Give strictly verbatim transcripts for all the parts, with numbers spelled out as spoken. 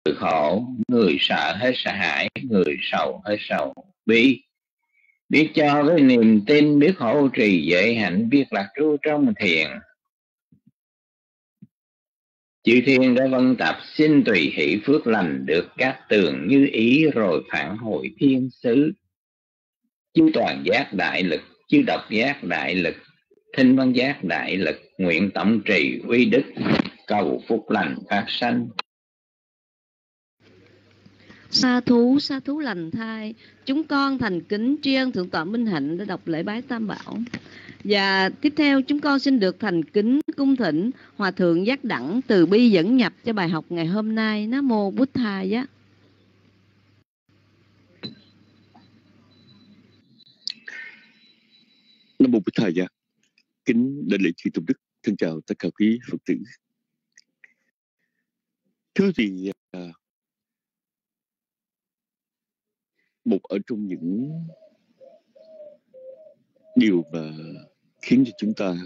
khổ, người sợ hết sợ hãi, người sầu hết sầu bi. Biết cho với niềm tin, biết hộ trì giới hạnh, biết lạc trú trong thiền. Chư thiên đã vân tập, xin tùy hỷ phước lành, được các tường như ý, rồi phản hồi thiên xứ. Chư toàn giác đại lực, chư độc giác đại lực, thinh văn giác đại lực, nguyện tổng trì uy đức, cầu phúc lành phát sanh. Sa thú, sa thú lành thai, chúng con thành kính tri ân Thượng tọa Minh Hạnh đã đọc lễ bái Tam Bảo. Và tiếp theo chúng con xin được thành kính cung thỉnh Hòa Thượng Giác Đẳng từ bi dẫn nhập cho bài học ngày hôm nay. Nam mô Bụt Thaya. Nam mô Bụt Thaya. Kính đại lễ chư tôn đức, thân chào tất cả quý Phật tử. Thưa gì, một ở trong những điều mà khiến cho chúng ta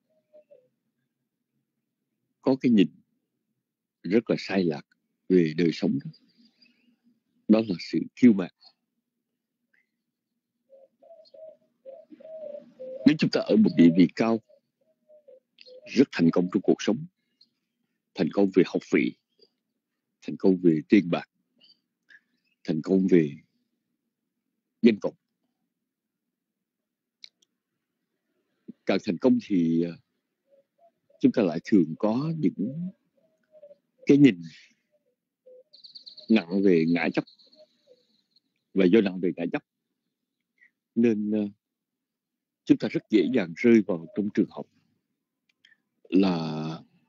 có cái nhìn rất là sai lạc về đời sống đó, đó là sự kiêu mạn. Nếu chúng ta ở một địa vị cao, rất thành công trong cuộc sống, thành công về học vị, thành công về tiền bạc, thành công về danh vọng, càng thành công thì chúng ta lại thường có những cái nhìn nặng về ngã chấp. Và do nặng về ngã chấp nên chúng ta rất dễ dàng rơi vào trong trường học là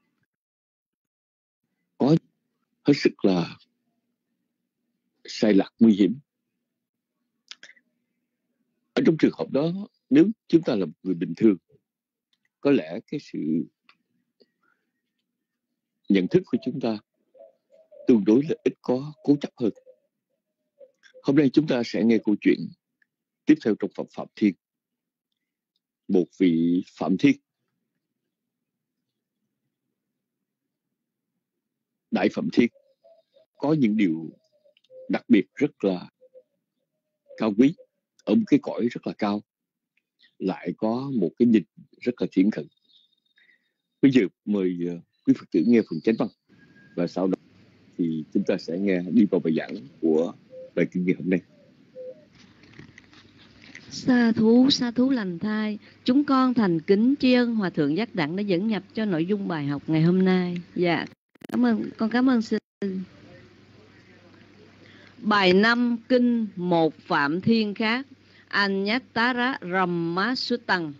có hết sức là sai lạc nguy hiểm. Ở trong trường hợp đó, nếu chúng ta là một người bình thường, có lẽ cái sự nhận thức của chúng ta tương đối là ít có cố chấp hơn. Hôm nay chúng ta sẽ nghe câu chuyện tiếp theo trong Phẩm Phạm Thiên. Một vị Phạm Thiên, Đại Phạm Thiên, có những điều đặc biệt rất là cao quý, ở một cái cõi rất là cao, lại có một cái nhìn rất là thiển cận. Bây giờ mời quý Phật tử nghe phần chánh văn, và sau đó thì chúng ta sẽ nghe đi vào bài giảng của bài kinh ngày hôm nay. Sa thú, sa thú lành thai, chúng con thành kính tri ân Hòa Thượng Giác Đẳng đã dẫn nhập cho nội dung bài học ngày hôm nay. Dạ, cảm ơn, con cảm ơn sư. Bài năm kinh một Phạm Thiên khác, Anyattara Rammasuttăng.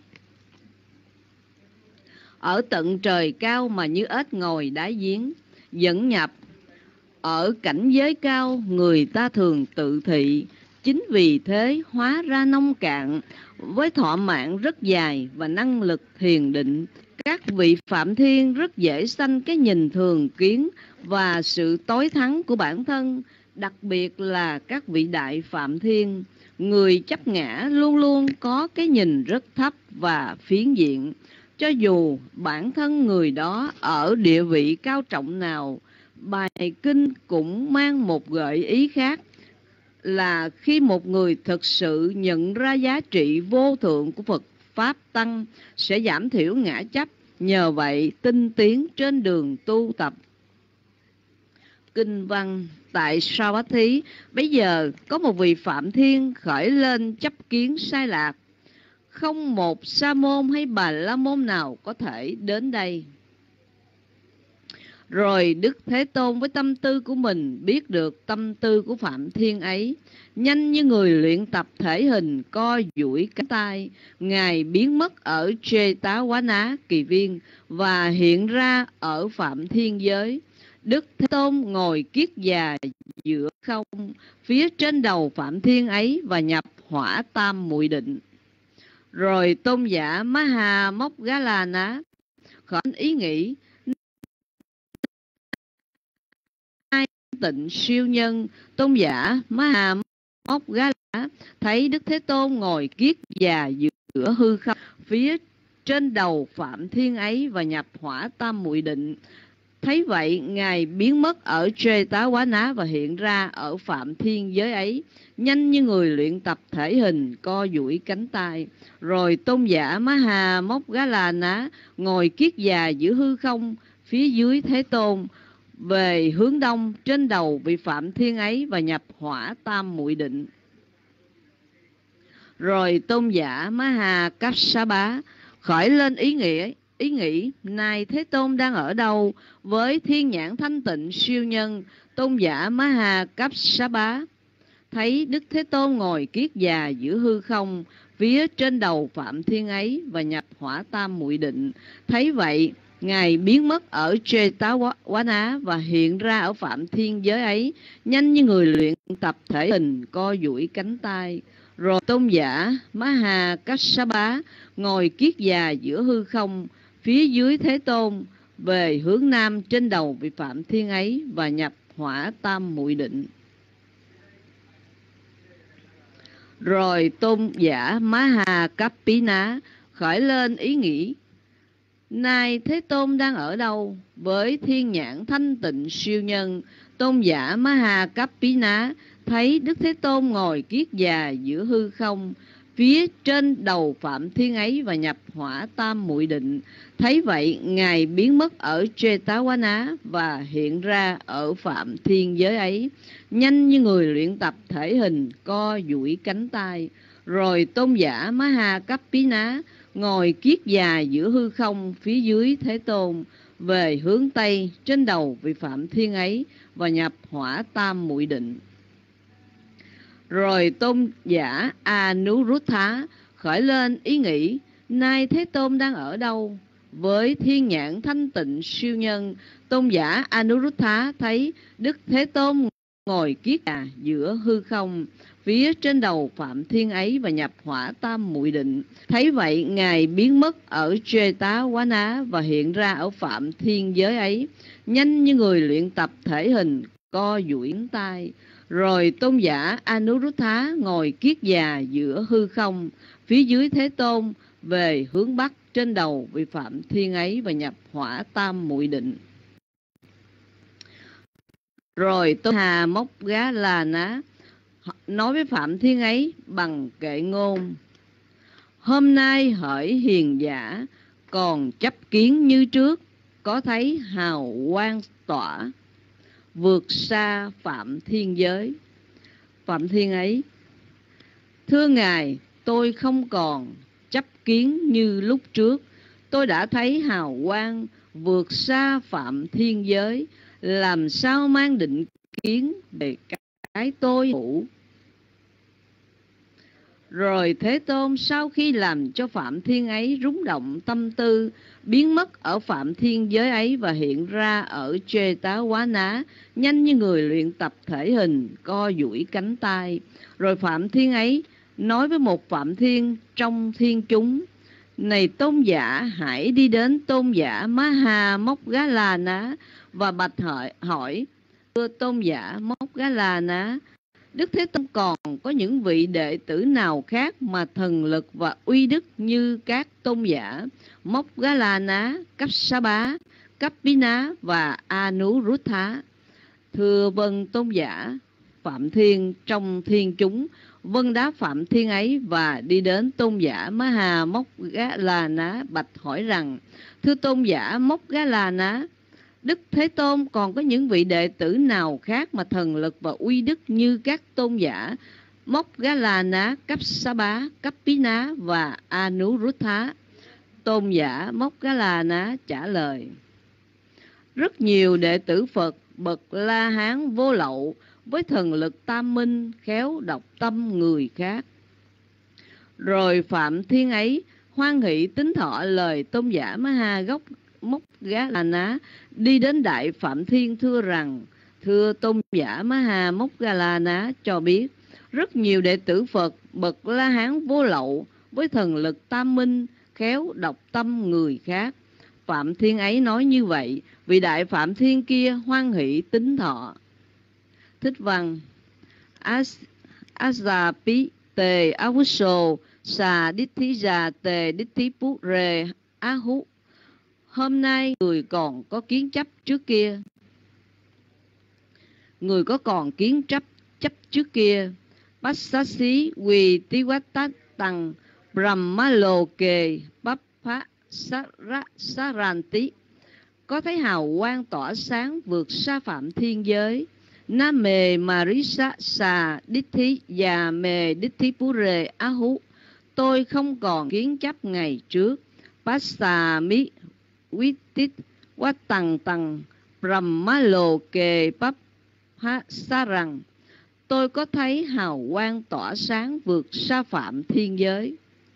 Ở tận trời cao mà như ếch ngồi đáy giếng, dẫn nhập. Ở cảnh giới cao người ta thường tự thị, chính vì thế hóa ra nông cạn, với thọ mạng rất dài và năng lực thiền định. Các vị Phạm Thiên rất dễ sanh cái nhìn thường kiến và sự tối thắng của bản thân, đặc biệt là các vị Đại Phạm Thiên. Người chấp ngã luôn luôn có cái nhìn rất thấp và phiến diện, cho dù bản thân người đó ở địa vị cao trọng nào. Bài kinh cũng mang một gợi ý khác, là khi một người thực sự nhận ra giá trị vô thượng của Phật Pháp Tăng, sẽ giảm thiểu ngã chấp, nhờ vậy tinh tiến trên đường tu tập. Kinh văn: tại Savatthi, bây giờ có một vị Phạm Thiên khởi lên chấp kiến sai lạc, không một sa môn hay bà la môn nào có thể đến đây. Rồi Đức Thế Tôn với tâm tư của mình biết được tâm tư của Phạm Thiên ấy, nhanh như người luyện tập thể hình co duỗi cánh tay, Ngài biến mất ở Jetavana Kỳ Viên và hiện ra ở Phạm Thiên giới. Đức Thế Tôn ngồi kiết già giữa không phía trên đầu Phạm Thiên ấy và nhập hỏa tam muội định. Rồi tôn giả Maha Moggallana khởi ý nghĩ tịnh siêu nhân. Tôn giả Maha Moggallana thấy Đức Thế Tôn ngồi kiết già giữa hư không phía trên đầu Phạm Thiên ấy và nhập hỏa tam muội định. Thấy vậy, Ngài biến mất ở Jetavana và hiện ra ở Phạm Thiên giới ấy, nhanh như người luyện tập thể hình, co duỗi cánh tay. Rồi tôn giả Maha Moggallana ngồi kiết già giữa hư không, phía dưới Thế Tôn, về hướng đông trên đầu vị Phạm Thiên ấy và nhập hỏa tam muội định. Rồi tôn giả Maha Kassapa khởi lên ý nghĩa ý nghĩ này Thế Tôn đang ở đâu? Với thiên nhãn thanh tịnh siêu nhân, tôn giả Maha Kassapa thấy Đức Thế Tôn ngồi kiết già giữa hư không, phía trên đầu Phạm Thiên ấy và nhập hỏa tam muội định. Thấy vậy, Ngài biến mất ở Jetavana và hiện ra ở Phạm Thiên giới ấy, nhanh như người luyện tập thể hình, co duỗi cánh tay. Rồi tôn giả Maha Kassapa ngồi kiết già giữa hư không, phía dưới Thế Tôn, về hướng nam trên đầu vị Phạm Thiên ấy và nhập hỏa tam muội định. Rồi tôn giả Maha Kappina khởi lên ý nghĩ này Thế Tôn đang ở đâu? Với thiên nhãn thanh tịnh siêu nhân, tôn giả Maha Kappina thấy Đức Thế Tôn ngồi kiết già giữa hư không, phía trên đầu Phạm Thiên ấy và nhập hỏa tam muội định. Thấy vậy, Ngài biến mất ở Jetavana và hiện ra ở Phạm Thiên giới ấy, nhanh như người luyện tập thể hình, co duỗi cánh tay. Rồi tôn giả Maha Kappina ngồi kiết già giữa hư không, phía dưới Thế Tôn, về hướng tây trên đầu vị Phạm Thiên ấy và nhập hỏa tam muội định. Rồi tôn giả Anuruddha khởi lên ý nghĩ nay Thế Tôn đang ở đâu? Với thiên nhãn thanh tịnh siêu nhân, tôn giả Anuruddha thấy Đức Thế Tôn ngồi kiết già giữa hư không, phía trên đầu Phạm Thiên ấy và nhập hỏa tam muội định. Thấy vậy, Ngài biến mất ở Jetavana và hiện ra ở Phạm Thiên giới ấy, nhanh như người luyện tập thể hình, co duỗi tay. Rồi tôn giả Anuruddha ngồi kiết già giữa hư không, phía dưới Thế Tôn, về hướng bắc trên đầu vị Phạm Thiên ấy và nhập hỏa tam muội định. Rồi tôn Hà Moggallana nói với Phạm Thiên ấy bằng kệ ngôn: hôm nay hỡi hiền giả, còn chấp kiến như trước, có thấy hào quang tỏa, vượt xa Phạm Thiên giới. Phạm Thiên ấy: thưa Ngài, tôi không còn chấp kiến như lúc trước, tôi đã thấy hào quang vượt xa Phạm Thiên giới, làm sao mang định kiến về cái tôi cũ. Rồi Thế Tôn sau khi làm cho Phạm Thiên ấy rúng động tâm tư, biến mất ở Phạm Thiên giới ấy và hiện ra ở Jetavana, nhanh như người luyện tập thể hình, co duỗi cánh tay. Rồi Phạm Thiên ấy nói với một Phạm Thiên trong thiên chúng: này tôn giả, hãy đi đến tôn giả Maha Moggallana và bạch hỏi, hỏi thưa tôn giả Moggallana, Đức Thế Tôn còn có những vị đệ tử nào khác mà thần lực và uy đức như các tôn giả Moggallana, Kassapa, Kappina và Anuruddha? Thưa vâng tôn giả. Phạm Thiên trong thiên chúng vâng đáp Phạm Thiên ấy và đi đến tôn giả Maha Moggallana bạch hỏi rằng: thưa tôn giả Moggallana, Đức Thế Tôn còn có những vị đệ tử nào khác mà thần lực và uy đức như các tôn giả Moggallana, Kassapa, Kappina và Anuruddha? Tôn giả Moggallana trả lời: rất nhiều đệ tử Phật bậc La Hán vô lậu, với thần lực tam minh, khéo đọc tâm người khác. Rồi Phạm Thiên ấy hoan hỷ tín thọ lời tôn giả Maha Gốc Moggallana, đi đến Đại Phạm Thiên thưa rằng: thưa tôn giả Maha Moggallana cho biết, rất nhiều đệ tử Phật bậc La Hán vô lậu, với thần lực tam minh, khéo đọc tâm người khác. Phạm Thiên ấy nói như vậy, vị Đại Phạm Thiên kia hoan hỷ tín thọ. Thích văn: Asapi tề avuso sa ditthiya tề ditthipu re ahu Hôm nay người còn có kiến chấp trước kia, người có còn kiến chấp chấp trước kia. Passasi vi tivatat tăng brahmaloke pappa saranti, có thấy hào quang tỏa sáng vượt xa phạm thiên giới. Nam mề marisa sa dithi và mề dithi pure ahu, tôi không còn kiến chấp ngày trước. Passami vitit wat tăng tăng brahmaloke pappa sarang, tôi có thấy hào quang tỏa sáng vượt xa phạm thiên giới.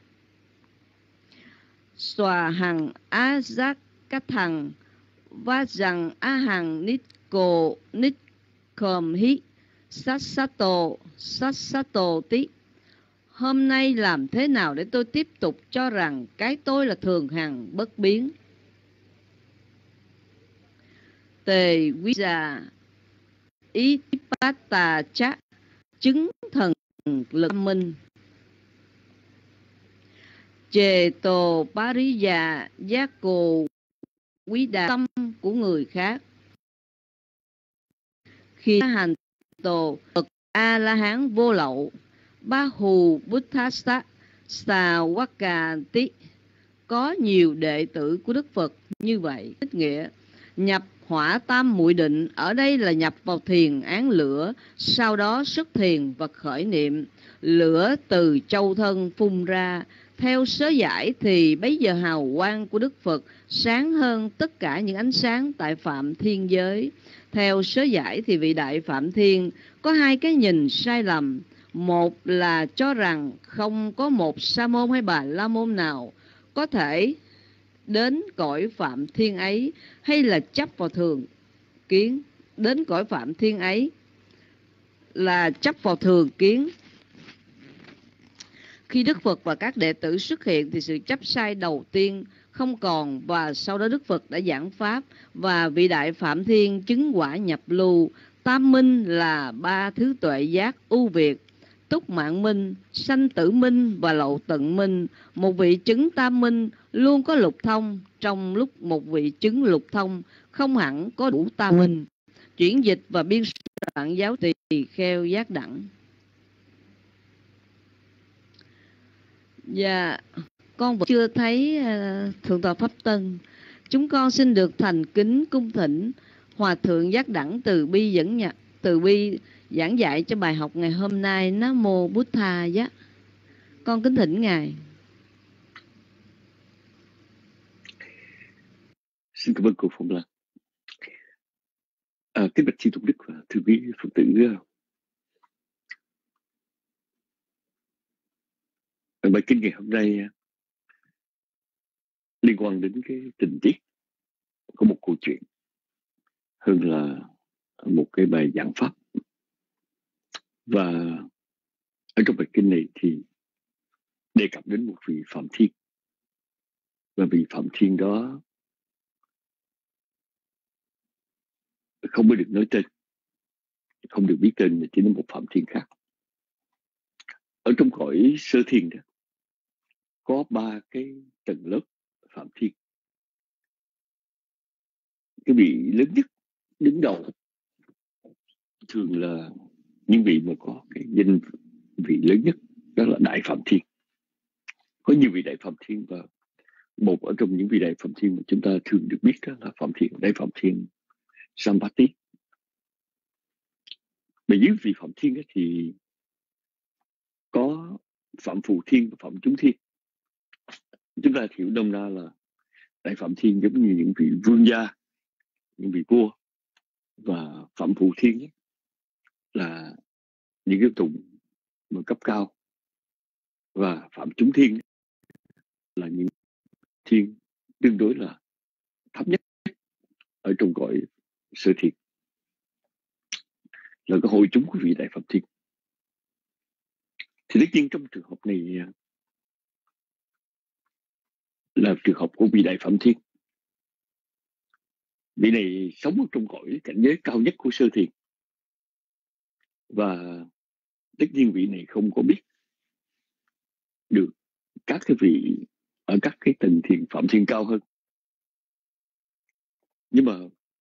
Xòa hằng á giác cách hằng và rằng a hằng nít cô nít khom hí sát sát tổ sát sát tổ tí. Hôm nay làm thế nào để tôi tiếp tục cho rằng cái tôi là thường hằng bất biến. Tề quý già ý bát tà chá, chứng thần lực minh. Chề tổ pariya giác cô quý đà tâm của người khác. Khi hành tổ bậc a la hán vô lậu, ba hù buddhasa sawakati, có nhiều đệ tử của Đức Phật như vậy. Thích nghĩa nhập hỏa tam muội định, ở đây là nhập vào thiền án lửa, sau đó xuất thiền và khởi niệm. Lửa từ châu thân phun ra. Theo sớ giải thì bấy giờ hào quang của Đức Phật sáng hơn tất cả những ánh sáng tại phạm thiên giới. Theo sớ giải thì vị Đại Phạm Thiên có hai cái nhìn sai lầm. Một là cho rằng không có một sa môn hay bà la môn nào có thể đến cõi phạm thiên ấy, hay là chấp vào thường kiến. Đến cõi phạm thiên ấy là chấp vào thường kiến. Khi Đức Phật và các đệ tử xuất hiện thì sự chấp sai đầu tiên không còn, và sau đó Đức Phật đã giảng pháp và vị Đại Phạm Thiên chứng quả nhập lưu. Tam minh là ba thứ tuệ giác ưu việt: túc mạng minh, sanh tử minh và lậu tận minh. Một vị chứng tam minh luôn có lục thông, trong lúc một vị chứng lục thông không hẳn có đủ tam minh. Chuyển dịch và biên soạn giáo tỳ kheo giác đẳng. Dạ, con vẫn chưa thấy uh, Thượng tọa Pháp Tân. Chúng con xin được thành kính cung thỉnh Hòa thượng giác đẳng từ bi dẫn nhập, từ bi giảng dạy cho bài học ngày hôm nay. Nam mô Bụt Tha giá. Con kính thỉnh ngài. Xin cảm ơn cô Phong Lan. À, kính bạch chư tôn đức và thưa quý Phật tử, bài kinh ngày hôm nay liên quan đến cái tình tiết có một câu chuyện hơn là một cái bài giảng pháp. Và ở trong bài kinh này thì đề cập đến một vị Phạm Thiên, và vị Phạm Thiên đó không có được nói tên, không được biết tên, mà chỉ là một Phạm Thiên khác. Ở trong cõi sơ thiên đó có ba cái tầng lớp Phạm Thiên. Cái vị lớn nhất đứng đầu thường là những vị mà có cái danh vị lớn nhất, đó là Đại Phạm Thiên. Có nhiều vị Đại Phạm Thiên, và một ở trong những vị Đại Phạm Thiên mà chúng ta thường được biết đó là Phạm Thiên Đại Phạm Thiên Sampati. Mà dưới vị Phạm Thiên thì có Phạm Phù Thiên và Phạm Chúng Thiên. Chúng ta hiểu nôm na là Đại Phạm Thiên giống như những vị vương gia, những vị vua, và Phạm Phù Thiên là những cái tùng mà cấp cao, và Phạm Chúng Thiên là những thiên tương đối là thấp nhất ở trong cõi sơ thiệt, là cái hội chúng của vị Đại Phạm Thiên. Thì tất nhiên trong trường hợp này là trường hợp của vị Đại Phạm Thiên. Vị này sống ở trong cõi cảnh giới cao nhất của sơ thiền, và tất nhiên vị này không có biết được các cái vị ở các cái tầng thiền Phạm Thiên cao hơn. Nhưng mà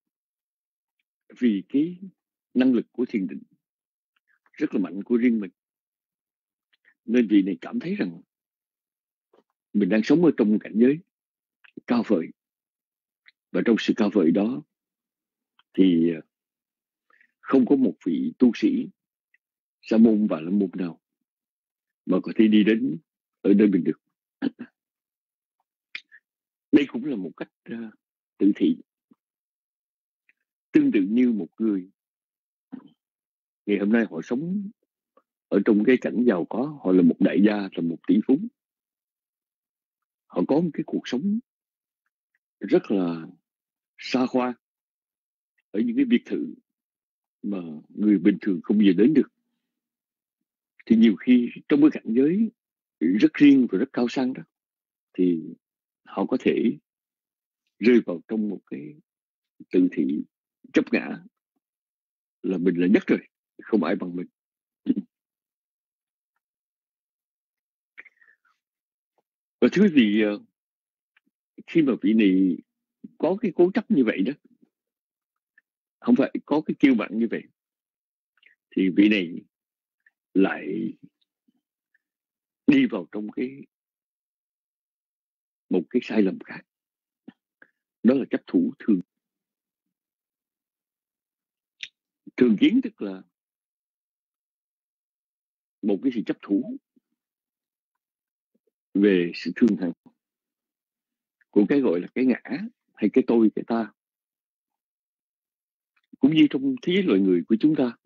vì cái năng lực của thiền định rất là mạnh của riêng mình, nên vị này cảm thấy rằng mình đang sống ở trong cảnh giới cao vời. Và trong sự cao vời đó thì không có một vị tu sĩ sa môn và la môn nào mà có thể đi đến ở nơi mình được. Đây cũng là một cách uh, tự thị, tương tự như một người ngày hôm nay họ sống ở trong cái cảnh giàu có, họ là một đại gia, là một tỷ phú, họ có một cái cuộc sống rất là xa hoa ở những cái biệt thự mà người bình thường không bao giờ đến được. Thì nhiều khi trong cái cảnh giới rất riêng và rất cao sang đó, thì họ có thể rơi vào trong một cái tự thị chấp ngã là mình là nhất rồi, không ai bằng mình. Và thưa quý vị, khi mà vị này có cái cố chấp như vậy đó, không phải có cái kiêu mạn như vậy, thì vị này lại đi vào trong cái một cái sai lầm khác, đó là chấp thủ thường thường kiến, tức là một cái sự chấp thủ về sự thương hằng của cái gọi là cái ngã hay cái tôi, cái ta. Cũng như trong thế giới loài người của chúng ta,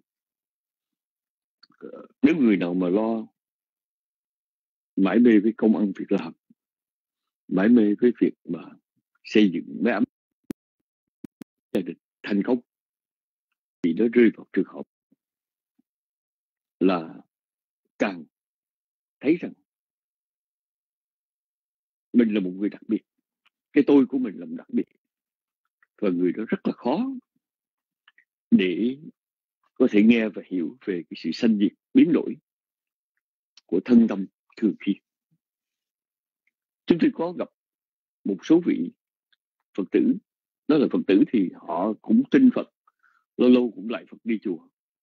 nếu người nào mà lo mãi mê với công ăn việc làm, mãi mê với việc mà xây dựng mái ấm gia đình thành công, thì nó rơi vào trường hợp là càng thấy rằng mình là một người đặc biệt, cái tôi của mình là một đặc biệt, và người đó rất là khó để có thể nghe và hiểu về cái sự sanh diệt biến đổi của thân tâm thường khi. Chúng tôi có gặp một số vị Phật tử, đó là Phật tử thì họ cũng tin Phật, lâu lâu cũng lại Phật đi chùa,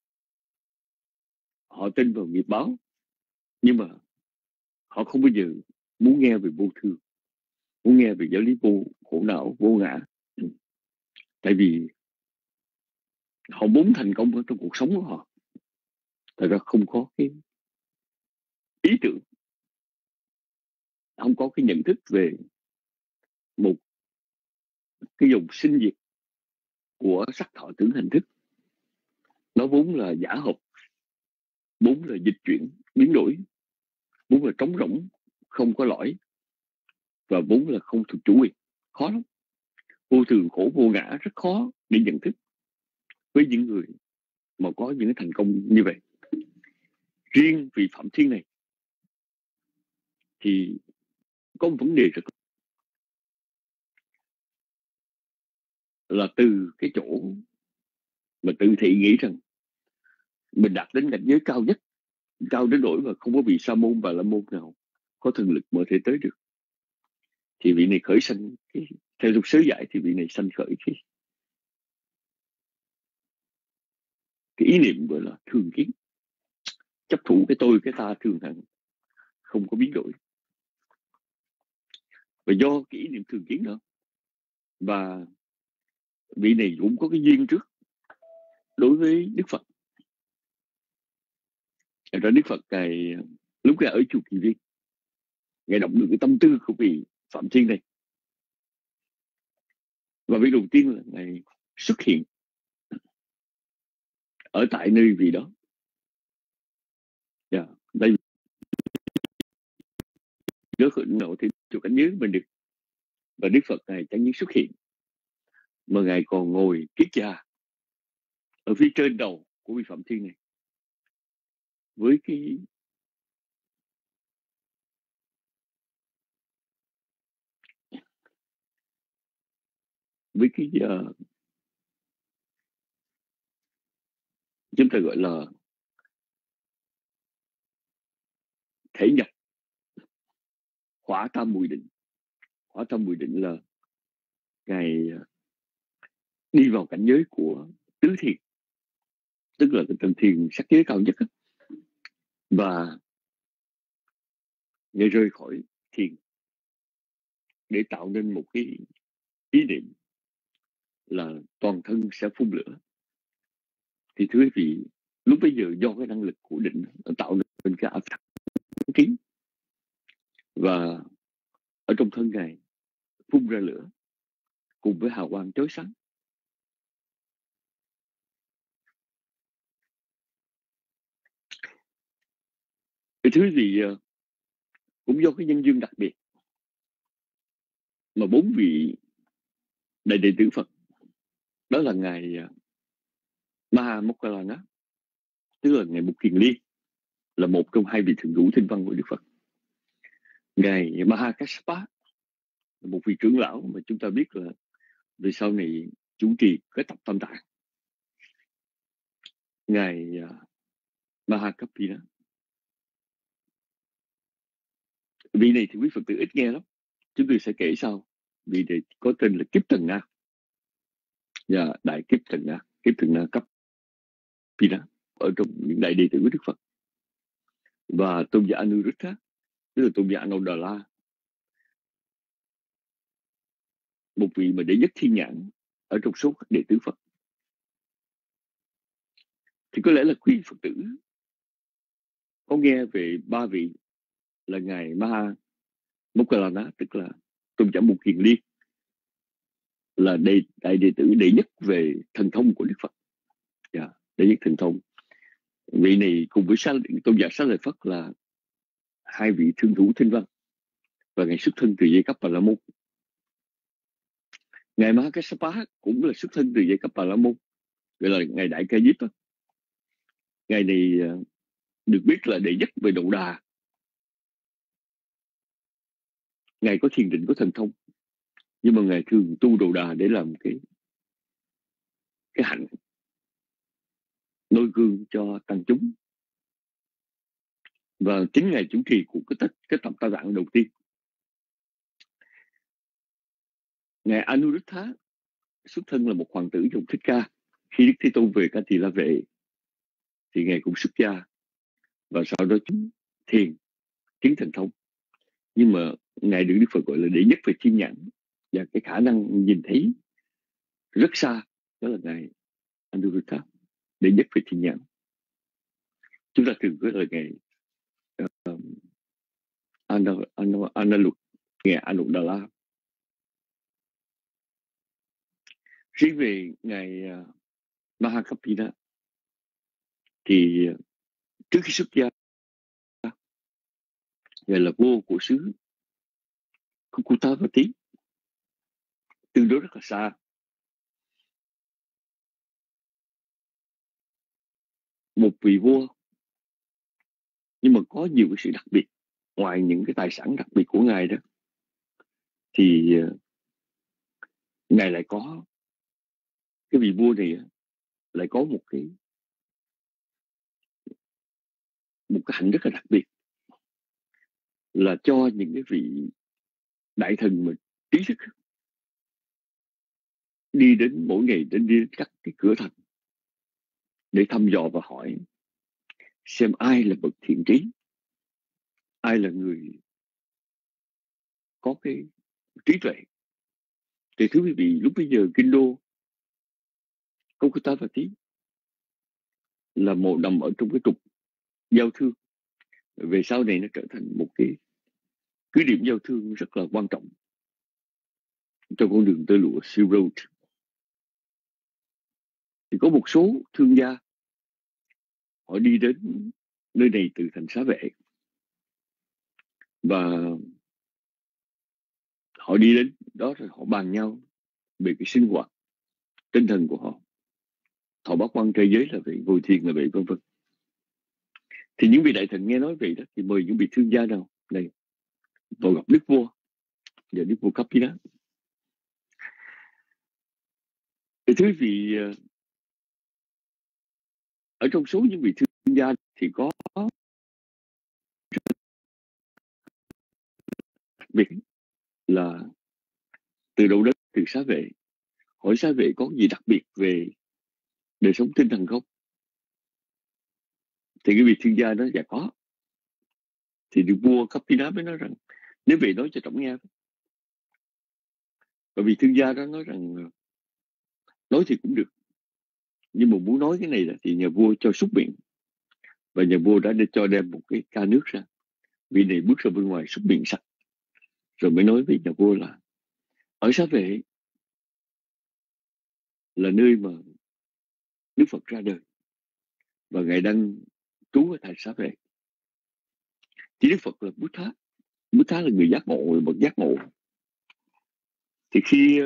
họ tin vào nghiệp báo, nhưng mà họ không bao giờ muốn nghe về vô thường, muốn nghe về giáo lý vô khổ não, vô ngã. Tại vì họ muốn thành công ở trong cuộc sống của họ, thật ra không có cái ý tưởng, không có cái nhận thức về một cái dòng sinh diệt của sắc thọ tưởng hành thức. Nó vốn là giả hợp, vốn là dịch chuyển biến đổi, vốn là trống rỗng, không có lõi, và vốn là không thuộc chủ quyền. Khó lắm. Vô thường khổ vô ngã rất khó để nhận thức với những người mà có những thành công như vậy. Riêng vị Phạm Thiên này thì có một vấn đề rất là từ cái chỗ mà tự thị nghĩ rằng mình đạt đến cảnh giới cao nhất, cao đến nỗi mà không có vị sa môn và la môn nào có thần lực mà thể tới được, thì vị này khởi sanh cái, theo tục sớ giải thì vị này sanh khởi cái, cái ý niệm gọi là thường kiến, chấp thủ cái tôi, cái ta thường hằng không có biến đổi. Và do cái ý niệm thường kiến đó, và vị này cũng có cái duyên trước đối với Đức Phật. Ra Đức Phật Ngài lúc Ngài ở chùa Kỳ Viên, Ngài động được cái tâm tư của vị Phạm Thiên này, và việc đầu tiên là Ngài xuất hiện ở tại nơi vị đó. Yeah. Đây nếu khởi nộ thì chùa cảnh giới mình được, và Đức Phật Ngài chẳng những xuất hiện mà Ngài còn ngồi kiết già ở phía trên đầu của vị Phạm Thiên này, với cái với cái uh, chúng ta gọi là thể nhập hỏa tam mùi định. Hỏa tam mùi định là Ngài đi vào cảnh giới của tứ thiền, tức là cái tầng thiền sắc giới cao nhất á. Và Ngài rời khỏi thiền để tạo nên một cái ý niệm là toàn thân sẽ phun lửa. Thì thưa quý vị, lúc bây giờ do cái năng lực của định nó tạo nên cái áp thẳng kiến, và ở trong thân Ngài phun ra lửa cùng với hào quang chói sáng. Thì thưa quý vị, cũng do cái nhân duyên đặc biệt mà bốn vị đại đệ tử Phật, đó là Ngài Maha Moggallana, tức là Ngài Mục Kiền Liên, là một trong hai vị thượng thủ thiên văn của Đức Phật. Ngài Maha Kassapa, một vị trưởng lão mà chúng ta biết là về sau này chủ trì cái tập Tam Tạng. Ngài Maha Kapila, vị này thì quý Phật tử ít nghe lắm, chúng tôi sẽ kể sau. Vị này có tên là Kiếp Thần Na, và Đại Kiếp Thần Na, Kiếp Thần Na Kapila, ở trong những đại đệ tử của Đức Phật. Và tôn giả Anuruddha, tức là tôn giả Anodala, một vị mà đệ nhất thiên nhãn ở trong số các đệ tử Phật. Thì có lẽ là quý Phật tử có nghe về ba vị là Ngài Maha Moggallana, tức là tôn giả Mục Kiền Liên, là đệ, đại đệ tử đệ nhất về thần thông của Đức Phật. Yeah, đệ nhất thần thông. Vị này cùng với tôn giả Xá Lợi Phất là hai vị thương thủ thiên văn, và Ngài xuất thân từ giai cấp Bà La Môn. Ngài Maha Kassapa cũng là xuất thân từ giai cấp Bà La Môn, gọi là Ngài Đại Ca Diếp. Ngài này được biết là đệ nhất về Độ Đà. Ngài có thiền định, có thần thông, nhưng mà Ngài thường tu Độ Đà để làm cái cái hạnh noi gương cho tăng chúng. Và chính Ngài chủ trì của cái, cái tập Tam Tạng đầu tiên. Ngài Anuruddha xuất thân là một hoàng tử dòng Thích Ca. Khi Đức Thế Tôn về Ca Tỳ La Vệ thì Ngài cũng xuất gia, và sau đó chứng thiền, chứng thần thông. Nhưng mà Ngài được Đức Phật gọi là đệ nhất về thiên nhãn, và cái khả năng nhìn thấy rất xa, đó là Ngài Anuruddha, đệ nhất về thiên nhãn. Chúng ta thường gọi là Ngài uh, Analuk, Ngài Anodala. Riêng về Ngài uh, Maha Kapila thì uh, trước khi xuất gia, Ngài là vua của xứ Kukutavati, tương đối rất là xa. Một vị vua, nhưng mà có nhiều cái sự đặc biệt. Ngoài những cái tài sản đặc biệt của Ngài đó, thì uh, Ngài lại có, cái vị vua này lại có một cái một cái hạnh rất là đặc biệt, là cho những cái vị đại thần mà trí thức đi đến mỗi ngày đến đi đến các cái cửa thành để thăm dò và hỏi xem ai là bậc thiện trí, ai là người có cái trí tuệ. Thì thưa quý vị, lúc bây giờ kinh đô Kukutavati là một nằm ở trong cái trục giao thương, về sau này nó trở thành một cái cứ điểm giao thương rất là quan trọng trong con đường tơ lụa Silk Road. Thì có một số thương gia họ đi đến nơi này từ thành Xá Vệ, và họ đi đến đó rồi họ bàn nhau về cái sinh hoạt tinh thần của họ, thọ bát quan trai giới là vậy, ngồi thiền là vậy, vân vân. Thì những vị đại thần nghe nói vậy đó, thì mời những vị thương gia nào này vào gặp đức vua và đức vua Kapila. Thì thưa quý vị, ở trong số những vị thương gia thì có đặc biệt là từ đầu đất, từ Xá Vệ, hỏi Xá Vệ có gì đặc biệt về đời sống tinh thần không? Thì cái vị thiên gia nói dạ có. Thì được vua Kapila mới nói rằng nếu về nói cho trọng nghe. Và vị thiên gia đó nói rằng nói thì cũng được, nhưng mà muốn nói cái này là thì nhà vua cho xúc miệng. Và nhà vua đã để cho đem một cái ca nước ra. Vị này bước ra bên ngoài xúc miệng sạch, rồi mới nói với nhà vua là ở Xá Vệ là nơi mà Đức Phật ra đời, và ngài đang trú ở tại Xá Vệ. Thì Đức Phật là Buddha, Buddha là người giác ngộ, người bậc giác ngộ. Thì khi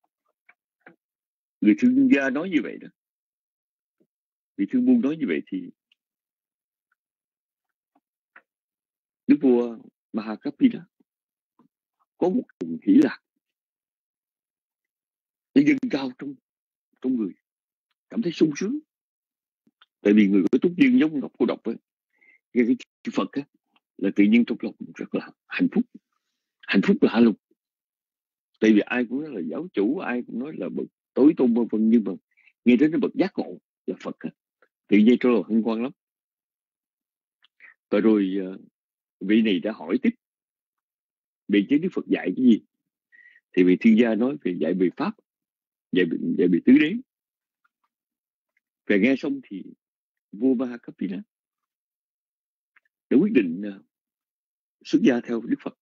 người thương gia nói như vậy đó, vị thương buôn nói như vậy, thì Đức vua Mahakapila có một niềm hỷ lạc, nó dâng cao trong trong người, cảm thấy sung sướng. Tại vì người có túc duyên giống Ngọc Cô Độc ấy, nghe cái chữ Phật á, là tự nhiên trong lòng rất là hạnh phúc, hạnh phúc lạ lùng. Tại vì ai cũng nói là giáo chủ, ai cũng nói là bậc tối tôn vân vân, nhưng mà nghe đến cái bậc giác ngộ là Phật á, tự nhiên trong lòng hân hoan lắm. Và rồi vị này đã hỏi tiếp về chứ Đức Phật dạy cái gì. Thì vị thiên gia nói về dạy về pháp, dạy về, dạy về tứ đế. Và nghe xong thì vua Mahakapila đã quyết định uh, xuất gia theo Đức Phật,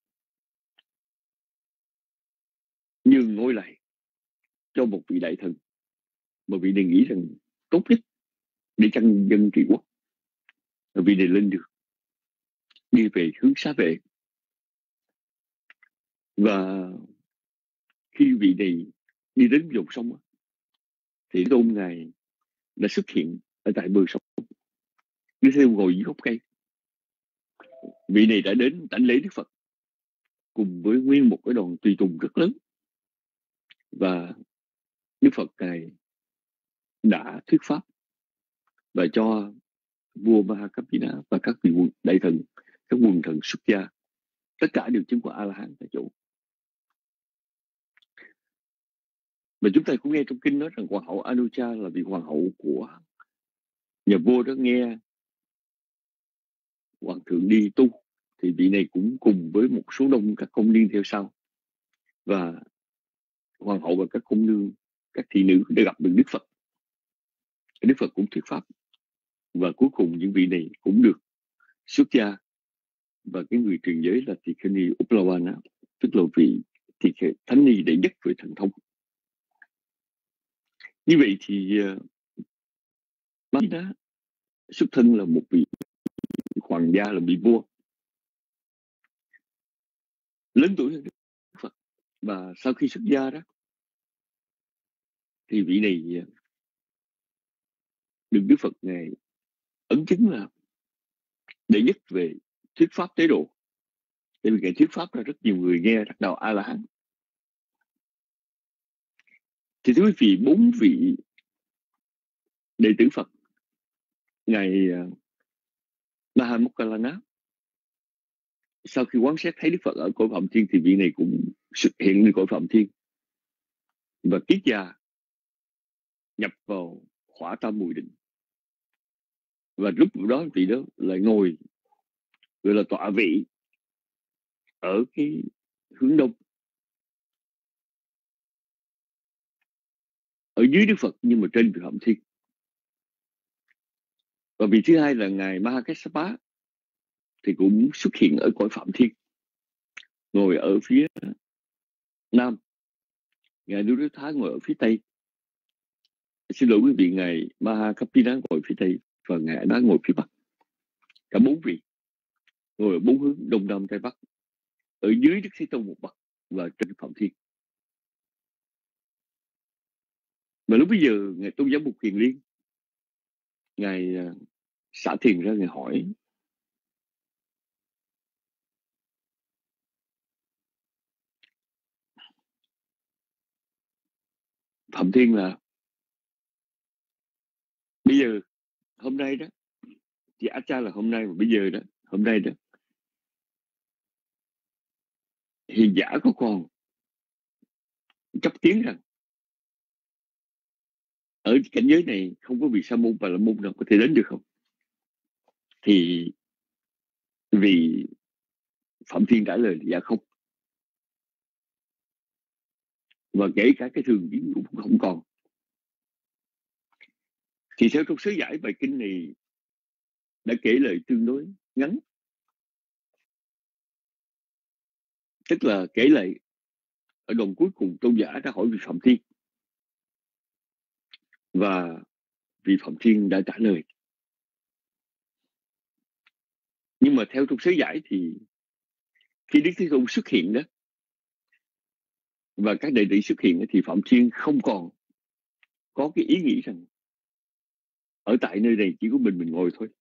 nhường ngôi lại cho một vị đại thần mà vị này nghĩ rằng tốt nhất để chăn dân trị quốc. Và vị này lên được đi về hướng Xá Vệ. Và khi vị này đi đến dòng sông thì tôn ngài đã xuất hiện ở tại bờ sông, đi theo ngồi dưới gốc cây. Vị này đã đến đảnh lễ Đức Phật cùng với nguyên một cái đoàn tùy tùng rất lớn. Và Đức Phật ngài đã thuyết pháp và cho vua Mahakapila và các vị đại thần, các quần thần xuất gia, tất cả đều chứng quả A-la-hán tại chỗ. Và chúng ta cũng nghe trong kinh nói rằng hoàng hậu Anuja là vị hoàng hậu của nhà vua đó, nghe hoàng thượng đi tu thì vị này cũng cùng với một số đông các công nương theo sau. Và hoàng hậu và các công nương, các thị nữ đã gặp được Đức Phật. Đức Phật cũng thuyết pháp. Và cuối cùng những vị này cũng được xuất gia. Và cái người truyền giới là Tỳ Kheo Ni Upalawana, tức là vị Tỳ Kheo Thánh Ni đệ nhất về thần thông. Như vậy thì Mahakapila xuất thân là một vị hoàng gia, là vị vua lớn tuổi hơn Đức Phật. Và sau khi xuất gia đó thì vị này được Đức Phật ngài ấn chứng là đệ nhất về thuyết pháp tế độ. Tại vì ngài thuyết pháp ra rất nhiều người nghe đắc đạo A-la-hán. Thì thưa quý vị, bốn vị đệ tử Phật, ngài Mahamokkallana, sau khi quán xét thấy Đức Phật ở cõi Phạm Thiên thì vị này cũng xuất hiện ở cõi Phạm Thiên. Và Kiết Già nhập vào Hỏa Tam Mùi Định. Và lúc đó vị đó lại ngồi, gọi là tọa vị, ở cái hướng đông, ở dưới Đức Phật nhưng mà trên Phạm Thiên. Và vị thứ hai là ngài Mahakassapa thì cũng xuất hiện ở cõi Phạm Thiên, ngồi ở phía nam. Ngài Nuruddha ngồi ở phía tây. Xin lỗi quý vị, ngài Mahakapila ngồi phía tây và ngài đã ngồi phía bắc. Cả bốn vị ngồi ở bốn hướng đông nam tây bắc, ở dưới Đức Thế Tôn một bậc và trên Phạm Thiên. Mà lúc bây giờ ngài Tôn giáo Mục Kiền Liên, ngài xả thiền ra, ngài hỏi Phạm Thiên là bây giờ hôm nay đó, thì Acha là hôm nay, mà bây giờ đó, hôm nay đó, hiền giả có còn chấp tiếng rằng ở cảnh giới này không có vị sa môn Bà la môn nào có thể đến được không? Thì vì Phạm Thiên trả lời là dạ không, và kể cả cái thường kiến cũng không còn. Thì theo trong sớ giải, bài kinh này đã kể lời tương đối ngắn, tức là kể lại ở đoạn cuối cùng tôn giả đã hỏi vị Phạm Thiên, và vị Phạm Thiên đã trả lời. Nhưng mà theo trong sớ giải thì khi Đức Thế Tôn xuất hiện đó, và các đệ tử xuất hiện đó, thì Phạm Thiên không còn có cái ý nghĩ rằng ở tại nơi này chỉ có mình mình ngồi thôi,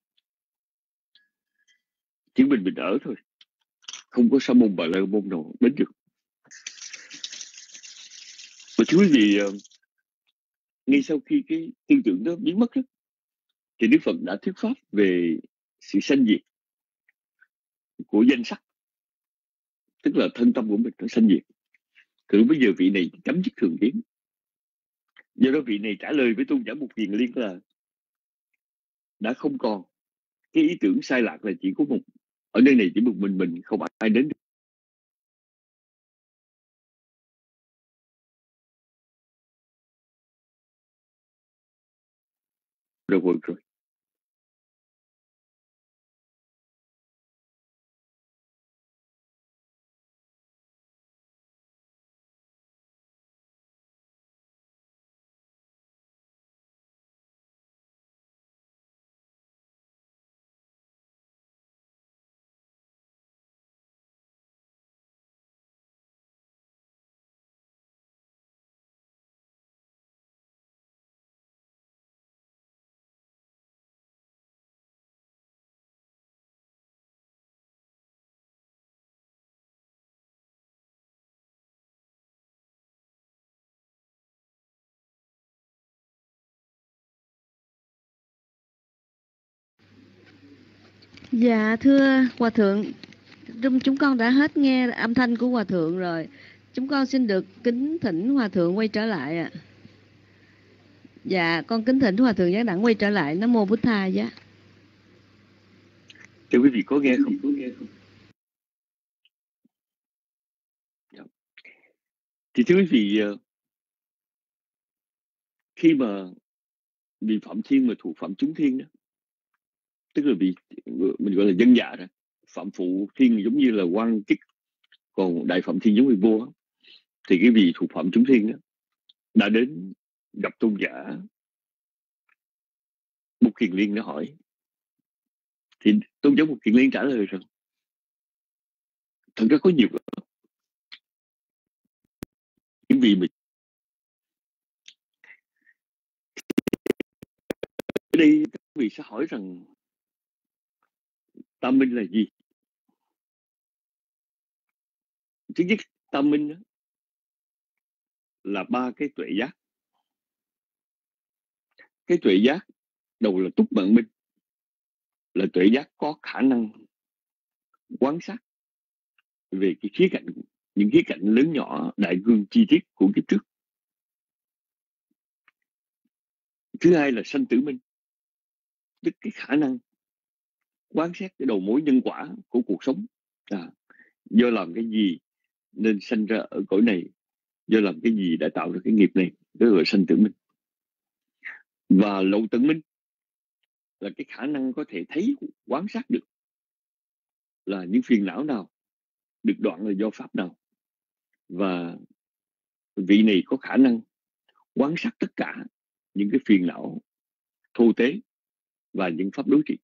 chỉ mình mình ở thôi, không có sa môn Bà la môn nào đến được. Và thưa quý vị, ngay sau khi cái tư tưởng đó biến mất đó, thì Đức Phật đã thuyết pháp về sự sanh diệt của danh sắc, tức là thân tâm của mình nó sanh diệt. Thì bây giờ vị này chấm dứt thường kiến. Do đó vị này trả lời với tôn giả Mục Kiền Liên là đã không còn cái ý tưởng sai lạc là chỉ có một, ở nơi này chỉ một mình mình, không ai đến được. Rồi rồi rồi. Dạ thưa Hòa Thượng, chúng con đã hết nghe âm thanh của Hòa Thượng rồi. Chúng con xin được kính thỉnh Hòa Thượng quay trở lại ạ. À. Dạ, con kính thỉnh Hòa Thượng Giác Đẳng quay trở lại. Nam mô Bụt Tha giá. Thưa quý vị có nghe không? Có nghe không? Thì thưa quý vị, khi mà vị Phạm Thiên mà thuộc Phạm Chúng Thiên đó, tức là vị mình gọi là dân dạ đó, Phạm Phụ Thiên giống như là quan chức, còn Đại Phạm Thiên giống như vua đó. Thì cái vị thuộc Phạm Chúng Thiên đó đã đến gặp tôn giả Mục Kiền Liên đã hỏi, thì tôn giả Mục Kiền Liên trả lời rằng thật ra có nhiều những vị mình ở đây các vị sẽ hỏi rằng tam minh là gì. Thứ nhất, tam minh đó là ba cái tuệ giác. Cái tuệ giác đầu là túc mạng minh, là tuệ giác có khả năng quan sát về cái khía cạnh, những khía cạnh lớn nhỏ, đại cương chi tiết của kiếp trước. Thứ hai là sanh tử minh, tức cái khả năng quan sát cái đầu mối nhân quả của cuộc sống. À, do làm cái gì nên sanh ra ở cõi này, do làm cái gì đã tạo ra cái nghiệp này, đó gọi là sanh tử minh. Và lậu tận minh là cái khả năng có thể thấy, quan sát được là những phiền não nào được đoạn là do pháp nào, và vị này có khả năng quan sát tất cả những cái phiền não thô tế và những pháp đối trị.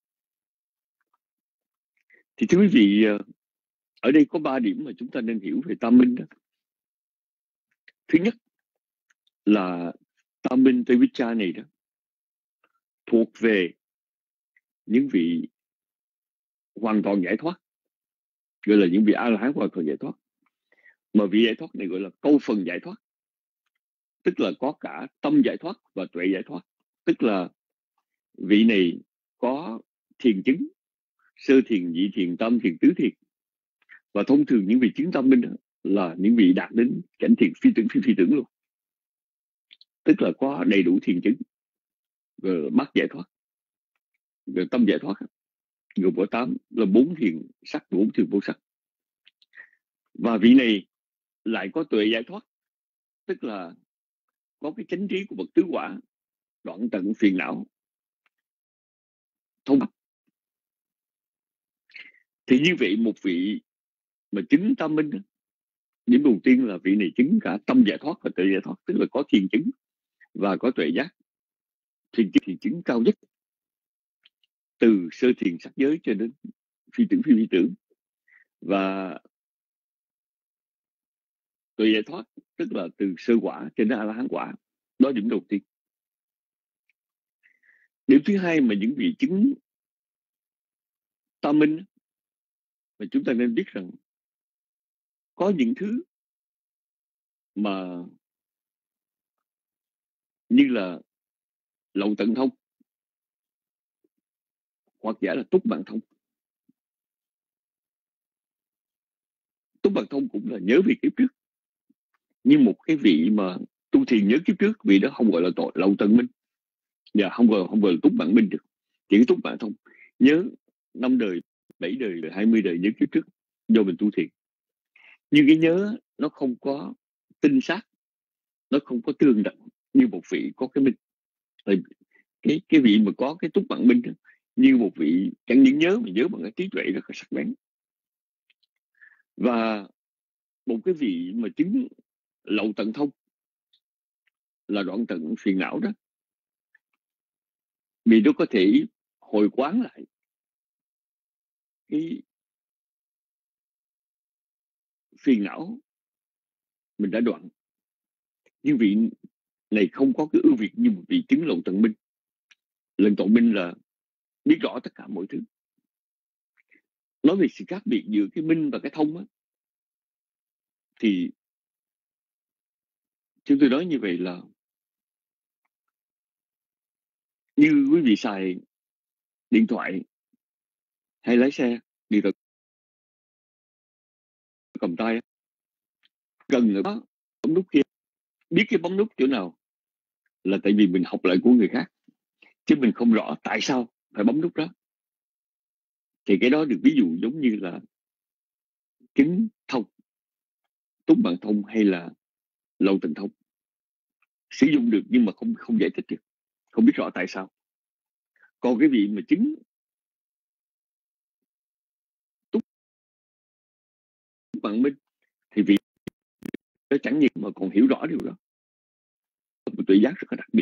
Thì thưa quý vị, ở đây có ba điểm mà chúng ta nên hiểu về tam minh đó. Thứ nhất là tam minh Tây Vicha này đó thuộc về những vị hoàn toàn giải thoát, gọi là những vị A La Hán hoàn toàn giải thoát. Mà vị giải thoát này gọi là câu phần giải thoát, tức là có cả tâm giải thoát và tuệ giải thoát. Tức là vị này có thiền chứng, sơ thiền, nhị thiền, tam thiền, tứ thiền. Và thông thường những vị chứng tam minh đó là những vị đạt đến cảnh thiền phi tưởng phi phi tưởng luôn. tức là có đầy đủ thiền chứng, rồi mắt giải thoát, rồi tâm giải thoát, gồm có tám là bốn thiền sắc, bốn thiền vô sắc. Và vị này lại có tuệ giải thoát, tức là có cái chánh trí của bậc tứ quả, đoạn tận phiền não, thông. Thì như vậy một vị mà chứng tam minh, điểm đầu tiên là vị này chứng cả tâm giải thoát và tuệ giải thoát, tức là có thiền chứng và có tuệ giác. Thiền chứng thì chứng cao nhất, từ sơ thiền sắc giới cho đến phi tưởng phi phi tưởng. Và tuệ giải thoát tức là từ sơ quả cho đến a la hán quả. Đó là điểm đầu tiên. Điểm thứ hai mà những vị chứng tam minh mà chúng ta nên biết rằng có những thứ mà như là lậu tận thông, hoặc giả là túc mạng thông. Túc mạng thông cũng là nhớ về kiếp trước, nhưng một cái vị mà tu thiền nhớ kiếp trước, vị đó không gọi là tội lậu tận minh, và không gọi không gọi là túc mạng minh được, chỉ túc mạng thông, nhớ năm đời, bảy đời, hai mươi đời nhớ kiếp trước do mình tu thiền. Nhưng cái nhớ nó không có tinh xác, nó không có tương đặng như một vị có cái minh. Cái cái vị mà có cái túc mạng minh đó, như một vị chẳng những nhớ mà nhớ bằng cái trí tuệ rất là sắc bén. Và một cái vị mà chứng lậu tận thông là đoạn tận phiền não đó, vì nó có thể hồi quán lại cái phiền não mình đã đoạn. Nhưng vị này không có cái ưu việt như một vị chứng lậu tận minh. Lần tận minh là biết rõ tất cả mọi thứ. Nói về sự khác biệt giữa cái minh và cái thông á, thì chúng tôi nói như vậy là như quý vị xài điện thoại hay lái xe, điện thoại cầm tay, cần là có bấm nút kia, biết cái bấm nút chỗ nào là tại vì mình học lại của người khác, chứ mình không rõ tại sao phải bấm nút đó. Thì cái đó được ví dụ giống như là chứng thông, túc mạng thông hay là lậu tận thông, sử dụng được nhưng mà không không giải thích được, không biết rõ tại sao. Còn cái vị mà chứng túc mạng minh thì vị nó chẳng những mà còn hiểu rõ điều đó, một tuệ giác rất là đặc biệt.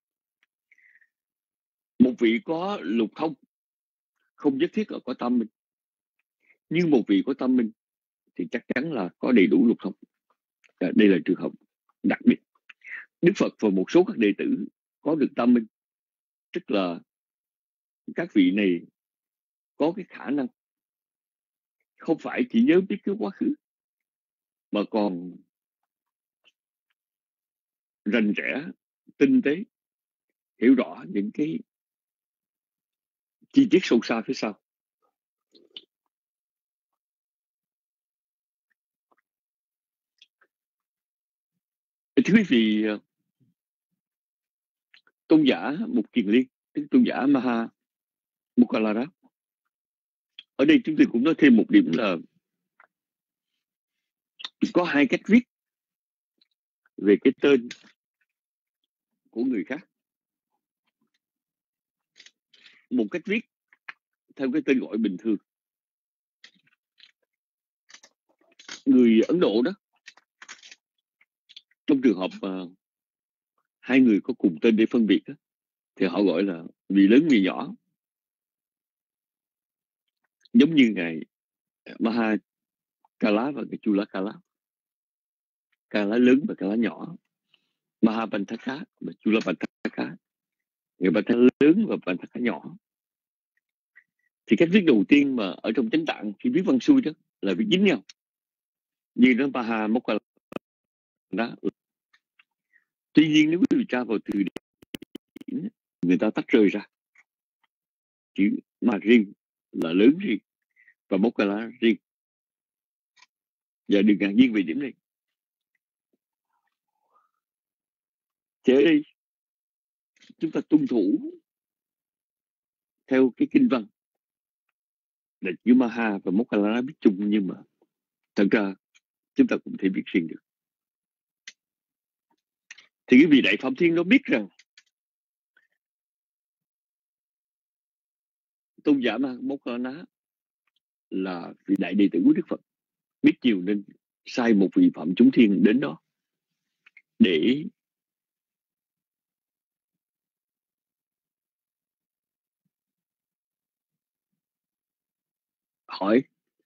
Một vị có lục thông không nhất thiết là có tam minh, nhưng một vị có tam minh thì chắc chắn là có đầy đủ lục thông. À, đây là trường hợp đặc biệt. Đức Phật và một số các đệ tử có được tam minh, tức là các vị này có cái khả năng không phải chỉ nhớ biết cái quá khứ, mà còn rành rẽ, tinh tế, hiểu rõ những cái chi tiết sâu xa phía sau. Thưa quý vị, tôn giả Mục Kiền Liên, tức tôn giả Maha Moggallana, ở đây chúng tôi cũng nói thêm một điểm là có hai cách viết về cái tên của người khác. Một cách viết theo cái tên gọi bình thường. Người Ấn Độ đó, trong trường hợp uh, hai người có cùng tên để phân biệt đó, thì họ gọi là vị lớn vị nhỏ. Giống như ngài Maha Kala và cái Chula Kala. Kala lớn và Kala nhỏ. Maha Bantaka và Chula Bantaka. Người Bantaka lớn và Bantaka nhỏ. Thì cách viết đầu tiên mà ở trong chánh tạng khi viết văn xuôi đó là viết dính nhau. Như nó Maha Moggallana. Tuy nhiên nếu quý vị tra vào từ điển, người ta tách rời ra. Chữ Ma riêng là lớn riêng và Moggallana riêng. Và đừng ngạc nhiên về điểm này. Thì ở đây chúng ta tuân thủ theo cái kinh văn là chữ Maha và Mokkala biết chung, nhưng mà thật ra chúng ta cũng thể biết riêng được. Thì cái vị Đại Phạm Thiên nó biết rằng tôn giả Mokkala là vị đại đệ tử của Đức Phật, biết nhiều nên sai một vị Phạm Chúng Thiên đến đó để hỏi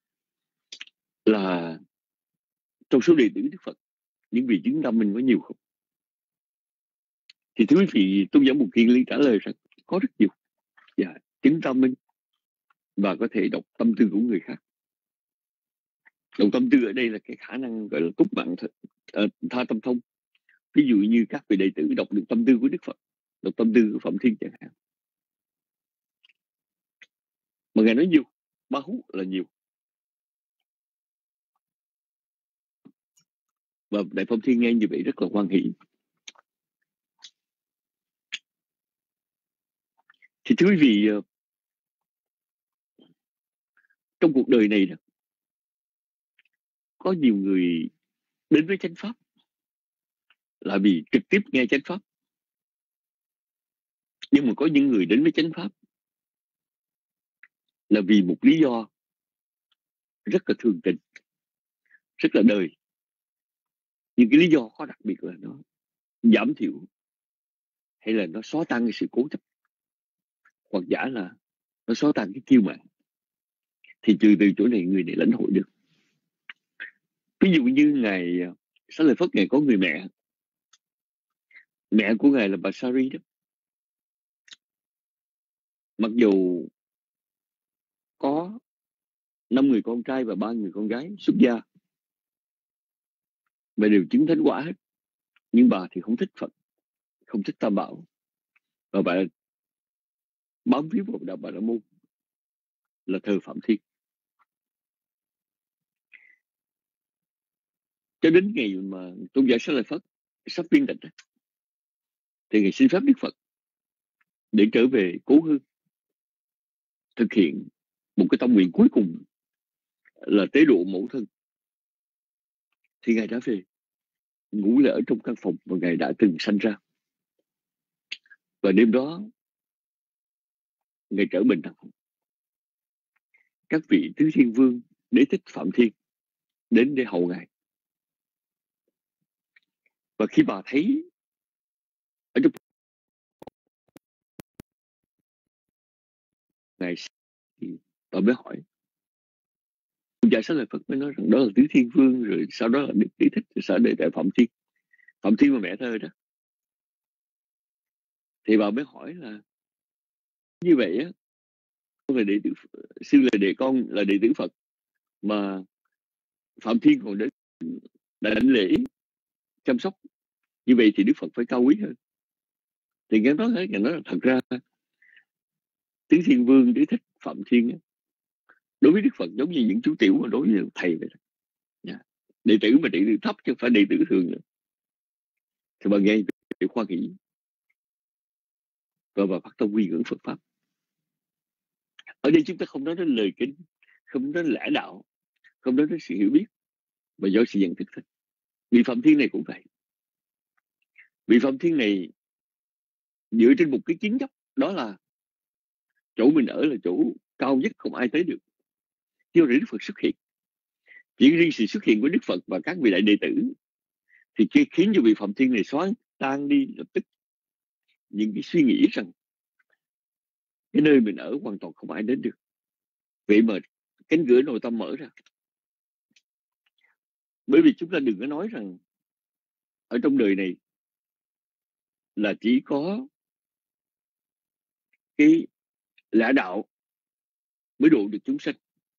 là trong số đệ tử Đức Phật, những vị chứng tâm mình có nhiều không? Thì thưa quý vị, tôn giả Mục Kiền Liên trả lời rằng có rất nhiều. Dạ, chứng tâm minh và có thể đọc tâm tư của người khác. Đọc tâm tư ở đây là cái khả năng gọi là túc mạng uh, tha tâm thông. Ví dụ như các vị đệ tử đọc được tâm tư của Đức Phật, đọc tâm tư của Phạm Thiên chẳng hạn. Mà Ngài nói nhiều, ba hú là nhiều. Và Đại Phạm Thiên nghe như vậy rất là hoan hỷ. Thì thưa quý vị, trong cuộc đời này có nhiều người đến với chánh pháp là vì trực tiếp nghe chánh pháp. Nhưng mà có những người đến với chánh pháp là vì một lý do rất là thường tình, rất là đời. Nhưng cái lý do có đặc biệt là nó giảm thiểu hay là nó xóa tan cái sự cố chấp, hoặc giả là nó xóa tan cái kiêu mạn. Thì trừ từ chỗ này người này lãnh hội được. Ví dụ như Ngài Xá Lợi Phất, Ngài có người mẹ. Mẹ của Ngài là bà Sari đó. Mặc dù có năm người con trai và ba người con gái xuất gia và đều chứng thánh quả hết, nhưng bà thì không thích Phật, không thích Tam Bảo, và bà bám víu vào đạo Bà La Môn là thờ Phạm Thiên. Cho đến ngày mà tôn giả Xá Lợi Phất sắp viên tịch thì Ngài xin phép Đức Phật để trở về cố hương, thực hiện một cái tâm nguyện cuối cùng là tế độ mẫu thân. Thì Ngài đã về, ngủ lại ở trong căn phòng mà Ngài đã từng sanh ra. Và đêm đó Ngài trở mình thẳng. Các vị Tứ Thiên Vương, Đế Thích, Phạm Thiên đến để hầu Ngài. Và khi bà thấy ở trong Ngài thì bà mới hỏi. Tôn giả Xá Lợi Phất mới nói rằng đó là Tứ Thiên Vương, rồi sau đó là Đức Đế Thích, rồi sau đó là Phạm Thiên. Phạm Thiên là mẹ thơ đó. Thì bà mới hỏi là như vậy á, con là đệ tử, sư là đệ con là đệ tử Phật, mà Phạm Thiên còn đến đã đảnh lễ chăm sóc, như vậy thì Đức Phật phải cao quý hơn. Thì cái đó thấy, nói là thật ra Tứ Thiên Vương, Đế Thích, Phạm Thiên á, đối với Đức Phật giống như những chú tiểu mà đối với thầy vậy đó. Yeah. Đệ tử mà đệ tử thấp chứ không phải đệ tử thường nữa. Thì bà nghe để khoa nghĩ và bà phát tâm quy ngưỡng Phật pháp. Ở đây chúng ta không nói đến lời kinh, không nói đến lẽ đạo, không nói đến sự hiểu biết, mà do sự nhận thức thôi. Vị Phạm Thiên này cũng vậy. Vị Phạm Thiên này dựa trên một cái kiến chấp, đó là chỗ mình ở là chỗ cao nhất không ai tới được. Chứ Đức Phật xuất hiện. Chỉ riêng sự xuất hiện của Đức Phật và các vị đại đệ tử thì khiến cho vị Phạm Thiên này xóa tan đi lập tức những cái suy nghĩ rằng cái nơi mình ở hoàn toàn không ai đến được. Vậy mà cánh cửa nội tâm mở ra. Bởi vì chúng ta đừng có nói rằng ở trong đời này là chỉ có cái lẽ đạo mới độ được chúng sanh.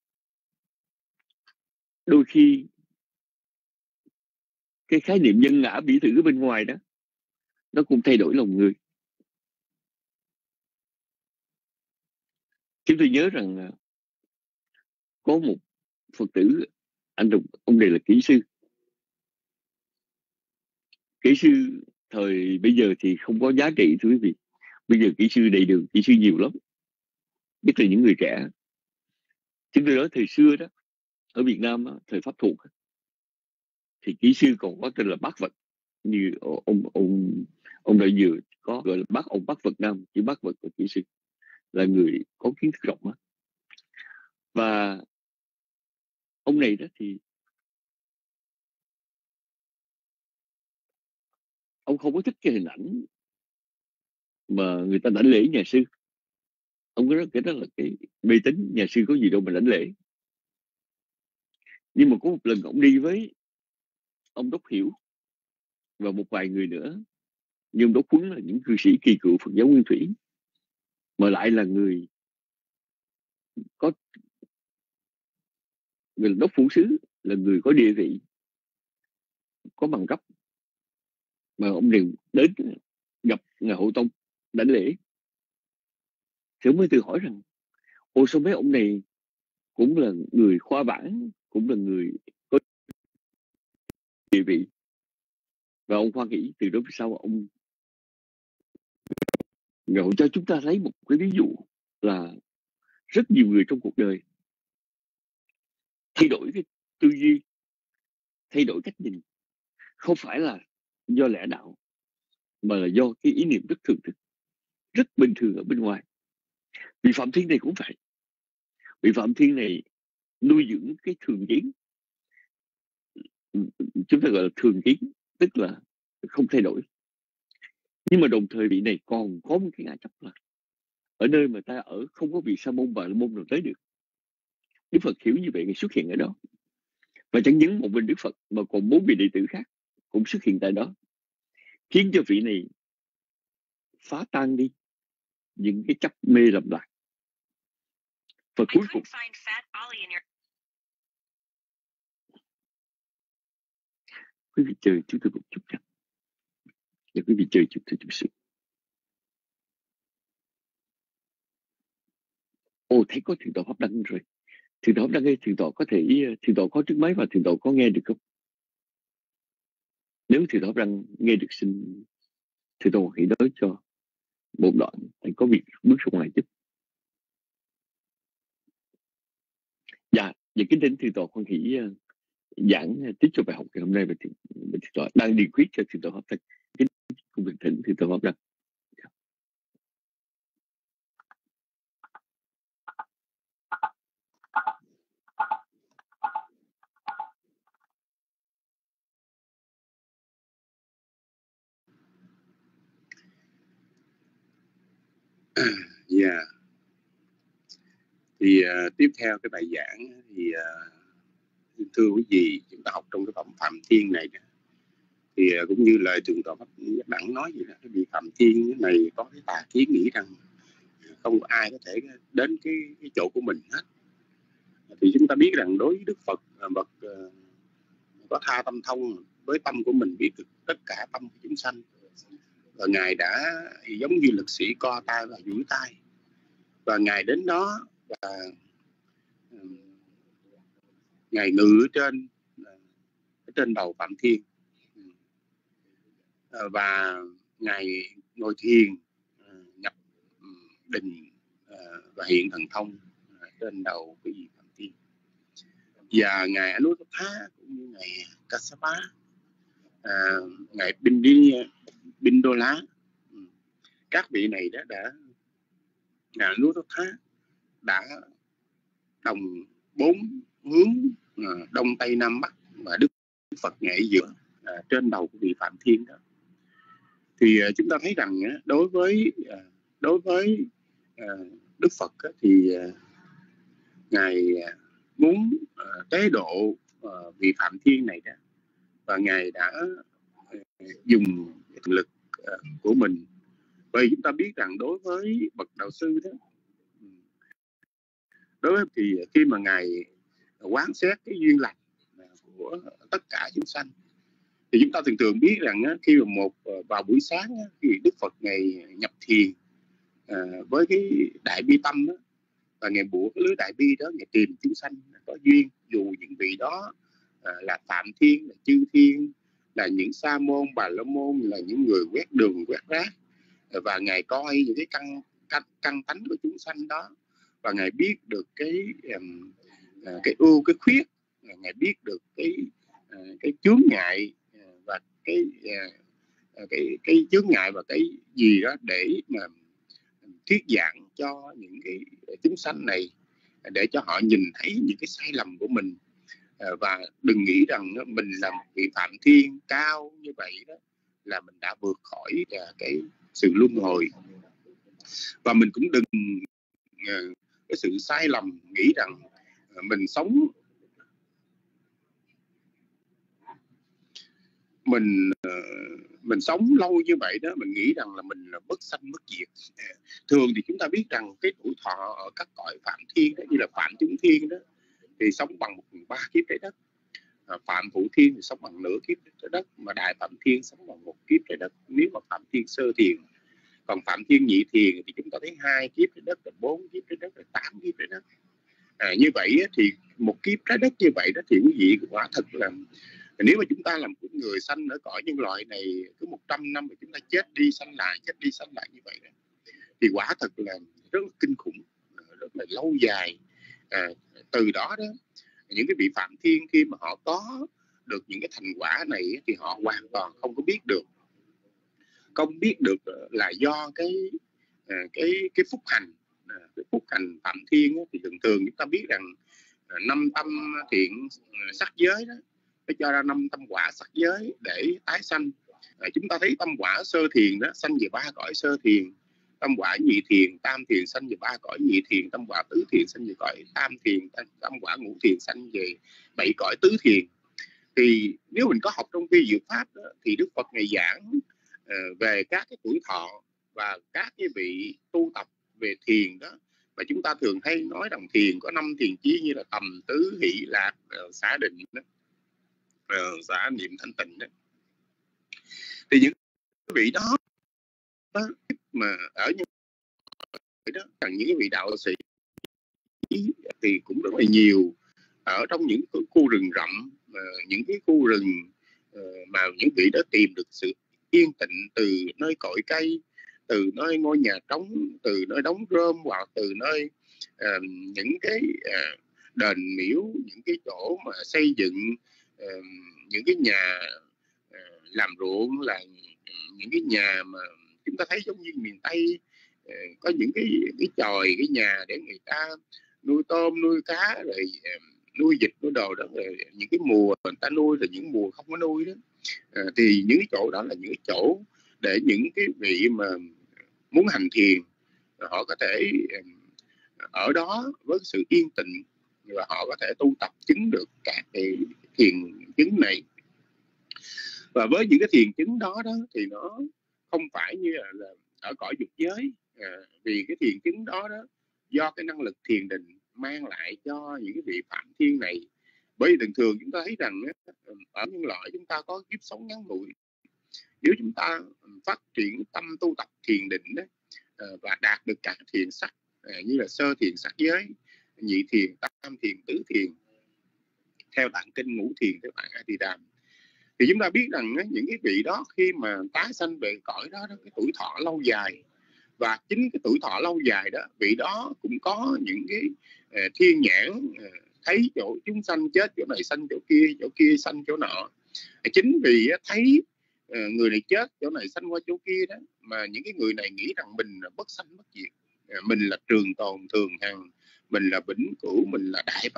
Đôi khi cái khái niệm nhân ngã bỉ thử ở bên ngoài đó nó cũng thay đổi lòng người. Chúng tôi nhớ rằng có một Phật tử, anh ông này là kỹ sư. Kỹ sư Thời bây giờ thì không có giá trị thưa quý vị. Bây giờ kỹ sư đầy đường, kỹ sư nhiều lắm, nhất là những người trẻ. Chúng tôi nói thời xưa đó, ở Việt Nam đó, thời Pháp thuộc thì kỹ sư còn có tên là bác vật, như ông ông ông đại vừa có gọi là bác ông bác Vật Nam, chứ bác vật của kỹ sư là người có kiến thức rộng đó. Và ông này đó thì ông không có thích cái hình ảnh mà người ta đảnh lễ nhà sư. Ông nói cái đó là cái mê tín, nhà sư có gì đâu mà đảnh lễ. Nhưng mà có một lần ông đi với ông Đốc Hiểu và một vài người nữa, nhưng ông Đốc Huấn là những cư sĩ kỳ cựu Phật giáo Nguyên Thủy, mà lại là người có người là đốc phủ sứ, là người có địa vị, có bằng cấp, mà ông đều đến gặp ngài Hộ Tông đảnh lễ. Thì ông mới tự hỏi rằng, ôi sao mấy ông này cũng là người khoa bản, cũng là người có địa vị. Và ông khoan nghĩ từ đó phía sau ông ngồi cho chúng ta lấy một cái ví dụ là rất nhiều người trong cuộc đời thay đổi cái tư duy, thay đổi cách nhìn, không phải là do lẽ đạo, mà là do cái ý niệm rất thường thức, rất bình thường ở bên ngoài. Vị Phạm Thiên này cũng vậy. Vị Phạm Thiên này nuôi dưỡng cái thường kiến, chúng ta gọi là thường kiến, tức là không thay đổi. Nhưng mà đồng thời vị này còn có một cái ngã chấp là ở nơi mà ta ở không có vị sa môn bà la môn nào tới được. Đức Phật hiểu như vậy, Ngài xuất hiện ở đó. Và chẳng những một mình Đức Phật mà còn bốn vị đệ tử khác cũng xuất hiện tại đó, khiến cho vị này phá tan đi những cái chấp mê lầm lạc. Và cuối cùng quý vị chờ chúng tôi một chút nha. Và quý vị chờ chúng tôi chút xíu. Ồ, thấy có thượng tọa Pháp Đăng rồi. Thượng tọa Pháp Đăng ơi, thượng tọa có thể, thượng tọa có trước máy và thượng tọa có nghe được không? Nếu thượng tọa Pháp Đăng nghe được, xin thượng tọa hãy nói cho một đoạn, anh có việc bước ra ngoài giúp. Dạ, và kính thỉnh thượng tọa con hỷ uh, giảng tiếp cho bài học ngày hôm nay và thượng tọa đang đi khuyết cho thượng tọa Pháp Đăng. Kính cùng việc thỉnh thượng tọa Pháp Đăng. Dạ. Yeah. Thì uh, tiếp theo cái bài giảng thì uh, thưa quý vị, chúng ta học trong cái phẩm Phạm Thiên này thì uh, cũng như lời thượng tọa Pháp Đẳng nói gì đó, cái vị Phạm Thiên này có cái tà kiến nghĩ rằng không có ai có thể đến cái, cái chỗ của mình hết. Thì chúng ta biết rằng đối với Đức Phật, bậc uh, có tha tâm thông, với tâm của mình biết được tất cả tâm của chúng sanh, và Ngài đã giống như lực sĩ co tay và duỗi tay, và Ngài đến đó và uh, Ngài ngự trên uh, trên đầu Phạm Thiên, uh, và Ngài ngồi thiền, uh, nhập uh, định uh, và hiện thần thông uh, trên đầu cái vị Phạm Thiên. Và Ngài Anuruddha cũng như Ngài Kassapa, uh, Ngài Bindi Bindola, các vị này đó đã Ngài Anuruddha đã đồng bốn hướng uh, đông tây nam bắc, và Đức Phật Ngài giữa uh, trên đầu của vị Phạm Thiên đó. Thì uh, chúng ta thấy rằng uh, đối với uh, đối với uh, Đức Phật uh, thì uh, Ngài uh, muốn uh, tế độ uh, vị Phạm Thiên này đó, và Ngài đã uh, dùng lực uh, của mình. Bởi vì chúng ta biết rằng đối với bậc đạo sư đó, đối với thì khi mà Ngài quán xét cái duyên lành của tất cả chúng sanh, thì chúng ta thường thường biết rằng khi mà một vào buổi sáng khi Đức Phật Ngài nhập thiền với cái đại bi tâm đó, và Ngài bủa cái lưới đại bi đó, Ngài tìm chúng sanh có duyên, dù những vị đó là Phạm Thiên, là Chư Thiên, là những sa môn, bà la môn, là những người quét đường quét rác, và Ngài coi những cái căn căn, căn tánh của chúng sanh đó, và Ngài biết được cái um, cái ưu cái khuyết, Ngài biết được cái uh, cái chướng ngại uh, và cái uh, cái cái chướng ngại và cái gì đó để mà thuyết giảng cho những cái chúng sanh này, để cho họ nhìn thấy những cái sai lầm của mình, uh, và đừng nghĩ rằng mình là một vị Phạm Thiên cao như vậy đó là mình đã vượt khỏi uh, cái sự luân hồi. Và mình cũng đừng uh, cái sự sai lầm nghĩ rằng uh, mình sống mình uh, mình sống lâu như vậy đó, mình nghĩ rằng là mình là bất sanh bất diệt. Thường thì chúng ta biết rằng cái tuổi thọ ở các cõi Phạm Thiên đó, như là Phạm Chúng Thiên đó, thì sống bằng một phần ba kiếp trái đất, Phạm Phụ Thiên thì sống bằng nửa kiếp trái đất, mà Đại Phạm Thiên sống bằng một kiếp trái đất nếu mà Phạm Thiên sơ thiền. Còn Phạm Thiên nhị thiền thì chúng ta thấy hai kiếp trái đất, rồi bốn kiếp trái đất, rồi tám kiếp trái đất. À, như vậy thì một kiếp trái đất như vậy đó thì quý vị quả thật là, nếu mà chúng ta làm một người sanh ở cõi nhân loại này cứ một trăm năm mà chúng ta chết đi sanh lại, chết đi sanh lại như vậy đó, thì quả thật là rất là kinh khủng, rất là lâu dài. À, từ đó đó những cái vị Phạm Thiên khi mà họ có được những cái thành quả này thì họ hoàn toàn không có biết được, không biết được là do cái cái cái phúc hành, cái phúc hành Phạm Thiên thì thường thường chúng ta biết rằng năm tâm thiện sắc giới đó, nó cho ra năm tâm quả sắc giới để tái sanh. À, chúng ta thấy tâm quả sơ thiền đó sanh về ba cõi sơ thiền, tâm quả nhị thiền, tam thiền sanh về ba cõi nhị thiền, tâm quả tứ thiền sanh về cõi tam thiền, tâm quả ngũ thiền sanh về bảy cõi tứ thiền. Thì nếu mình có học trong vi diệu pháp đó, thì Đức Phật ngày giảng uh, về các cái tuổi thọ và các cái vị tu tập về thiền đó, và chúng ta thường hay nói rằng thiền có năm thiền chí như là tầm, tứ, hỷ, lạc, uh, xả định đó, uh, xả niệm thanh tịnh đó. Thì những vị đó, đó mà ở những đó, rằng những cái vị đạo sĩ thì cũng rất là nhiều ở trong những khu rừng rậm, những cái khu rừng mà những vị đó tìm được sự yên tĩnh từ nơi cội cây, từ nơi ngôi nhà trống, từ nơi đống rơm, hoặc từ nơi uh, những cái uh, đền miếu, những cái chỗ mà xây dựng uh, những cái nhà uh, làm ruộng, là những cái nhà mà chúng ta thấy giống như miền Tây, uh, có những cái cái chòi, cái nhà để người ta nuôi tôm, nuôi cá, rồi uh, nuôi vịt, nuôi đồ đó. Rồi những cái mùa người ta nuôi, rồi những mùa không có nuôi đó, à, thì những cái chỗ đó là những cái chỗ để những cái vị mà muốn hành thiền họ có thể ở đó với sự yên tĩnh, và họ có thể tu tập chứng được các cái thiền chứng này. Và với những cái thiền chứng đó đó thì nó không phải như là, là ở cõi dục giới, à, vì cái thiền chứng đó đó do cái năng lực thiền định mang lại cho những cái vị Phạm Thiên này. Bởi vì thường thường chúng ta thấy rằng ở nhân loại chúng ta có kiếp sống ngắn ngủi, nếu chúng ta phát triển tâm tu tập thiền định đó, và đạt được các thiền sắc như là sơ thiền sắc giới, nhị thiền, tam thiền, tứ thiền theo tạng kinh, ngũ thiền theo tạng A Di Đà, thì chúng ta biết rằng những cái vị đó khi mà tái sanh về cõi đó, đó cái tuổi thọ lâu dài. Và chính cái tuổi thọ lâu dài đó, vị đó cũng có những cái uh, thiên nhãn, uh, thấy chỗ chúng sanh chết chỗ này, sanh chỗ kia, chỗ kia sanh chỗ nọ. Chính vì uh, thấy uh, người này chết chỗ này, sanh qua chỗ kia đó, mà những cái người này nghĩ rằng mình là bất sanh bất diệt, uh, mình là trường tồn thường hằng, mình là vĩnh cửu, mình là đại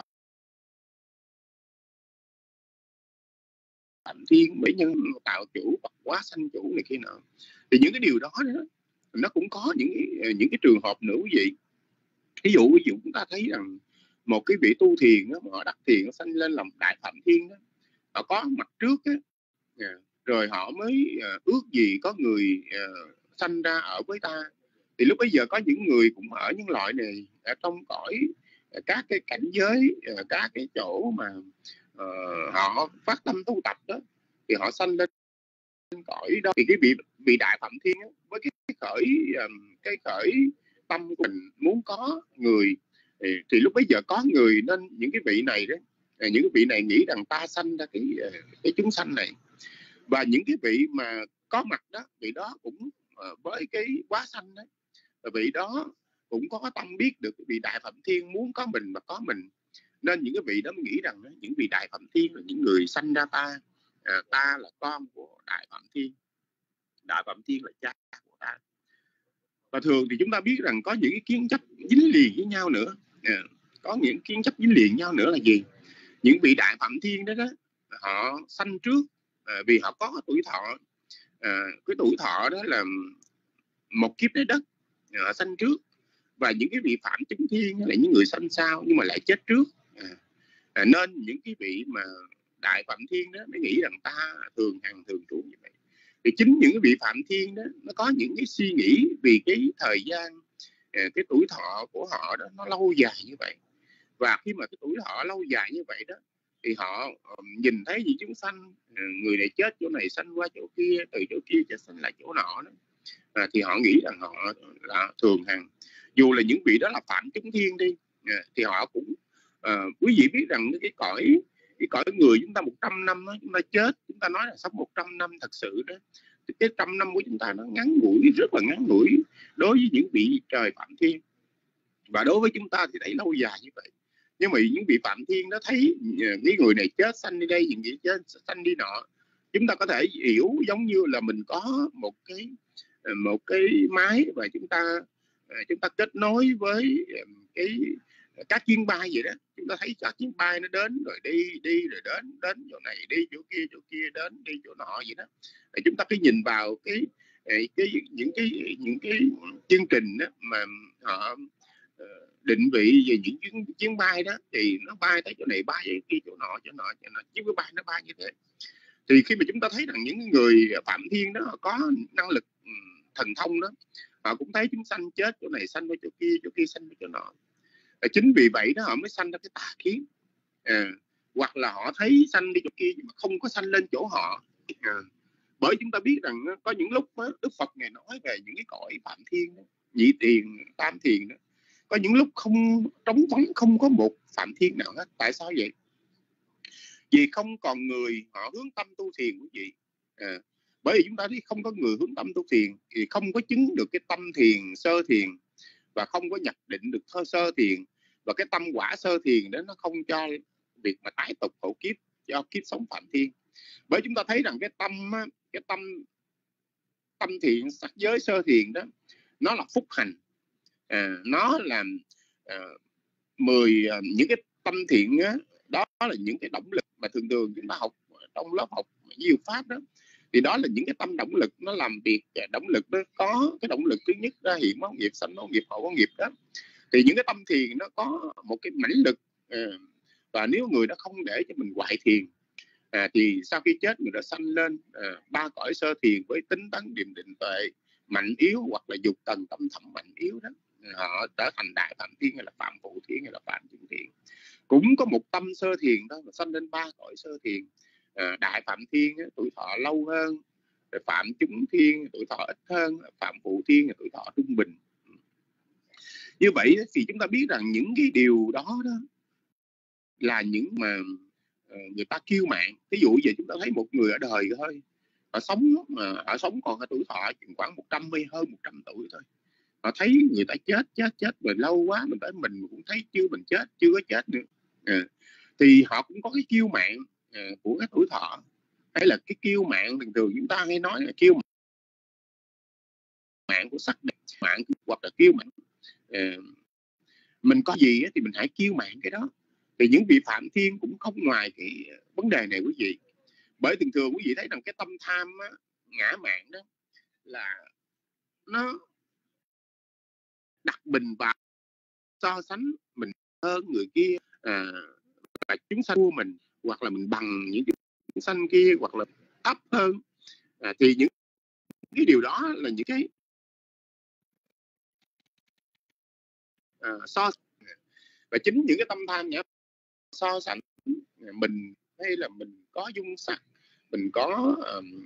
Phạm Thiên, mấy nhân tạo chủ, Phật quá sanh chủ này kia nọ. Thì những cái điều đó, đó nó cũng có những những cái trường hợp nữa quý vị. Ví dụ ví dụ chúng ta thấy rằng một cái vị tu thiền đó, mà họ đắc thiền nó sanh lên làm Đại Phạm Thiên đó, họ có mặt trước á, rồi họ mới ước gì có người uh, sanh ra ở với ta. Thì lúc bây giờ có những người cũng ở những loại này, ở trong cõi các cái cảnh giới, các cái chỗ mà uh, họ phát tâm tu tập đó, thì họ sanh lên cõi đó. Thì cái vị vị Đại Phạm Thiên đó, với cái khởi cái khởi tâm của mình muốn có người, thì, thì lúc bấy giờ có người, nên những cái vị này đó, những cái vị này nghĩ rằng ta sanh ra cái cái chúng sanh này, Và những cái vị mà có mặt đó, vị đó cũng uh, với cái quá sanh đó, vị đó cũng có tâm biết được vị Đại Phạm Thiên muốn có mình và có mình. Nên những cái vị đó mới nghĩ rằng những vị Đại Phạm Thiên là những người sanh ra ta, à, ta là con của Đại Phạm Thiên, Đại Phạm Thiên là cha của ta. Và thường thì chúng ta biết rằng có những cái kiến chấp dính liền với nhau nữa. À, có những kiến chấp dính liền nhau nữa là gì? Những vị Đại Phạm Thiên đó, đó họ sanh trước, à, vì họ có tuổi thọ, à, cái tuổi thọ đó là một kiếp trái đất, họ sanh trước. Và những cái vị Phạm Chúng Thiên là những người sanh sau nhưng mà lại chết trước. À, à, nên những cái vị mà Đại Phạm Thiên đó mới nghĩ rằng ta thường hằng thường trú như vậy. Thì chính những cái vị Phạm Thiên đó nó có những cái suy nghĩ vì cái thời gian, cái tuổi thọ của họ đó nó lâu dài như vậy. Và khi mà cái tuổi thọ lâu dài như vậy đó thì họ um, nhìn thấy những chúng sanh, người này chết chỗ này sanh qua chỗ kia, từ chỗ kia chết sanh lại chỗ nọ đó. À, thì họ nghĩ rằng họ là thường hằng. Dù là những vị đó là Phạm Chúng Thiên đi, à, thì họ cũng à, quý vị biết rằng cái cõi cái cõi người chúng ta một trăm năm đó, chúng ta chết, chúng ta nói là sống một trăm năm thật sự đó, cái trăm năm của chúng ta nó ngắn ngủi, rất là ngắn ngủi đối với những vị trời Phạm Thiên. Và đối với chúng ta thì thấy lâu dài như vậy. Nhưng mà những vị Phạm Thiên đó thấy cái người này chết sanh đi đây, những người chết sanh đi nọ, chúng ta có thể hiểu giống như là mình có một cái một cái máy và chúng ta chúng ta kết nối với cái các chuyến bay vậy đó. Chúng ta thấy các chuyến bay nó đến rồi đi, đi rồi đến, đến chỗ này đi chỗ kia, chỗ kia đến đi chỗ nọ vậy đó. Rồi chúng ta cứ nhìn vào cái cái những cái những cái chương trình đó mà họ định vị về những chuyến, chuyến bay đó, thì nó bay tới chỗ này, bay về kia, chỗ nọ, chỗ nọ, chỗ nọ, chiếc máy bay nó bay như thế. Thì khi mà chúng ta thấy rằng những người Phạm Thiên đó có năng lực thần thông đó, họ cũng thấy chúng sanh chết chỗ này sanh vào chỗ kia, chỗ kia sanh vào chỗ nọ. Và chính vì vậy đó họ mới sanh ra cái tà kiến. À, hoặc là họ thấy sanh đi chỗ kia nhưng mà không có sanh lên chỗ họ. À, bởi chúng ta biết rằng có những lúc đó, Đức Phật Ngài nói về những cái cõi Phạm Thiên đó, Nhị Thiền, Tam Thiền đó, có những lúc không trống vắng, không có một Phạm Thiên nào hết. Tại sao vậy? Vì không còn người họ hướng tâm tu thiền quý vị. À, bởi vì chúng ta thấy không có người hướng tâm tu thiền thì không có chứng được cái tâm thiền sơ thiền, và không có nhập định được thơ sơ thiền, và cái tâm quả sơ thiền đó nó không cho việc mà tái tục khổ kiếp, cho kiếp sống Phạm Thiên. Bởi chúng ta thấy rằng cái tâm cái tâm tâm thiện sắc giới sơ thiền đó nó là phúc hành, à, nó là à, mười à, những cái tâm thiện á, đó là những cái động lực mà thường thường chúng ta học trong lớp học nhiều pháp đó. Thì đó là những cái tâm động lực nó làm việc. Động lực đó có cái động lực thứ nhất ra hiện báo nghiệp, sanh báo nghiệp, hậu báo nghiệp đó. Thì những cái tâm thiền nó có một cái mãnh lực, à, và nếu người đó không để cho mình hoại thiền, à, thì sau khi chết người đó sanh lên à, ba cõi sơ thiền với tính tấn, điềm định, tuệ mạnh yếu, hoặc là dục tần tâm thẳm mạnh yếu đó, họ trở thành Đại Phạm Thiên hay là Phạm Phụ Thiên hay là Phạm Chúng Thiên. Cũng có một tâm sơ thiền đó mà sanh lên ba cõi sơ thiền. À, Đại Phạm Thiên á, tuổi thọ lâu hơn, rồi Phạm Chúng Thiên tuổi thọ ít hơn, Phạm Phụ Thiên tuổi thọ trung bình. Như vậy thì chúng ta biết rằng những cái điều đó đó là những mà uh, người ta kiêu mạn. Ví dụ vậy, chúng ta thấy một người ở đời thôi, họ sống mà họ sống còn cái tuổi thọ khoảng một trăm mươi hơn một trăm tuổi thôi, họ thấy người ta chết chết chết rồi lâu quá, mình tới mình cũng thấy chưa mình chết, chưa có chết nữa. À, thì họ cũng có cái kiêu mạn à, của cái tuổi thọ, hay là cái kiêu mạn thường thường chúng ta hay nói là kiêu mạn của sắc đẹp, mạn hoặc là kiêu mạn à, mình có gì thì mình hãy kiêu mạn cái đó. Thì những vị Phạm Thiên cũng không ngoài cái vấn đề này quý vị. Bởi thường thường quý vị thấy rằng cái tâm tham á, ngã mạn đó là nó đặt mình vào so sánh mình hơn người kia, à, và chúng sanh của mình, hoặc là mình bằng những chúng sanh kia, hoặc là thấp hơn. À, thì những cái điều đó là những cái à, so và chính những cái tâm tham nhá, so sánh mình hay là mình có dung sắc, mình có um,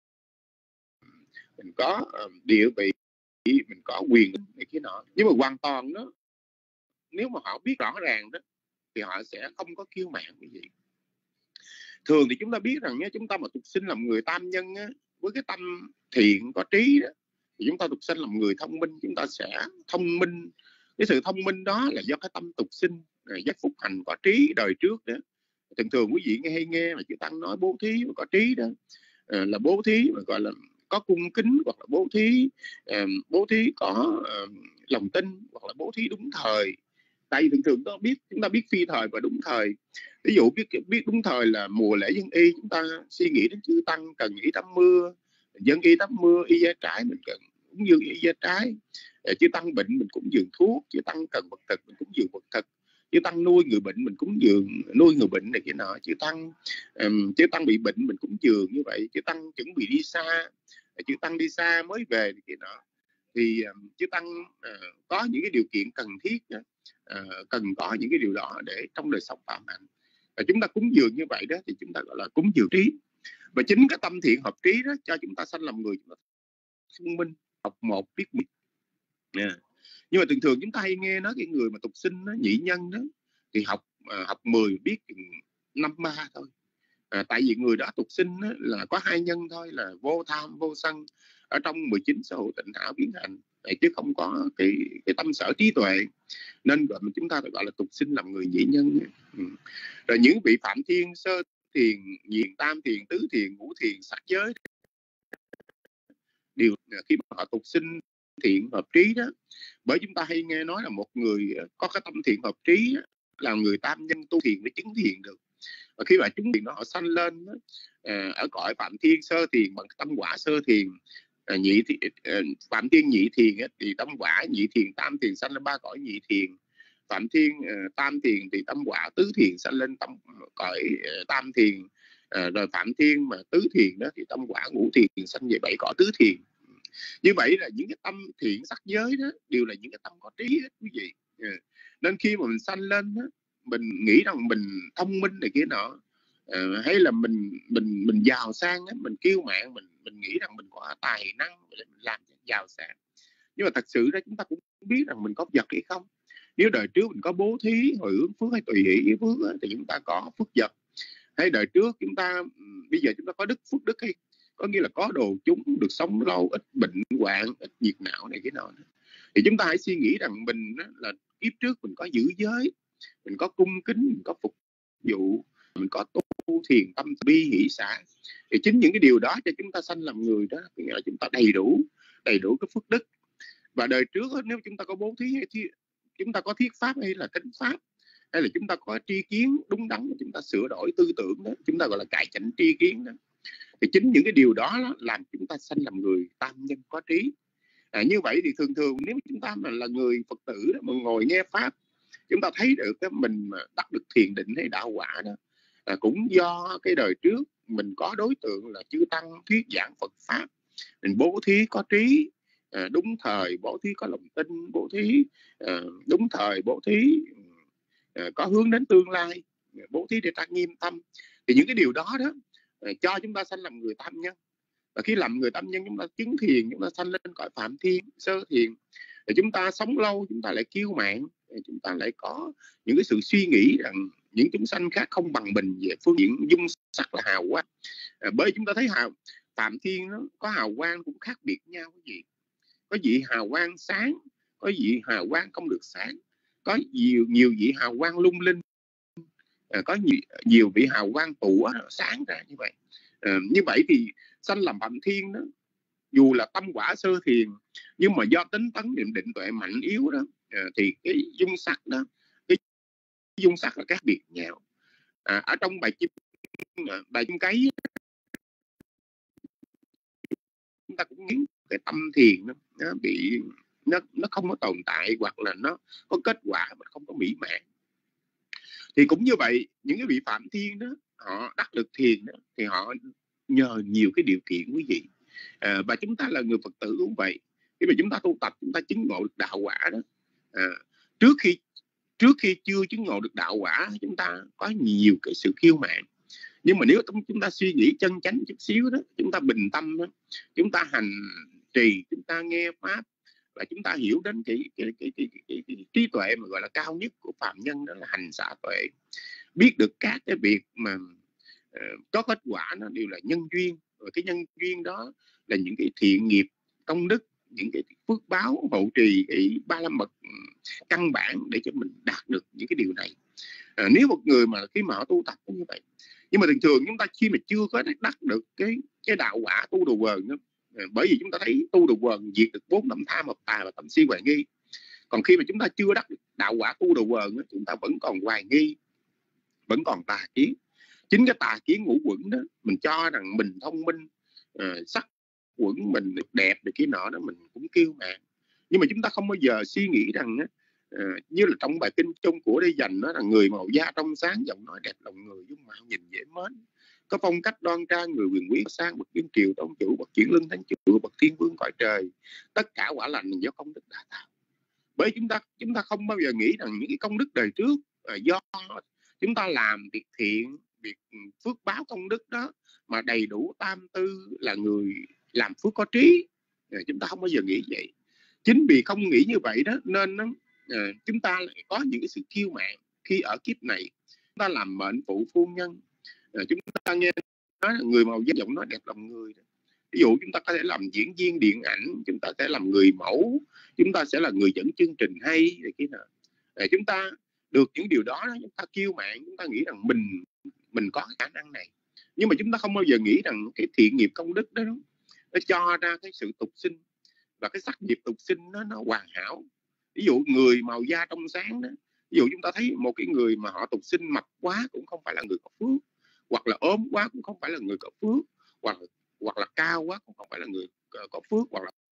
mình có um, địa vị, mình có quyền này kia nọ, nhưng mà hoàn toàn đó, nếu mà họ biết rõ ràng đó thì họ sẽ không có kiêu mạn cái gì. Thường thì chúng ta biết rằng nhé, chúng ta mà tục sinh làm người tam nhân á, với cái tâm thiện có trí đó, thì chúng ta tục sinh làm người thông minh, chúng ta sẽ thông minh. Cái sự thông minh đó là do cái tâm tục sinh, giác phúc hành có trí đời trước đó. Thường thường quý vị nghe hay nghe mà chư tăng nói bố thí mà có trí đó, à, là bố thí mà gọi là có cung kính, hoặc là bố thí uh, bố thí có uh, lòng tin, hoặc là bố thí đúng thời. Tại vì thường thường chúng ta biết chúng ta biết phi thời và đúng thời. Ví dụ biết biết đúng thời là mùa lễ dân y, chúng ta suy nghĩ đến chư tăng cần y tắm mưa, dân y tắm mưa, y giá trái mình cần cũng dường y giá trái. Chư tăng bệnh mình cũng dường thuốc, chư tăng cần vật thực mình cũng dường vật thực, chư tăng nuôi người bệnh mình cũng dường nuôi người bệnh này kia nọ, chư tăng um, chư tăng bị bệnh mình cũng dường như vậy, chư tăng chuẩn bị đi xa, chư tăng đi xa mới về này kia nọ, thì um, chư tăng uh, có những cái điều kiện cần thiết, uh, cần có những cái điều đó để trong đời sống phạm hạnh. Và chúng ta cúng dường như vậy đó thì chúng ta gọi là cúng dường trí. Và chính cái tâm thiện hợp trí đó cho chúng ta sanh làm người chúng ta thông minh, học một biết mười. Yeah. Nhưng mà thường thường chúng ta hay nghe nói cái người mà tục sinh đó, nhị nhân đó, thì học uh, học mười biết năm ba thôi. À, tại vì người đó tục sinh đó, là có hai nhân thôi, là vô tham vô sân ở trong mười chín sở hữu tịnh hảo biến hành, chứ không có cái cái tâm sở trí tuệ, nên gọi chúng ta gọi là tục sinh làm người nhị nhân. Ừ. Rồi những vị phạm thiên, sơ thiền, nhiền, tam thiền, tứ thiền, ngũ thiền, sắc giới, điều khi mà họ tục sinh thiện hợp trí đó, bởi chúng ta hay nghe nói là một người có cái tâm thiện hợp trí đó, là người tam nhân tu thiền mới chứng thiền được. Và khi mà chúng thiền đó họ sanh lên đó, ở cõi phạm thiên sơ thiền bằng tâm quả sơ thiền, nhị thiền, phạm thiên nhị thiền thì tâm quả nhị thiền, tam thiền sanh lên ba cõi nhị thiền, phạm thiên uh, tam thiền thì tâm quả tứ thiền sanh lên tâm cõi uh, tam thiền, uh, rồi phạm thiên mà tứ thiền đó thì tâm quả ngũ thiền sanh về bảy cõi tứ thiền. Như vậy là những cái tâm thiện sắc giới đó đều là những cái tâm có trí hết quý vị. Yeah. Nên khi mà mình sanh lên đó, mình nghĩ rằng mình thông minh này kia nọ, uh, hay là mình mình mình giàu sang đó, mình kiêu mạn, mình mình nghĩ rằng mình có tài năng để mình làm giàu sang. Nhưng mà thật sự ra chúng ta cũng biết rằng mình có vật hay không. Nếu đời trước mình có bố thí, hồi hướng phước hay tùy hỷ phước thì chúng ta có phước vật. Hay đời trước chúng ta bây giờ chúng ta có đức phước đức hay, có nghĩa là có đồ chúng được sống lâu, ít bệnh hoạn, ít nhiệt não này cái nọ. Thì chúng ta hãy suy nghĩ rằng mình là kiếp trước mình có giữ giới, mình có cung kính, mình có phục vụ, mình có tu thiền tâm bi hỷ xả. Thì chính những cái điều đó cho chúng ta sanh làm người đó, nghĩa là chúng ta đầy đủ đầy đủ cái phước đức. Và đời trước nếu chúng ta có bố thí hay thi, chúng ta có thiết pháp hay là thính pháp, hay là chúng ta có tri kiến đúng đắn, chúng ta sửa đổi tư tưởng đó, chúng ta gọi là cải chánh tri kiến đó, thì chính những cái điều đó, đó làm chúng ta sanh làm người tam nhân có trí. À, như vậy thì thường thường nếu chúng ta mà là người Phật tử đó, mà ngồi nghe pháp, chúng ta thấy được cái mình mà đắc được thiền định hay đạo quả đó, à, cũng do cái đời trước mình có đối tượng là chư tăng thuyết giảng Phật pháp, mình bố thí có trí, à, đúng thời, bố thí có lòng tin, bố thí à, đúng thời, bố thí à, có hướng đến tương lai, bố thí để ta nghiêm tâm. Thì những cái điều đó đó à, cho chúng ta sanh làm người tam nhân. Và khi làm người tam nhân, chúng ta chứng thiền, chúng ta sanh lên cõi phạm thiên sơ thiền, thì chúng ta sống lâu, chúng ta lại kiêu mạn, chúng ta lại có những cái sự suy nghĩ rằng những chúng sanh khác không bằng mình về phương diện dung sắc là hào quang. À, bởi chúng ta thấy hào phạm thiên nó có hào quang cũng khác biệt nhau cái gì. Có vị hào quang sáng, có vị hào quang không được sáng, có nhiều nhiều vị hào quang lung linh, à, có nhiều, nhiều vị hào quang tủa sáng ra như vậy. À, như vậy thì sanh làm phạm thiên đó, dù là tâm quả sơ thiền, nhưng mà do tính tấn niệm định tuệ mạnh yếu đó, à, thì cái dung sắc đó, cái dung sắc là khác biệt nhau. À, ở trong bài chim bài chim cấy chúng ta cũng nghĩ cái tâm thiền nó, nó bị nó nó không có tồn tại, hoặc là nó có kết quả mà không có mỹ mãn. Thì cũng như vậy, những cái vị phạm thiên đó họ đắc được thiền đó, thì họ nhờ nhiều cái điều kiện quý vị. À, và chúng ta là người Phật tử cũng vậy. Khi mà chúng ta tu tập, chúng ta chứng ngộ được đạo quả đó, à, trước khi trước khi chưa chứng ngộ được đạo quả, chúng ta có nhiều cái sự kiêu mạn. Nhưng mà nếu chúng ta suy nghĩ chân chánh chút xíu đó, chúng ta bình tâm đó, chúng ta hành trì, chúng ta nghe pháp, và chúng ta hiểu đến cái, cái, cái, cái, cái, cái, cái trí tuệ mà gọi là cao nhất của phạm nhân, đó là hành xả tuệ. Biết được các cái việc mà có kết quả nó đều là nhân duyên, và cái nhân duyên đó là những cái thiện nghiệp công đức, những cái phước báo hậu trì, cái ba la mật căn bản để cho mình đạt được những cái điều này. À, nếu một người mà khi mà họ tu tập như vậy, nhưng mà thường thường chúng ta khi mà chưa có đắc được cái cái đạo quả tu đồ vờn đó, à, bởi vì chúng ta thấy tu đồ vờn diệt được bốn tâm tham, hợp tà và tâm si hoài nghi. Còn khi mà chúng ta chưa đắc được đạo quả tu đồ vờn đó, chúng ta vẫn còn hoài nghi, vẫn còn tà kiến. Chính cái tà kiến ngũ quẩn đó, mình cho rằng mình thông minh, uh, sắc quẩn mình đẹp để cái nọ đó, mình cũng kiêu mạn. Nhưng mà chúng ta không bao giờ suy nghĩ rằng uh, như là trong bài kinh chung của đây dành đó là người màu da trong sáng, giọng nói đẹp lòng người, dung mạo nhìn dễ mến, có phong cách đoan trang, người quyền quý sang, bậc kim triều tôn chủ, bậc chuyển lưng thánh chủ, bậc thiên vương cõi trời, tất cả quả lành do công đức đã tạo. Bởi chúng ta chúng ta không bao giờ nghĩ rằng những cái công đức đời trước uh, do chúng ta làm việc thiện, việc phước báo công đức đó mà đầy đủ tam tư là người làm phước có trí. Chúng ta không bao giờ nghĩ vậy. Chính vì không nghĩ như vậy đó nên uh, chúng ta lại có những cái sự kiêu mạn khi ở kiếp này. Chúng ta làm mệnh phụ phu nhân, uh, chúng ta nghe nói người màu da giọng nói đẹp lòng người. Ví dụ chúng ta có thể làm diễn viên điện ảnh, chúng ta sẽ làm người mẫu, chúng ta sẽ là người dẫn chương trình hay để cái nào. Uh, chúng ta được những điều đó, chúng ta kiêu mạn, chúng ta nghĩ rằng mình mình có khả năng này. Nhưng mà chúng ta không bao giờ nghĩ rằng cái thiện nghiệp công đức đó nó cho ra cái sự tục sinh, và cái sắc nghiệp tục sinh nó nó hoàn hảo. Ví dụ người màu da trong sáng đó, ví dụ chúng ta thấy một cái người mà họ tục sinh mập quá cũng không phải là người có phước, hoặc là ốm quá cũng không phải là người có phước, hoặc là, hoặc là cao quá cũng không phải là người có phước, hoặc là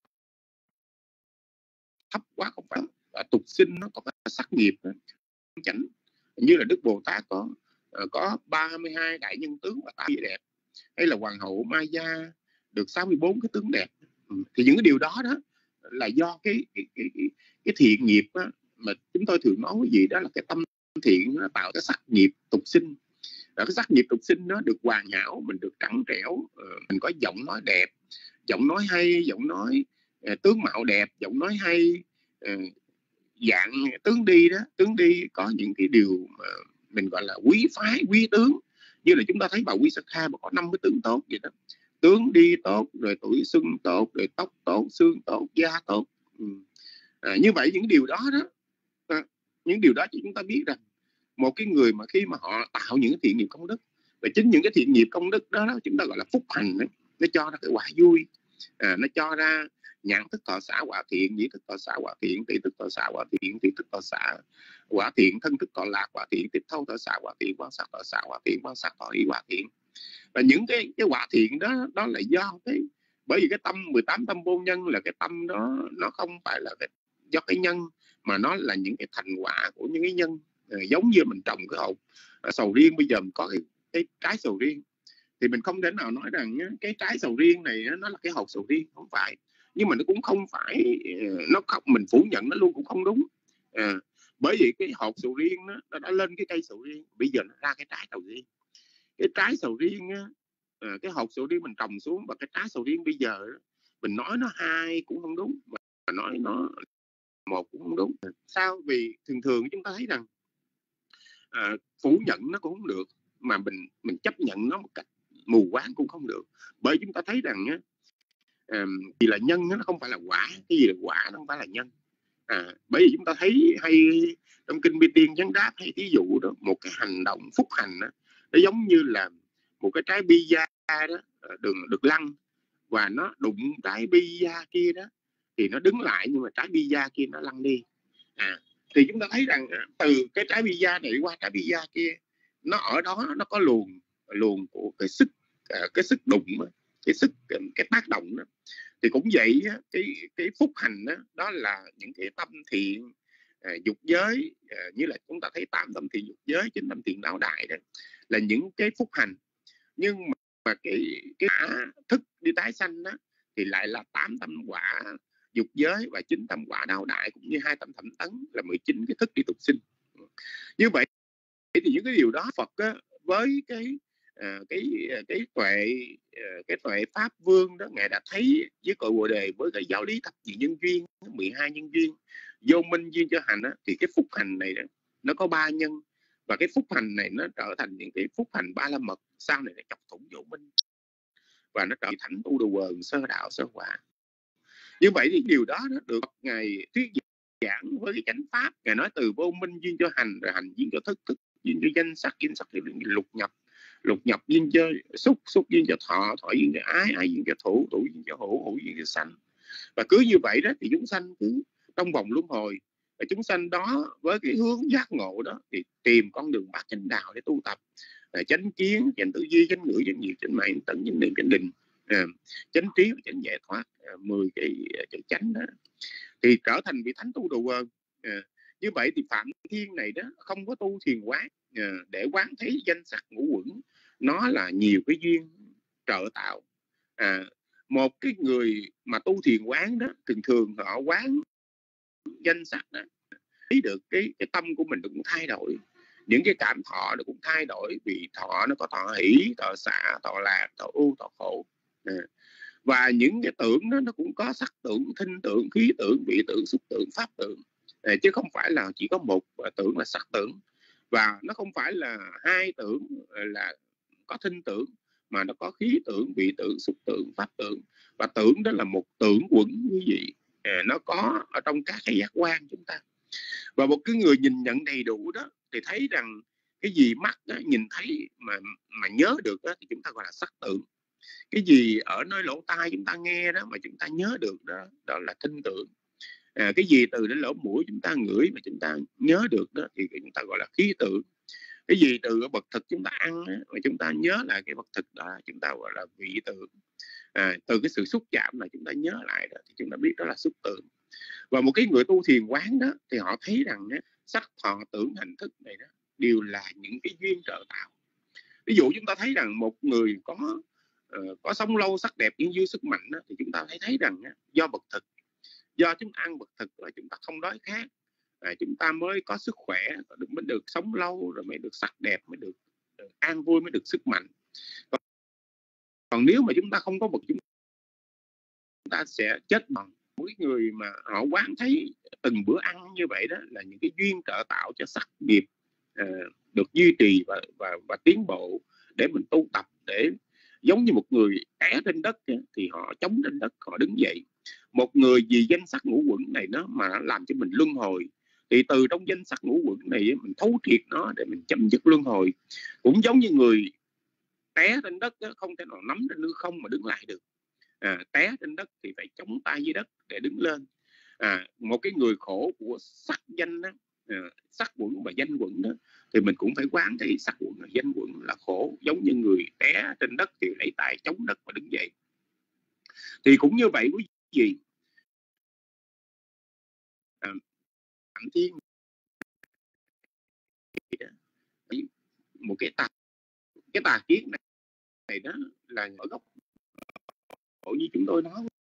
thấp quá không phải. Và tục sinh nó có cái sắc nghiệp đó. Chảnh như là Đức Bồ Tát có có ba mươi hai đại nhân tướng và tám vị đẹp, hay là Hoàng hậu Maya được sáu mươi bốn cái tướng đẹp. Thì những cái điều đó đó là do cái cái cái, cái, cái thiện nghiệp đó, mà chúng tôi thường nói cái gì đó là cái tâm thiện nó tạo cái sắc nghiệp tục sinh. Và cái sắc nghiệp tục sinh nó được hoàn hảo, mình được trắng trẻo, mình có giọng nói đẹp, giọng nói hay, giọng nói tướng mạo đẹp, giọng nói hay, dạng tướng đi đó, tướng đi có những cái điều mà mình gọi là quý phái, quý tướng. Như là chúng ta thấy bà Quý Sắc Kha mà có năm cái tướng tốt vậy đó. Tướng đi tốt, rồi tuổi xuân tốt, rồi tóc tốt, xương tốt, da tốt. Ừ. À, như vậy những điều đó đó, à, những điều đó cho chúng ta biết rằng một cái người mà khi mà họ tạo những cái thiện nghiệp công đức, và chính những cái thiện nghiệp công đức đó, đó chúng ta gọi là phúc hành đó, nó cho ra cái quả vui, à, nó cho ra nhãn thức thọ xả quả thiện, nhĩ thức thọ xả quả thiện, tỷ thức thọ xả quả thiện, tỷ thức thọ xả quả thiện, thân thức thọ lạc quả thiện, tiếp thâu thọ xả quả thiện, quan sát thọ xả quả thiện, quan sát thọ ý quả thiện. Và những cái cái quả thiện đó đó là do cái, bởi vì cái tâm mười tám tâm vô nhân là cái tâm đó, nó không phải là cái, do cái nhân, mà nó là những cái thành quả của những cái nhân. À, giống như mình trồng cái hột sầu riêng, bây giờ mình có cái, cái trái sầu riêng, thì mình không thể nào nói rằng cái trái sầu riêng này nó là cái hột sầu riêng, không phải. Nhưng mà nó cũng không phải, nó không, mình phủ nhận nó luôn cũng không đúng. À, bởi vì cái hột sầu riêng đó, nó đã lên cái cây sầu riêng, bây giờ nó ra cái trái sầu riêng. Cái trái sầu riêng á, à, cái hột sầu riêng mình trồng xuống, và cái trái sầu riêng bây giờ đó, mình nói nó hai cũng không đúng, mà nói nó một cũng không đúng. Sao? Vì thường thường chúng ta thấy rằng à, phủ nhận nó cũng không được, mà mình mình chấp nhận nó một cách mù quáng cũng không được. Bởi chúng ta thấy rằng á, à, gì là nhân nó không phải là quả, cái gì là quả nó không phải là nhân. À, bởi vì chúng ta thấy hay trong kinh Bi Tiên Chánh Đáp hay ví dụ đó, một cái hành động phúc hành đó, nó giống như là một cái trái bi da đó được, được lăn, và nó đụng trái bi da kia đó thì nó đứng lại, nhưng mà trái bi da kia nó lăn đi. À, thì chúng ta thấy rằng từ cái trái bi da này qua trái bi da kia, nó ở đó nó có luồng luồng của cái sức cái sức đụng, cái sức cái tác động đó. Thì cũng vậy, cái cái phúc hành đó, đó là những cái tâm thiện, à, dục giới, à, như là chúng ta thấy tám tâm thiện dục giới, chín tâm thiện đạo đại đó, là những cái phúc hành. Nhưng mà, mà cái cái thức đi tái sanh đó thì lại là tám tâm quả dục giới và chín tâm quả đạo đại, cũng như hai tâm thẩm tấn là mười chín cái thức đi tục sinh. Như vậy thì những cái điều đó Phật á, với cái À, cái cái tuệ cái tuệ pháp vương đó, ngài đã thấy với cội Bồ đề, với cái giáo lý thập nhị nhân duyên, mười hai nhân duyên, vô minh duyên cho hành đó, thì cái phúc hành này đó, nó có ba nhân. Và cái phúc hành này nó trở thành những cái phúc hành ba la mật, sau này nó chọc thủng vô minh, và nó trở thành thánh tu đồ quần sơ đạo sơ quả. Như vậy thì điều đó nó được Ngài thuyết giảng với cái chánh pháp. Ngài nói từ vô minh duyên cho hành, rồi hành duyên cho thức, thức duyên cho danh sắc, danh sắc thì lục nhập, lục nhập duyên cho xúc, xúc duyên cho thọ, thọ duyên cho ái, ái duyên cho thủ, thủ duyên cho hữu, hữu duyên cho sanh. Và cứ như vậy đó thì chúng sanh cứ trong vòng luân hồi. Và chúng sanh đó với cái hướng giác ngộ đó thì tìm con đường bát chánh đạo để tu tập, à, chánh kiến, chánh tư duy, chánh ngữ, chánh nghiệp, chánh mạng, tận chánh niệm, chánh định, à, chánh trí, chánh giải thoát, à, mười cái chữ chánh đó thì trở thành vị thánh tu đồ quần. À, như vậy thì Phạm Thiên này đó không có tu thiền quán, à, để quán thấy danh sắc ngũ uẩn, nó là nhiều cái duyên trợ tạo. À, một cái người mà tu thiền quán đó thường thường họ quán danh sắc đó, thấy được cái cái tâm của mình cũng thay đổi, những cái cảm thọ nó cũng thay đổi, vì thọ nó có thọ hỷ, thọ xả, thọ lạc, thọ ưu, thọ khổ. À, và những cái tưởng đó nó cũng có sắc tưởng, thinh tưởng, khí tưởng, vị tưởng, xúc tưởng, pháp tưởng, à, chứ không phải là chỉ có một tưởng là sắc tưởng, và nó không phải là hai tưởng là có thinh tưởng, mà nó có khí tưởng, vị tưởng, xúc tưởng, pháp tưởng. Và tưởng đó là một tưởng quẩn như vậy, à, nó có ở trong các cái giác quan chúng ta. Và một cái người nhìn nhận đầy đủ đó thì thấy rằng cái gì mắt đó, nhìn thấy mà mà nhớ được đó, thì chúng ta gọi là sắc tưởng. Cái gì ở nơi lỗ tai chúng ta nghe đó mà chúng ta nhớ được đó, đó là thinh tưởng. À, cái gì từ đến lỗ mũi chúng ta ngửi mà chúng ta nhớ được đó thì chúng ta gọi là khí tưởng. Cái gì từ cái vật thực chúng ta ăn á, mà chúng ta nhớ lại cái vật thực đó, chúng ta gọi là vị tưởng. À, từ cái sự xúc chạm là chúng ta nhớ lại đó thì chúng ta biết đó là xúc tưởng. Và một cái người tu thiền quán đó thì họ thấy rằng á, sắc, thọ, tưởng, hành, thức này đó đều là những cái duyên trợ tạo. Ví dụ chúng ta thấy rằng một người có uh, có sống lâu, sắc đẹp, nhưng dư sức mạnh đó, thì chúng ta thấy thấy rằng á, do vật thực, do chúng ta ăn vật thực là chúng ta không đói khát, à, chúng ta mới có sức khỏe, mới được sống lâu, rồi mới được sắc đẹp, mới được uh, an vui, mới được sức mạnh. Còn, còn nếu mà chúng ta không có vật, chúng ta sẽ chết bằng. Mỗi người mà họ quán thấy từng bữa ăn như vậy đó là những cái duyên trợ tạo cho sắc nghiệp uh, được duy trì và, và, và tiến bộ để mình tu tập, để giống như một người té trên đất ấy, thì họ chống trên đất, họ đứng dậy. Một người vì danh sắc ngũ uẩn này nó mà nó làm cho mình luân hồi, thì từ trong danh sắc ngũ uẩn này mình thấu triệt nó để mình chấm dứt luân hồi. Cũng giống như người té trên đất đó, không thể nào nắm trên hư không mà đứng lại được. À, té trên đất thì phải chống tay dưới đất để đứng lên. À, một cái người khổ của sắc danh đó, à, sắc quẩn và danh quẩn đó, thì mình cũng phải quán thấy sắc quẩn và danh quẩn là khổ, giống như người té trên đất thì lấy tay chống đất và đứng dậy. Thì cũng như vậy quý vị, à, Phạm Thiên một cái tà cái tà kiến này, này đó là ở góc độ như chúng tôi nói,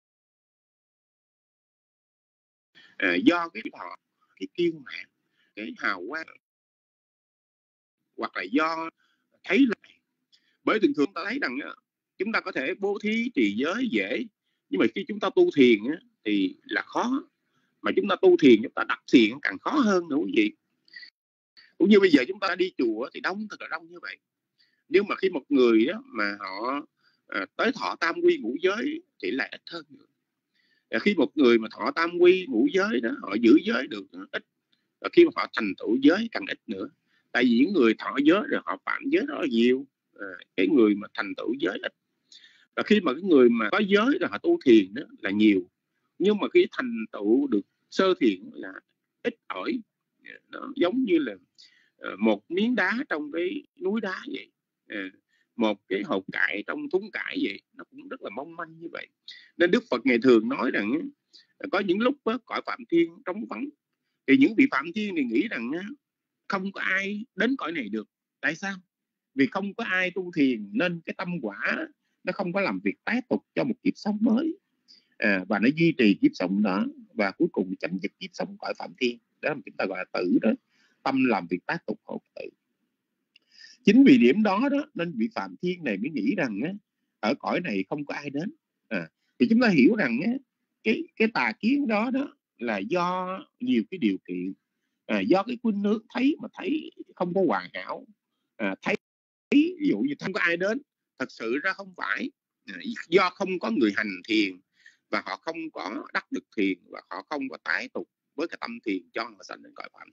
à, do cái thọ, cái kiêu mạn, cái hào quang, hoặc là do thấy lại. Bởi thường thường ta thấy rằng á, chúng ta có thể bố thí trì giới dễ, nhưng mà khi chúng ta tu thiền á, thì là khó. Mà chúng ta tu thiền, chúng ta đắc thiền càng khó hơn nữa quý vị. Cũng như bây giờ chúng ta đi chùa thì đông, thật là đông như vậy. Nhưng mà khi một người đó mà họ à, tới thọ tam quy ngũ giới thì lại ít hơn nữa. À, khi một người mà thọ tam quy ngũ giới đó, họ giữ giới được ít. Và khi mà họ thành tựu giới càng ít nữa. Tại vì những người thọ giới rồi họ phạm giới rất là nhiều, à, cái người mà thành tựu giới ít. Và khi mà cái người mà có giới rồi họ tu thiền đó là nhiều, nhưng mà cái thành tựu được sơ thiền là ít ỏi. Nó giống như là uh, một miếng đá trong cái núi đá vậy, uh, một cái hột cải trong thúng cải vậy, nó cũng rất là mong manh như vậy. Nên Đức Phật ngày thường nói rằng uh, có những lúc uh, cõi Phạm Thiên trống vắng, thì những vị Phạm Thiên thì nghĩ rằng uh, không có ai đến cõi này được. Tại sao? Vì không có ai tu thiền nên cái tâm quả nó không có làm việc tái tục cho một kiếp sống mới, à, và nó duy trì kiếp sống đó, và cuối cùng chấm dứt kiếp sống cõi Phạm Thiên. Đó là chúng ta gọi là tử đó, tâm làm việc tái tục hồn tử. Chính vì điểm đó đó nên vị Phạm Thiên này mới nghĩ rằng á, ở cõi này không có ai đến. À, thì chúng ta hiểu rằng á, cái cái tà kiến đó đó là do nhiều cái điều kiện. à, do cái khuynh hướng thấy mà thấy không có hoàn hảo, à, thấy ví dụ như không có ai đến, thật sự ra không phải, à, do không có người hành thiền và họ không có đắc được thiền và họ không có tái tục với cái tâm thiền cho họ sanh lên cõi phạm,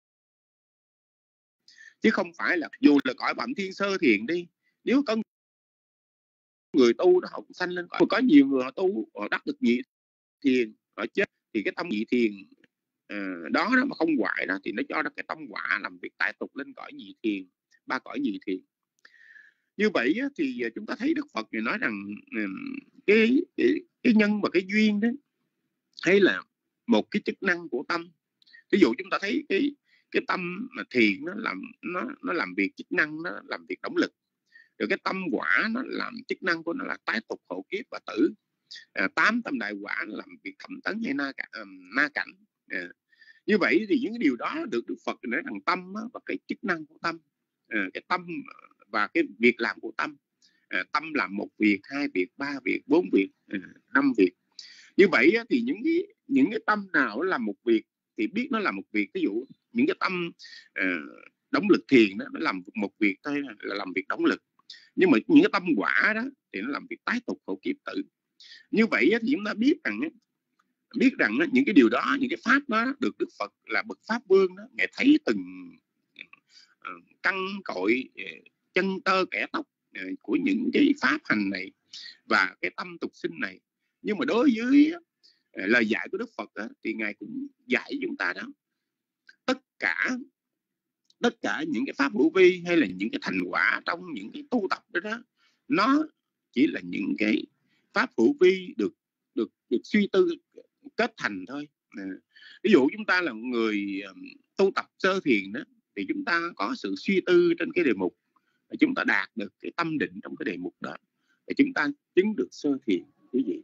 chứ không phải là dù là cõi phạm thiên sơ thiền đi, nếu có người tu đó họ cũng sanh lên cõi, có nhiều người họ tu họ đắc được nhị thiền họ chết thì cái tâm nhị thiền uh, đó, đó mà không hoại đó thì nó cho nó cái tâm quả làm việc tại tục lên cõi nhị thiền, ba cõi nhị thiền. Như vậy á, thì chúng ta thấy Đức Phật thì nói rằng cái, cái cái nhân và cái duyên đó hay là một cái chức năng của tâm. Ví dụ chúng ta thấy cái cái tâm mà thiền nó làm nó nó làm việc chức năng, nó làm việc động lực, rồi cái tâm quả nó làm chức năng của nó là tái tục hộ kiếp và tử. À, tám tâm đại quả nó làm việc thẩm tấn hay na, um, na cảnh. À, như vậy thì những cái điều đó được Đức Phật nói rằng tâm á, và cái chức năng của tâm, à, cái tâm và cái việc làm của tâm, à, tâm làm một việc, hai việc, ba việc, bốn việc, à, năm việc. Như vậy á, thì những cái những cái tâm nào làm một việc thì biết nó làm một việc. Ví dụ những cái tâm uh, động lực thiền đó, nó làm một việc thôi là làm việc động lực, nhưng mà những cái tâm quả đó thì nó làm việc tái tục hộ kiếp tử. Như vậy á, thì chúng ta biết rằng biết rằng những cái điều đó, những cái pháp đó được Đức Phật là bậc pháp vương đó, ngài thấy từng uh, căn cội uh, chân tơ kẻ tóc uh, của những cái pháp hành này và cái tâm tục sinh này. Nhưng mà đối với uh, lời dạy của Đức Phật đó, thì ngài cũng dạy chúng ta đó, tất cả tất cả những cái pháp hữu vi hay là những cái thành quả trong những cái tu tập đó, đó nó chỉ là những cái pháp hữu vi được được được suy tư kết thành thôi. À, ví dụ chúng ta là người um, tu tập sơ thiền đó, thì chúng ta có sự suy tư trên cái đề mục, và chúng ta đạt được cái tâm định trong cái đề mục đó, và chúng ta chứng được sơ thiền. Quý vị,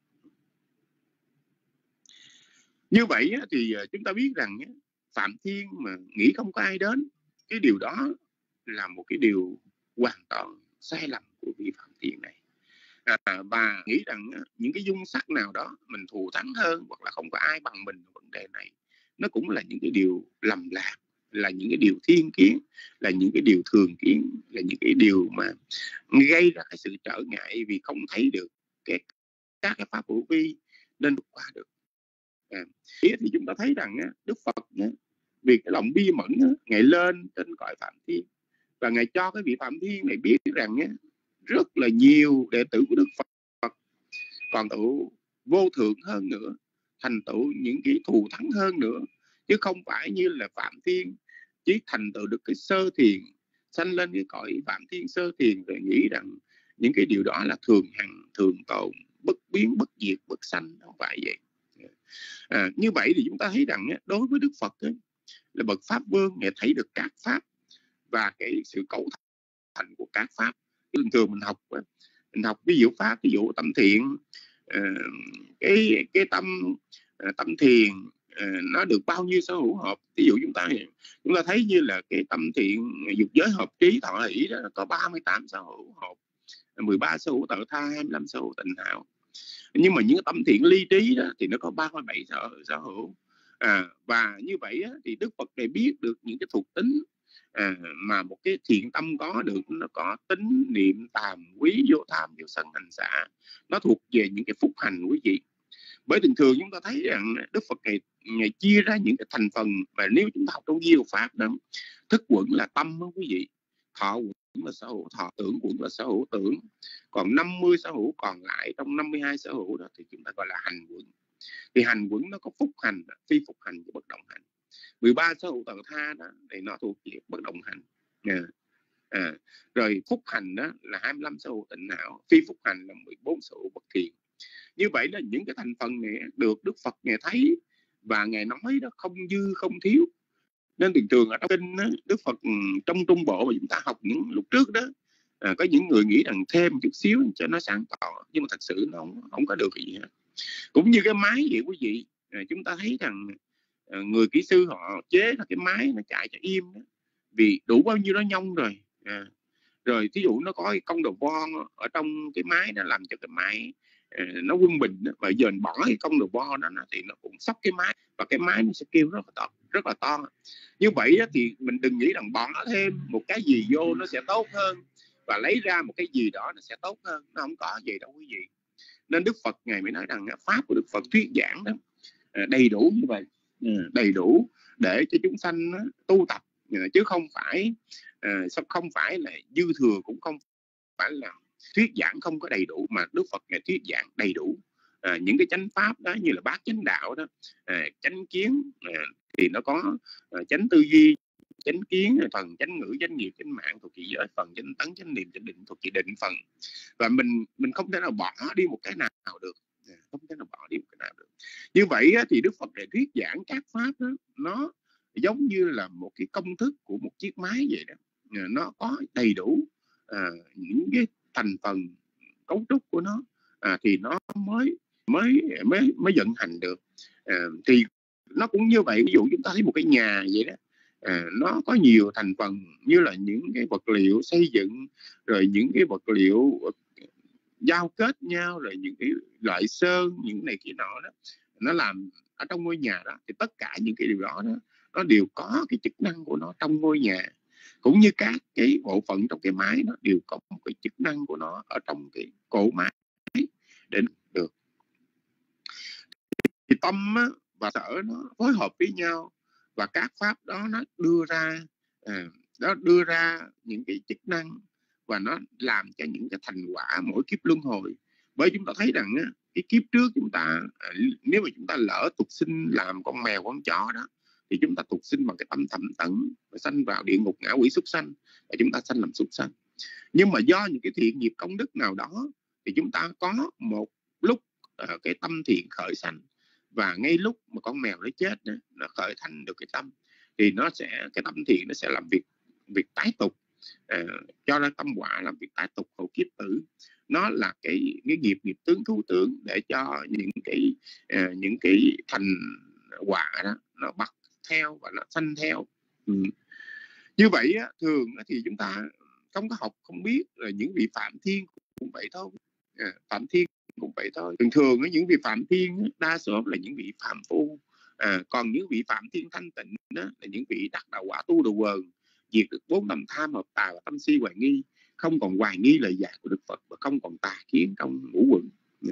như vậy á, thì chúng ta biết rằng á, Phạm Thiên mà nghĩ không có ai đến, cái điều đó là một cái điều hoàn toàn sai lầm của vị Phạm Thiên này. À, và nghĩ rằng á, những cái dung sắc nào đó mình thù thắng hơn hoặc là không có ai bằng mình ở vấn đề này, nó cũng là những cái điều lầm lạc, là những cái điều thiên kiến, là những cái điều thường kiến, là những cái điều mà gây ra cái sự trở ngại vì không thấy được cái, các cái pháp hữu vi nên vượt qua được. À, thì chúng ta thấy rằng á, Đức Phật á, vì cái lòng bi mẫn á, ngài lên trên cõi Phạm Thiên và ngài cho cái vị Phạm Thiên này biết rằng á, rất là nhiều đệ tử của Đức Phật còn tụ vô thượng hơn nữa, thành tựu những cái thù thắng hơn nữa, chứ không phải như là Phạm Thiên chỉ thành tựu được cái sơ thiền, sanh lên cái cõi Phạm Thiên sơ thiền rồi nghĩ rằng những cái điều đó là thường hằng, thường tồn, bất biến, bất diệt, bất sanh. Không phải vậy. À, như vậy thì chúng ta thấy rằng đối với Đức Phật ấy, là bậc pháp vương, ngài thấy được các pháp và cái sự cấu thành của các pháp. Thường thường mình học mình học ví dụ pháp, ví dụ tâm thiện, cái cái tâm tâm thiền nó được bao nhiêu sở hữu hợp. Ví dụ chúng ta chúng ta thấy như là cái tâm thiện dục giới hợp trí thọ hỷ đó có ba mươi tám sở hữu hợp, mười ba sở hữu tự tha, hai mươi lăm sở hữu tịnh hảo. Nhưng mà những tâm thiện ly trí đó thì nó có ba mươi bảy sở, sở hữu. À, và như vậy á, thì Đức Phật này biết được những cái thuộc tính à, mà một cái thiện tâm có được. Nó có tính niệm tàm quý vô tham vô sân hành xả, nó thuộc về những cái phúc hành quý vị. Bởi thường thường chúng ta thấy rằng Đức Phật này, này chia ra những cái thành phần mà nếu chúng ta học trong diệu pháp đó, thức quẩn là tâm đó quý vị, thọ quẩn là sở hữu thọ, tưởng quẩn là sở hữu tưởng, còn năm mươi sở hữu còn lại trong năm mươi hai sở hữu đó thì chúng ta gọi là hành quẩn. Thì hành quẩn nó có phúc hành, phi phúc hành và bất động hành. mười ba sở hữu tự tha đó thì nó thuộc về bất động hành. À, à, rồi phúc hành đó là hai mươi lăm sở hữu tịnh hảo, phi phúc hành là mười bốn sở hữu bất thiện. Như vậy là những cái thành phần này được Đức Phật ngài thấy và ngài nói đó không dư không thiếu. Nên thường thường ở trong kinh đó, Đức Phật trong trung bộ mà chúng ta học những lúc trước đó, à, có những người nghĩ rằng thêm chút xíu cho nó sáng tỏ, nhưng mà thật sự nó không, không có được cái gì hết. Cũng như cái máy vậy quý vị, à, chúng ta thấy rằng à, người kỹ sư họ chế ra cái máy nó chạy cho im đó, vì đủ bao nhiêu nó nhông rồi. À, rồi thí dụ nó có cái công đồ vo ở trong cái máy nó làm cho cái máy uh, nó quân bình đó. Và giờ bỏ cái công đồ vo đó thì nó cũng sốc cái máy và cái máy nó sẽ kêu rất là to. rất là to. Như vậy á, thì mình đừng nghĩ rằng bỏ thêm một cái gì vô nó sẽ tốt hơn và lấy ra một cái gì đó nó sẽ tốt hơn. Nó không có gì đâu quý vị. Nên Đức Phật Ngài mới nói rằng pháp của Đức Phật thuyết giảng đó đầy đủ như vậy, đầy đủ để cho chúng sanh tu tập, chứ không phải không phải là dư thừa, cũng không phải là thuyết giảng không có đầy đủ, mà Đức Phật Ngài thuyết giảng đầy đủ. À, những cái chánh pháp đó như là bát chánh đạo đó, à, chánh kiến à, thì nó có à, chánh tư duy, chánh kiến, phần chánh ngữ, chánh nghiệp, chánh mạng thuộc trị giới, phần chánh tấn, chánh niệm, chánh định thuộc trị định phần. Và mình mình không thể nào bỏ đi một cái nào được, không thể nào bỏ đi một cái nào được. Như vậy á, thì Đức Phật để thuyết giảng các pháp đó, nó giống như là một cái công thức của một chiếc máy vậy đó. À, nó có đầy đủ à, những cái thành phần cấu trúc của nó, à, thì nó mới mới mới mới vận hành được. À, thì nó cũng như vậy. Ví dụ chúng ta thấy một cái nhà vậy đó, à, nó có nhiều thành phần như là những cái vật liệu xây dựng, rồi những cái vật liệu giao kết nhau, rồi những cái loại sơn, những này kia nọ đó, nó làm ở trong ngôi nhà đó. Thì tất cả những cái điều đó, đó nó đều có cái chức năng của nó trong ngôi nhà, cũng như các cái bộ phận trong cái máy nó đều có một cái chức năng của nó ở trong cái cỗ máy để được. Thì tâm á, và sở nó phối hợp với nhau, và các pháp đó nó đưa ra à, nó đưa ra những cái chức năng, và nó làm cho những cái thành quả mỗi kiếp luân hồi. Bởi chúng ta thấy rằng á, cái kiếp trước chúng ta à, nếu mà chúng ta lỡ tục sinh làm con mèo con chó đó, thì chúng ta tục sinh bằng cái tâm thầm tấn, và sanh vào địa ngục ngạ quỷ súc sanh, và chúng ta sanh làm súc sanh. Nhưng mà do những cái thiện nghiệp công đức nào đó, thì chúng ta có một lúc uh, cái tâm thiện khởi sanh, và ngay lúc mà con mèo nó chết đó, nó khởi thành được cái tâm, thì nó sẽ cái tâm thiện nó sẽ làm việc việc tái tục, uh, cho ra tâm quả làm việc tái tục hậu kiếp tử. Nó là cái cái nghiệp nghiệp tướng thú tướng, để cho những cái uh, những cái thành quả đó nó bắt theo và nó sanh theo. Ừ. Như vậy á, thường á, thì chúng ta không có học không biết, là những vị phạm thiên cũng vậy thôi. À, phạm thiên cũng vậy thôi. Thường thường á, những vị phạm thiên đa số là những vị phạm phu, à, còn những vị phạm thiên thanh tịnh đó, là những vị đắc đạo quả tu đồ quần, diệt được bốn tâm tham hợp tà và tâm si hoài nghi, không còn hoài nghi lời dạy của Đức Phật, và không còn tà kiến trong ngũ quẩn.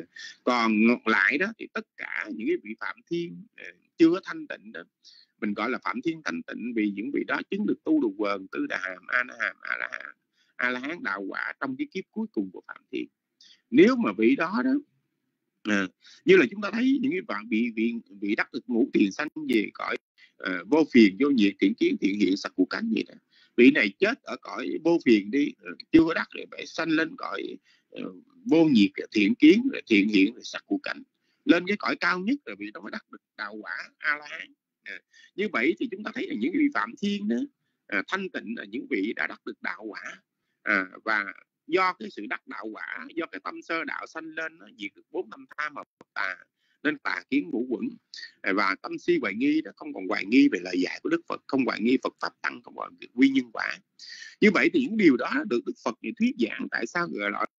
Còn ngược lại đó, thì tất cả những cái vị phạm thiên chưa có thanh tịnh đó, mình gọi là phạm thiên thanh tịnh, vì những vị đó chứng được tu đồ quần, tứ đà hàm, a la hàm, a la hàm, a la hán đạo quả trong cái kiếp cuối cùng của phạm thiên. Nếu mà vị đó đó à, như là chúng ta thấy những cái bạn bị vị vị đắc được ngũ tiền sanh về cõi uh, vô phiền, vô nhiệt, thiện kiến, thiện hiện, sắc cu cánh gì đó, vị này chết ở cõi vô phiền đi, uh, chưa có đắc rồi phải sanh lên cõi uh, vô nhiệt, thiện kiến, rồi thiện hiện, rồi sắc cu cánh, lên cái cõi cao nhất rồi vị đó mới đắc được đạo quả a la hán. À, như vậy thì chúng ta thấy là những vị phạm thiên đó à, thanh tịnh là những vị đã đắc được đạo quả, à, và do cái sự đắc đạo quả, do cái tâm sơ đạo sanh lên, nó diệt được bốn tâm tham hợp tà, nên tà kiến ngũ quẩn, và tâm si hoài nghi đó, không còn hoài nghi về lời dạy của Đức Phật, không hoài nghi Phật pháp tăng, không hoài nghi quy nhân quả. Như vậy thì những điều đó được Đức Phật thuyết giảng. Tại sao gọi là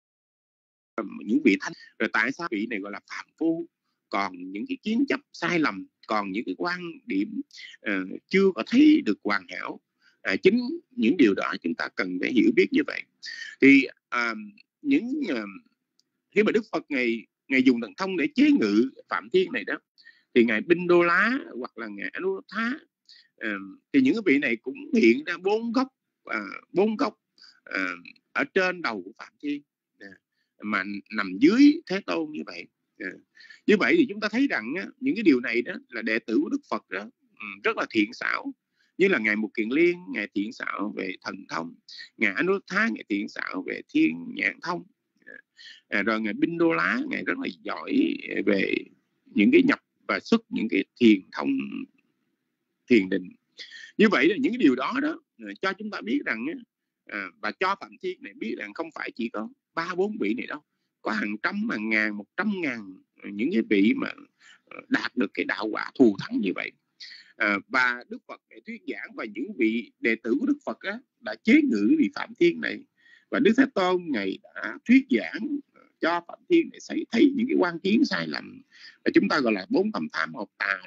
những vị thanh, rồi tại sao vị này gọi là phạm phu, còn những cái kiến chấp sai lầm, còn những cái quan điểm uh, chưa có thấy được hoàn hảo. À, chính những điều đó chúng ta cần phải hiểu biết như vậy. Thì à, những à, khi mà Đức Phật ngày ngày dùng thần thông để chế ngự phạm thiên này đó, thì ngài Binh Đô Lá hoặc là ngài Anuruddha, à, thì những cái vị này cũng hiện ra bốn gốc à, bốn gốc à, ở trên đầu của phạm thiên, à, mà nằm dưới Thế Tôn như vậy. À, như vậy thì chúng ta thấy rằng á, những cái điều này đó là đệ tử của Đức Phật đó rất là thiện xảo. Như là ngài Mục Kiền Liên, ngài thiện xảo về thần thông, ngài Anuruddha, ngài thiện xảo về thiên nhãn thông, à, rồi ngài Binh Đô Lá, ngài rất là giỏi về những cái nhập và xuất những cái thiền thông, thiền định. Như vậy là những cái điều đó đó cho chúng ta biết rằng à, và cho phạm thiên này biết rằng không phải chỉ có ba bốn vị này đâu, có hàng trăm, hàng ngàn, một trăm ngàn những cái vị mà đạt được cái đạo quả thù thắng như vậy. À, và Đức Phật để thuyết giảng, và những vị đệ tử của Đức Phật á, đã chế ngự vị phạm thiên này, và Đức Thế Tôn ngài đã thuyết giảng cho phạm thiên để thấy, thấy những cái quan kiến sai lầm, và chúng ta gọi là bốn tâm tham hợp tà đó.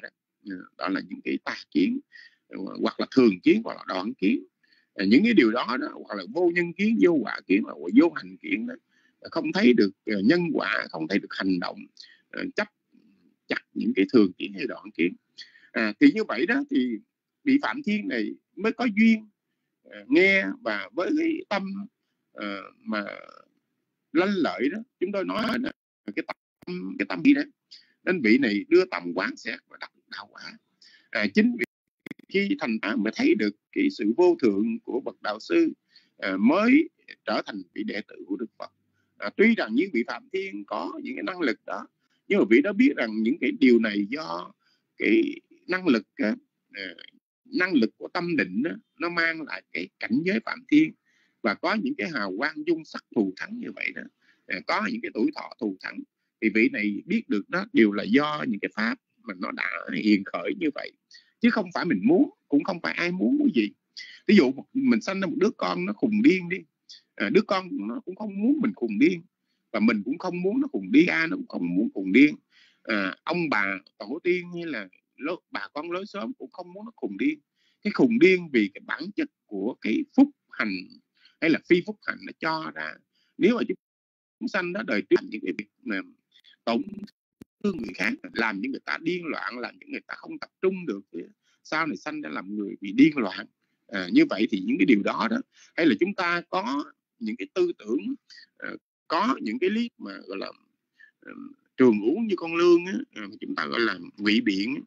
đó là những cái tà kiến, hoặc là thường kiến, hoặc là đoạn kiến. Những cái điều đó, đó hoặc là vô nhân kiến, vô quả kiến, hoặc là vô hành kiến đó, không thấy được nhân quả, không thấy được hành động, chấp chặt những cái thường kiến hay đoạn kiến. À, thì như vậy đó thì vị Phạm Thiên này mới có duyên uh, nghe, và với cái tâm uh, mà lanh lợi đó, chúng tôi nói là cái tâm cái tâm gì đấy, nên vị này đưa tâm quán xét và đặt đạo quả. À, chính vì khi thành đạo mới thấy được cái sự vô thượng của bậc đạo sư, à, mới trở thành vị đệ tử của Đức Phật. À, tuy rằng những vị Phạm Thiên có những cái năng lực đó, nhưng mà vị đó biết rằng những cái điều này do cái năng lực uh, năng lực của tâm định đó, nó mang lại cái cảnh giới Phạm Thiên, và có những cái hào quang dung sắc thù thắng như vậy đó, à, có những cái tuổi thọ thù thắng, thì vị này biết được đó đều là do những cái pháp mà nó đã hiện khởi như vậy, chứ không phải mình muốn, cũng không phải ai muốn cái gì. Ví dụ mình sanh ra một đứa con nó khùng điên đi, à, đứa con nó cũng không muốn mình khùng điên, và mình cũng không muốn nó khùng điên, ai nó cũng không muốn khùng điên. À, ông bà tổ tiên hay là lối, bà con lối xóm cũng không muốn nó khùng điên. Cái khùng điên vì cái bản chất của cái phúc hành hay là phi phúc hành nó cho ra. Nếu mà chúng sanh đó đời trước những cái việc mà tổn thương người khác, làm những người ta điên loạn, làm những người ta không tập trung được, sau này sanh ra làm người bị điên loạn. À, như vậy thì những cái điều đó đó, hay là chúng ta có những cái tư tưởng, uh, có những cái lý mà gọi là uh, trường uống như con lương á, uh, chúng ta gọi là ngụy biện.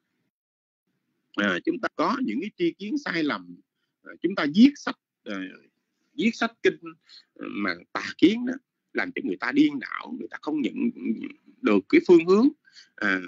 À, chúng ta có những cái tri kiến sai lầm, à, chúng ta viết sách à, viết sách kinh mà tà kiến đó, làm cho người ta điên đảo, người ta không nhận được cái phương hướng. À,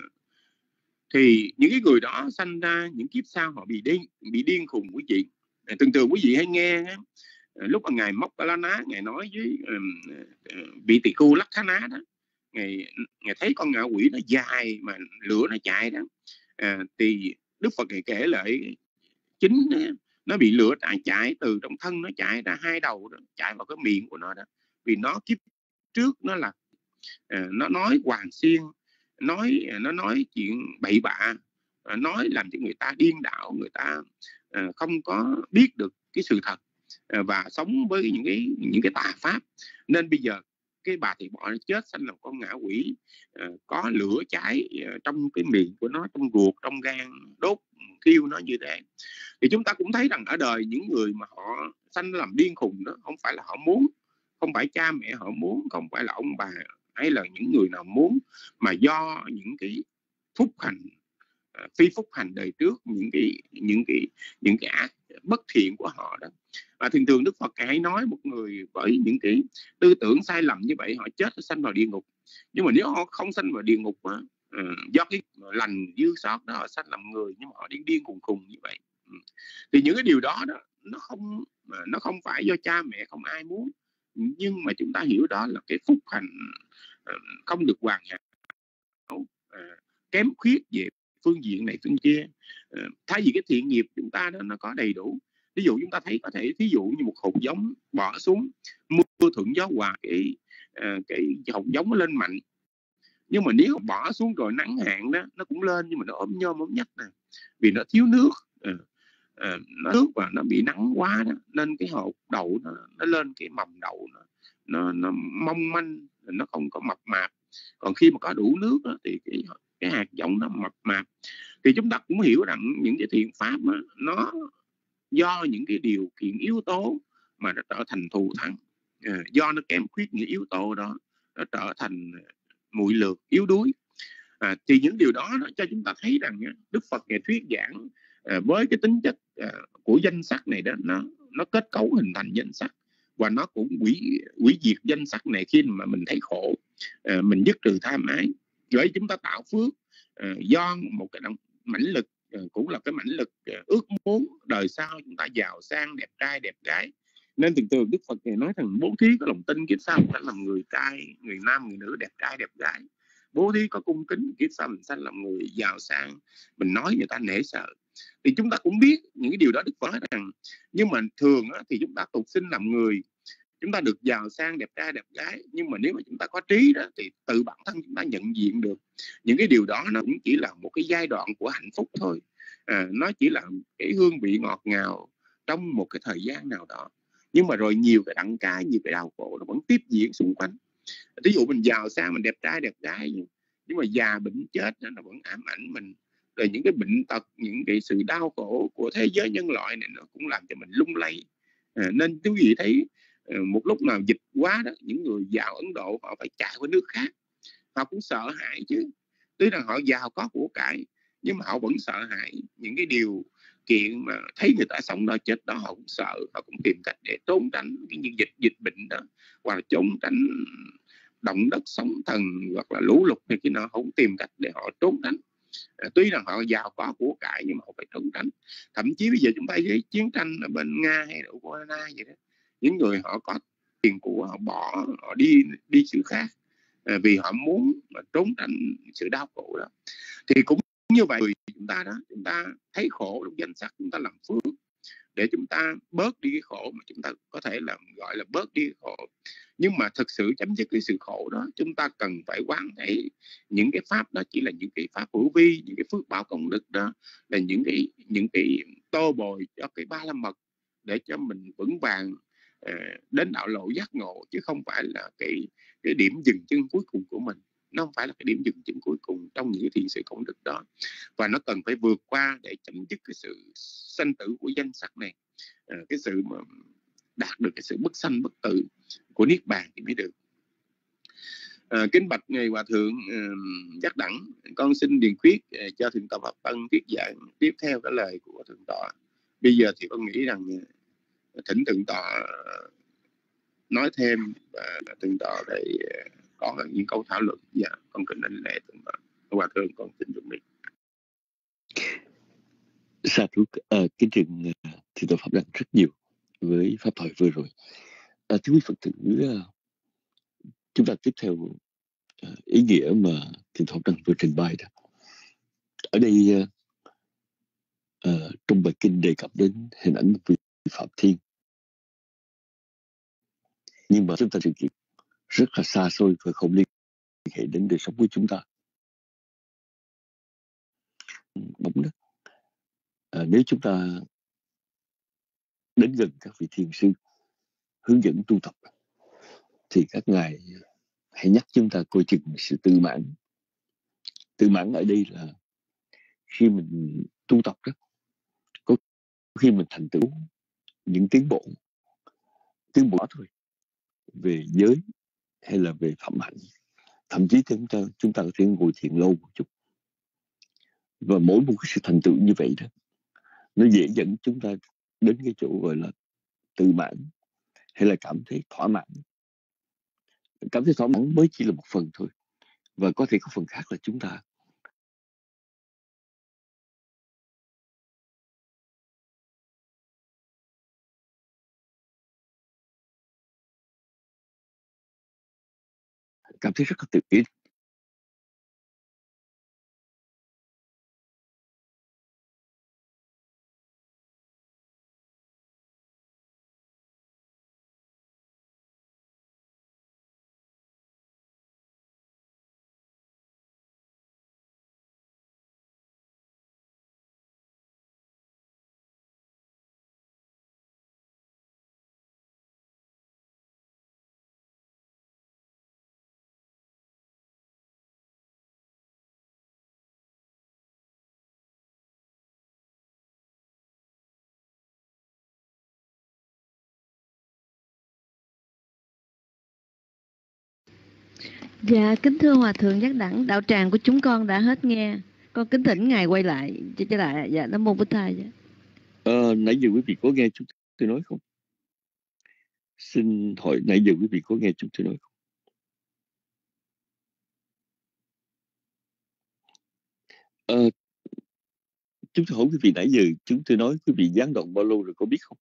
thì những cái người đó sanh ra những kiếp sau họ bị điên, bị điên khùng quý vị. À, thường thường quý vị hay nghe á, lúc mà ngài Móc Ca La Ná ngài nói với uh, uh, vị tỳ khu Lắc Khá Ná đó, ngài, ngài thấy con ngạ quỷ nó dài mà lửa nó chạy đó, à, thì Đức Phật ngài kể lại chính nó bị lửa chạy từ trong thân, nó chạy ra hai đầu đó, chạy vào cái miệng của nó đó, vì nó kiếp trước nó là à, nó nói hoàng xiên, nói nó nói chuyện bậy bạ, à, nói làm cho người ta điên đảo, người ta à, không có biết được cái sự thật, à, và sống với những cái những cái tà pháp. Nên bây giờ cái bà thì bỏ nó chết sanh là con ngạ quỷ, à, có lửa cháy à, trong cái miệng của nó, trong ruột, trong gan, đốt thiêu nó như thế. Thì chúng ta cũng thấy rằng ở đời những người mà họ sanh làm điên khùng đó, không phải là họ muốn, không phải cha mẹ họ muốn, không phải là ông bà hay là những người nào muốn, mà do những cái phúc hành, uh, phi phúc hành đời trước, những cái những cái những cái ác bất thiện của họ đó. Và thường thường Đức Phật hay nói một người với những cái tư tưởng sai lầm như vậy, họ chết sanh vào địa ngục. Nhưng mà nếu họ không sanh vào địa ngục đó, uh, do cái lành dư sót đó, họ sanh làm người nhưng mà họ điên điên khùng khùng như vậy. Thì những cái điều đó đó nó không nó không phải do cha mẹ, không ai muốn, nhưng mà chúng ta hiểu đó là cái phúc hành không được hoàn hảo, kém khuyết về phương diện này phương kia. Thay vì cái thiện nghiệp chúng ta đó nó có đầy đủ, ví dụ chúng ta thấy có thể ví dụ như một hột giống bỏ xuống, mưa thuận gió hòa, cái cái hột giống nó lên mạnh, nhưng mà nếu bỏ xuống rồi nắng hạn đó nó cũng lên, nhưng mà nó ốm nhom ốm nhách nè, vì nó thiếu nước. À, nó nước và nó bị nắng quá đó, nên cái hột đậu nó, nó lên cái mầm đậu nó, nó, nó mong manh, nó không có mập mạp. Còn khi mà có đủ nước đó, thì cái, cái hạt giống nó mập mạp. Thì chúng ta cũng hiểu rằng những cái thiện pháp đó, nó do những cái điều kiện yếu tố mà nó trở thành thù thắng, à, do nó kém khuyết những yếu tố đó, nó trở thành muội lược, yếu đuối. À, thì những điều đó nó cho chúng ta thấy rằng Đức Phật ngài thuyết giảng à, với cái tính chất à, của danh sắc này đó, nó nó kết cấu hình thành danh sắc, và nó cũng hủy hủy diệt danh sắc này khi mà mình thấy khổ, à, mình dứt trừ tham ái, rồi chúng ta tạo phước à, do một cái động mãnh lực, à, cũng là cái mãnh lực à, ước muốn đời sau chúng ta giàu sang, đẹp trai, đẹp gái. Nên thường thường Đức Phật ngài nói rằng bố thí có lòng tin kiếp sau mình sẽ làm người trai, người nam, người nữ, đẹp trai, đẹp gái. Bố thí có cung kính kiếp sau mình sẽ làm người giàu sang, mình nói người ta nể sợ. Thì chúng ta cũng biết những cái điều đó Đức Phật nói rằng, nhưng mà thường á, thì chúng ta tục sinh làm người Chúng ta được giàu sang, đẹp trai, đẹp gái, nhưng mà nếu mà chúng ta có trí đó thì tự bản thân chúng ta nhận diện được những cái điều đó nó cũng chỉ là một cái giai đoạn của hạnh phúc thôi. À, nó chỉ là cái hương vị ngọt ngào trong một cái thời gian nào đó, nhưng mà rồi nhiều cái đắng cay, nhiều cái đau khổ nó vẫn tiếp diễn xung quanh. Ví dụ mình giàu sang, mình đẹp trai đẹp gái, nhưng mà già bệnh chết nó vẫn ám ảnh mình. Rồi những cái bệnh tật, những cái sự đau khổ của thế giới nhân loại này nó cũng làm cho mình lung lay. À, nên quý vị thấy một lúc nào dịch quá đó, những người giàu Ấn Độ họ phải chạy qua nước khác. Họ cũng sợ hãi chứ. Tuy rằng họ giàu có của cải, nhưng mà họ vẫn sợ hãi những cái điều kiện mà thấy người ta sống đó chết đó, họ cũng sợ, họ cũng tìm cách để trốn tránh những dịch dịch bệnh đó, hoặc là trốn tránh động đất, sóng thần, hoặc là lũ lụt hay cái nào, họ cũng tìm cách để họ trốn tránh. À, tuy rằng họ giàu có của cải nhưng mà họ phải trốn tránh. Thậm chí bây giờ chúng ta với chiến tranh ở bên Nga hay là Ukraine vậy đó, những người họ có tiền của họ bỏ, họ đi đi xứ khác, à, vì họ muốn mà trốn tránh sự đau khổ đó. Thì cũng như vậy, chúng ta đó, chúng ta thấy khổ trong danh sắc, chúng ta làm phước để chúng ta bớt đi cái khổ, mà chúng ta có thể là gọi là bớt đi cái khổ. Nhưng mà thực sự chấm dứt cái sự khổ đó, chúng ta cần phải quán thấy những cái pháp đó chỉ là những cái pháp hữu vi, những cái phước báo công đức đó là những cái những cái tô bồi cho cái ba la mật để cho mình vững vàng uh, đến đạo lộ giác ngộ, chứ không phải là cái cái điểm dừng chân cuối cùng của mình. Nó không phải là cái điểm dừng chân cuối cùng trong những cái thiện sự công đức đó, và nó cần phải vượt qua để chấm dứt cái sự sanh tử của danh sắc này, à, cái sự mà đạt được cái sự bất sanh bất tử của niết bàn thì mới được. À, kính bạch ngài hòa thượng uh, Giác Đẳng, con xin điền khuyết uh, cho thượng tọa Pháp Tân thuyết giảng tiếp theo cái lời của thượng tọa. Bây giờ thì con nghĩ rằng uh, thỉnh thượng tọa uh, nói thêm và thượng tọa để uh, có những câu thảo luận. Dạ, con kính đảnh lễ thượng tọa. Hòa thượng con xin chuẩn bị. Sa thú uh, kính trình uh, thượng tọa Pháp Đăng rất nhiều với pháp thoại vừa rồi. Uh, thưa quý Phật tử, uh, chúng ta tiếp theo uh, ý nghĩa mà thượng tọa Pháp Đăng vừa trình bày đó. Ở đây uh, uh, trong bài kinh đề cập đến hình ảnh vị Phạm Thiên, nhưng mà chúng ta sự kiện rất là xa xôi và không liên hệ đến đời sống của chúng ta. Đúng đó. À, nếu chúng ta đến gần các vị thiền sư hướng dẫn tu tập thì các ngài hãy nhắc chúng ta coi chừng sự tự mãn. Tự mãn ở đây là khi mình tu tập đó, có khi mình thành tựu những tiến bộ tiến bộ thôi về giới hay là về phẩm hạnh, thậm chí chúng ta chúng ta có thể ngồi thiền lâu một chút, và mỗi một cái sự thành tựu như vậy đó, nó dễ dẫn chúng ta đến cái chỗ gọi là tự mãn, hay là cảm thấy thỏa mãn. Cảm thấy thỏa mãn mới chỉ là một phần thôi, và có thể có phần khác là chúng ta cảm thấy rất là tự tin. Dạ, kính thưa Hòa thượng Giác Đẳng, đạo tràng của chúng con đã hết nghe. Con kính thỉnh ngài quay lại cho trở lại. Dạ, Nam mô Bổn Thầy. Dạ. Ờ, nãy giờ quý vị có nghe chúng tôi nói không? Xin hỏi nãy giờ quý vị có nghe chúng tôi nói không? Ờ, chúng tôi hỏi quý vị nãy giờ chúng tôi nói quý vị gián đoạn bao lâu rồi có biết không?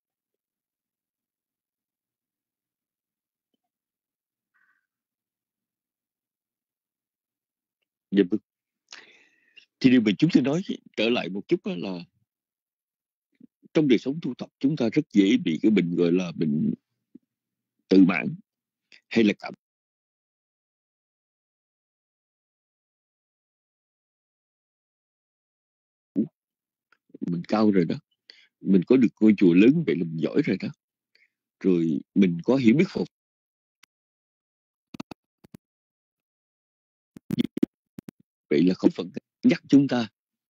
Dạ vâng. Thì điều mình chúng tôi nói trở lại một chút đó là trong đời sống tu tập chúng ta rất dễ bị cái bệnh gọi là bệnh tự mãn hay là cảm mình cao rồi đó, mình có được ngôi chùa lớn vậy là mình giỏi rồi đó, rồi mình có hiểu biết Phật, vậy là không Phật nhắc chúng ta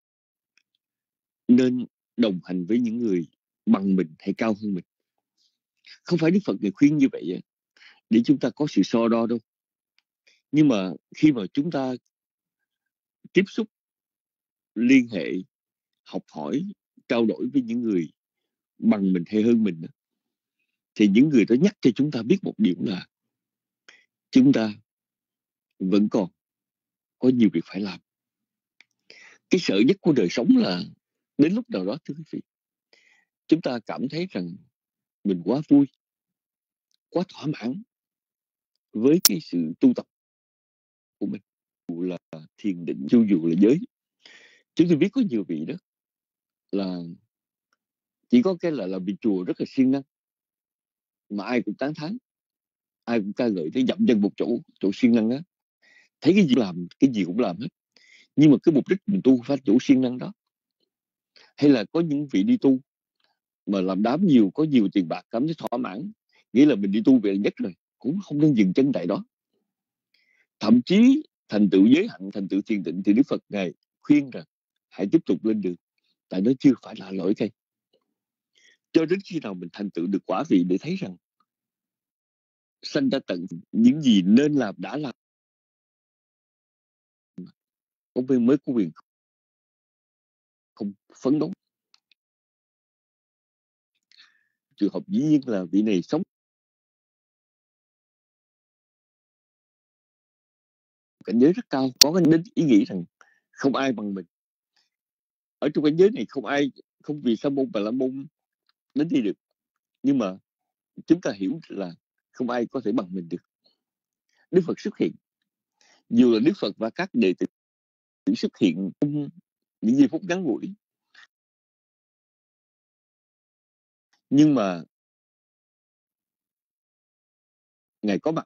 nên đồng hành với những người bằng mình hay cao hơn mình. Không phải Đức Phật người khuyên như vậy để chúng ta có sự so đo đâu, nhưng mà khi mà chúng ta tiếp xúc, liên hệ, học hỏi, trao đổi với những người bằng mình hay hơn mình, thì những người đó nhắc cho chúng ta biết một điểm là chúng ta vẫn còn có nhiều việc phải làm. Cái sợ nhất của đời sống là đến lúc nào đó, thưa quý vị, chúng ta cảm thấy rằng mình quá vui, quá thỏa mãn với cái sự tu tập của mình, dù là thiền định, dù dù là giới. Chúng tôi biết có nhiều vị đó là chỉ có cái là làm việc chùa rất là siêng năng, mà ai cũng tán thán, ai cũng ca ngợi, thấy dậm chân một chỗ, chỗ siêng năng á, thấy cái gì làm, cái gì cũng làm hết. Nhưng mà cái mục đích mình tu phải chỗ siêng năng đó. Hay là có những vị đi tu mà làm đám nhiều, có nhiều tiền bạc, cảm thấy thỏa mãn, nghĩ là mình đi tu về nhất rồi, cũng không nên dừng chân tại đó. Thậm chí thành tựu giới hạnh, thành tựu thiền định thì Đức Phật Ngài khuyên rằng hãy tiếp tục lên đường, tại nó chưa phải là lỗi cây. Cho đến khi nào mình thành tựu được quả vị để thấy rằng sanh đã tận, những gì nên làm đã làm, ông bên mới có quyền không phấn đấu. Trường hợp dĩ nhiên là vị này sống cảnh giới rất cao, có cái đến ý nghĩ rằng không ai bằng mình. Ở trong cảnh giới này không ai, không vì sa môn Bà La Môn đến đi được. Nhưng mà chúng ta hiểu là không ai có thể bằng mình được. Đức Phật xuất hiện, dù là Đức Phật và các đệ tử xuất hiện trong những giây phút ngắn ngủi, nhưng mà Ngài có mặt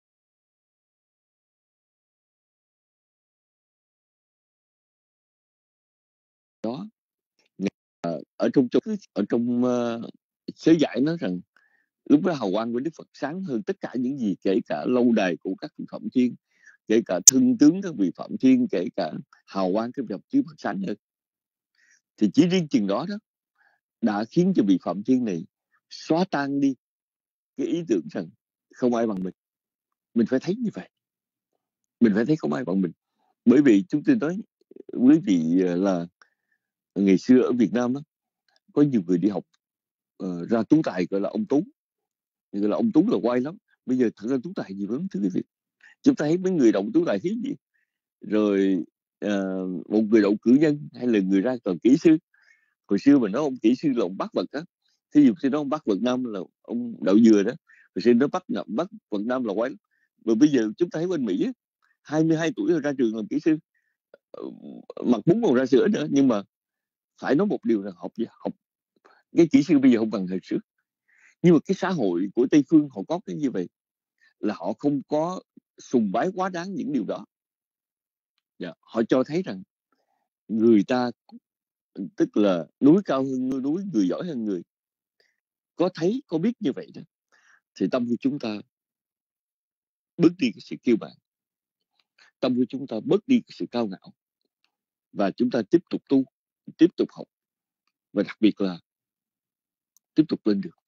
đó. Ngài, ở trong trong ở trong uh, sớ giải nói rằng lúc đó hào quang của Đức Phật sáng hơn tất cả những gì, kể cả lâu đài của các vị Phạm Thiên, kể cả thân tướng các vị Phạm Thiên, kể cả hào quang cái Phật chiếu Phật sáng hơn. Thì chỉ riêng chừng đó đó đã khiến cho vị Phạm Thiên này xóa tan đi cái ý tưởng rằng không ai bằng mình. Mình phải thấy như vậy, mình phải thấy không ai bằng mình. Bởi vì chúng tôi nói quý vị là ngày xưa ở Việt Nam đó, có nhiều người đi học uh, ra tú tài gọi là ông Tú, gọi là ông Tú là quay lắm. Bây giờ thật ra tú tài gì lắm, thưa quý vị. Chúng ta thấy mấy người động tú tài hiếm gì, rồi uh, một người đậu cử nhân hay là người ra còn kỹ sư. Hồi xưa mình nói ông kỹ sư là ông bắt vật á, thí dụ khi đó ông bắt vật Nam là ông đậu dừa đó, hồi xưa nó bắt bắt vật Nam là quái. Rồi bây giờ chúng ta thấy bên Mỹ á, hai mươi hai tuổi rồi ra trường làm kỹ sư, mặt bún còn ra sữa nữa. Nhưng mà phải nói một điều là học gì học cái kỹ sư bây giờ không bằng hồi trước. Nhưng mà cái xã hội của Tây Phương họ có cái như vậy, là họ không có sùng bái quá đáng những điều đó. Yeah. Họ cho thấy rằng người ta, tức là núi cao hơn núi, người giỏi hơn người. Có thấy, có biết như vậy đó, thì tâm của chúng ta bớt đi cái sự kiêu mạn, tâm của chúng ta bớt đi cái sự cao ngạo, và chúng ta tiếp tục tu, tiếp tục học, và đặc biệt là tiếp tục lên được.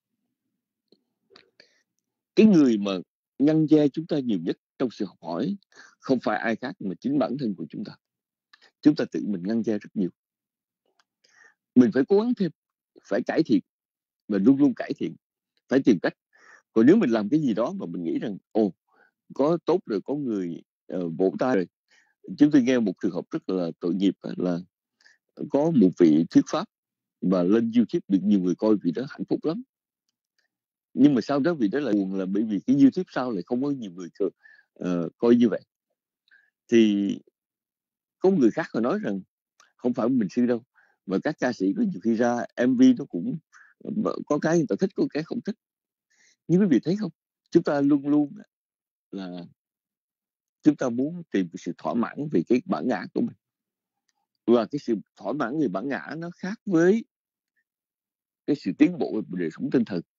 Cái người mà ngăn che chúng ta nhiều nhất trong sự học hỏi không phải ai khác mà chính bản thân của chúng ta. Chúng ta tự mình ngăn che rất nhiều. Mình phải cố gắng thêm, phải cải thiện, và luôn luôn cải thiện, phải tìm cách. Còn nếu mình làm cái gì đó mà mình nghĩ rằng ồ, có tốt rồi, có người uh, vỗ tay rồi. Chúng tôi nghe một trường hợp rất là tội nghiệp, là có một vị thuyết pháp và lên YouTube được nhiều người coi, vì đó hạnh phúc lắm. Nhưng mà sau đó vì đó là buồn, là bởi vì cái YouTube sau lại không có nhiều người uh, coi như vậy. Thì có người khác họ nói rằng không phải mình sư đâu, mà các ca sĩ có nhiều khi ra em vê nó cũng có cái người ta thích, có cái không thích. Nhưng quý vị thấy không, Chúng ta luôn luôn là chúng ta muốn tìm cái sự thỏa mãn về cái bản ngã của mình. Và cái sự thỏa mãn về bản ngã nó khác với cái sự tiến bộ về đời sống tinh thần.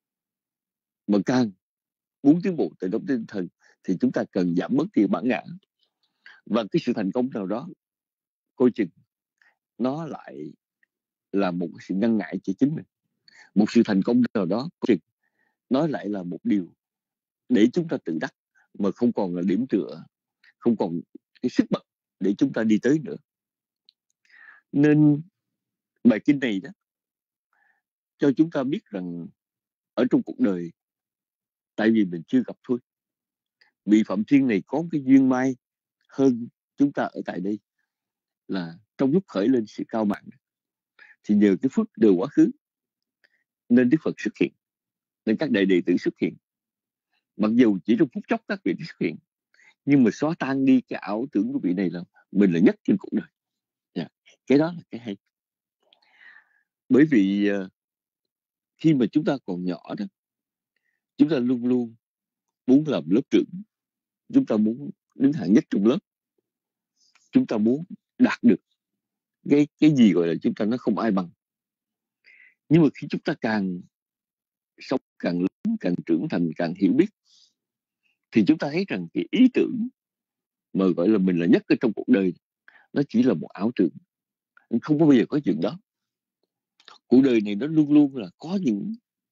Mà càng muốn tiến bộ tại trong tinh thần thì chúng ta cần giảm bớt đi bản ngã. Và cái sự thành công nào đó, coi chừng nó lại là một sự ngăn ngại cho chính mình. Một sự thành công nào đó, coi chừng nó lại là một điều để chúng ta tự đắc, mà không còn là điểm tựa, không còn cái sức bật để chúng ta đi tới nữa. Nên bài kinh này đó cho chúng ta biết rằng ở trong cuộc đời, tại vì mình chưa gặp thôi, vị Phạm Thiên này có cái duyên may hơn chúng ta ở tại đây, là trong lúc khởi lên sự cao mạng thì nhờ cái phước đời quá khứ nên Đức Phật xuất hiện, nên các đại đệ tử xuất hiện. Mặc dù chỉ trong phút chốc các vị xuất hiện, nhưng mà xóa tan đi cái ảo tưởng của vị này là mình là nhất trên cuộc đời. Yeah. Cái đó là cái hay. Bởi vì uh, khi mà chúng ta còn nhỏ đó, chúng ta luôn luôn muốn làm lớp trưởng, chúng ta muốn đứng hạng nhất trong lớp, chúng ta muốn đạt được cái cái gì gọi là chúng ta nó không ai bằng. Nhưng mà khi chúng ta càng sống càng lớn, càng trưởng thành, càng hiểu biết, thì chúng ta thấy rằng cái ý tưởng mà gọi là mình là nhất ở trong cuộc đời, nó chỉ là một ảo tưởng, không có bao giờ có chuyện đó. Cuộc đời này nó luôn luôn là có những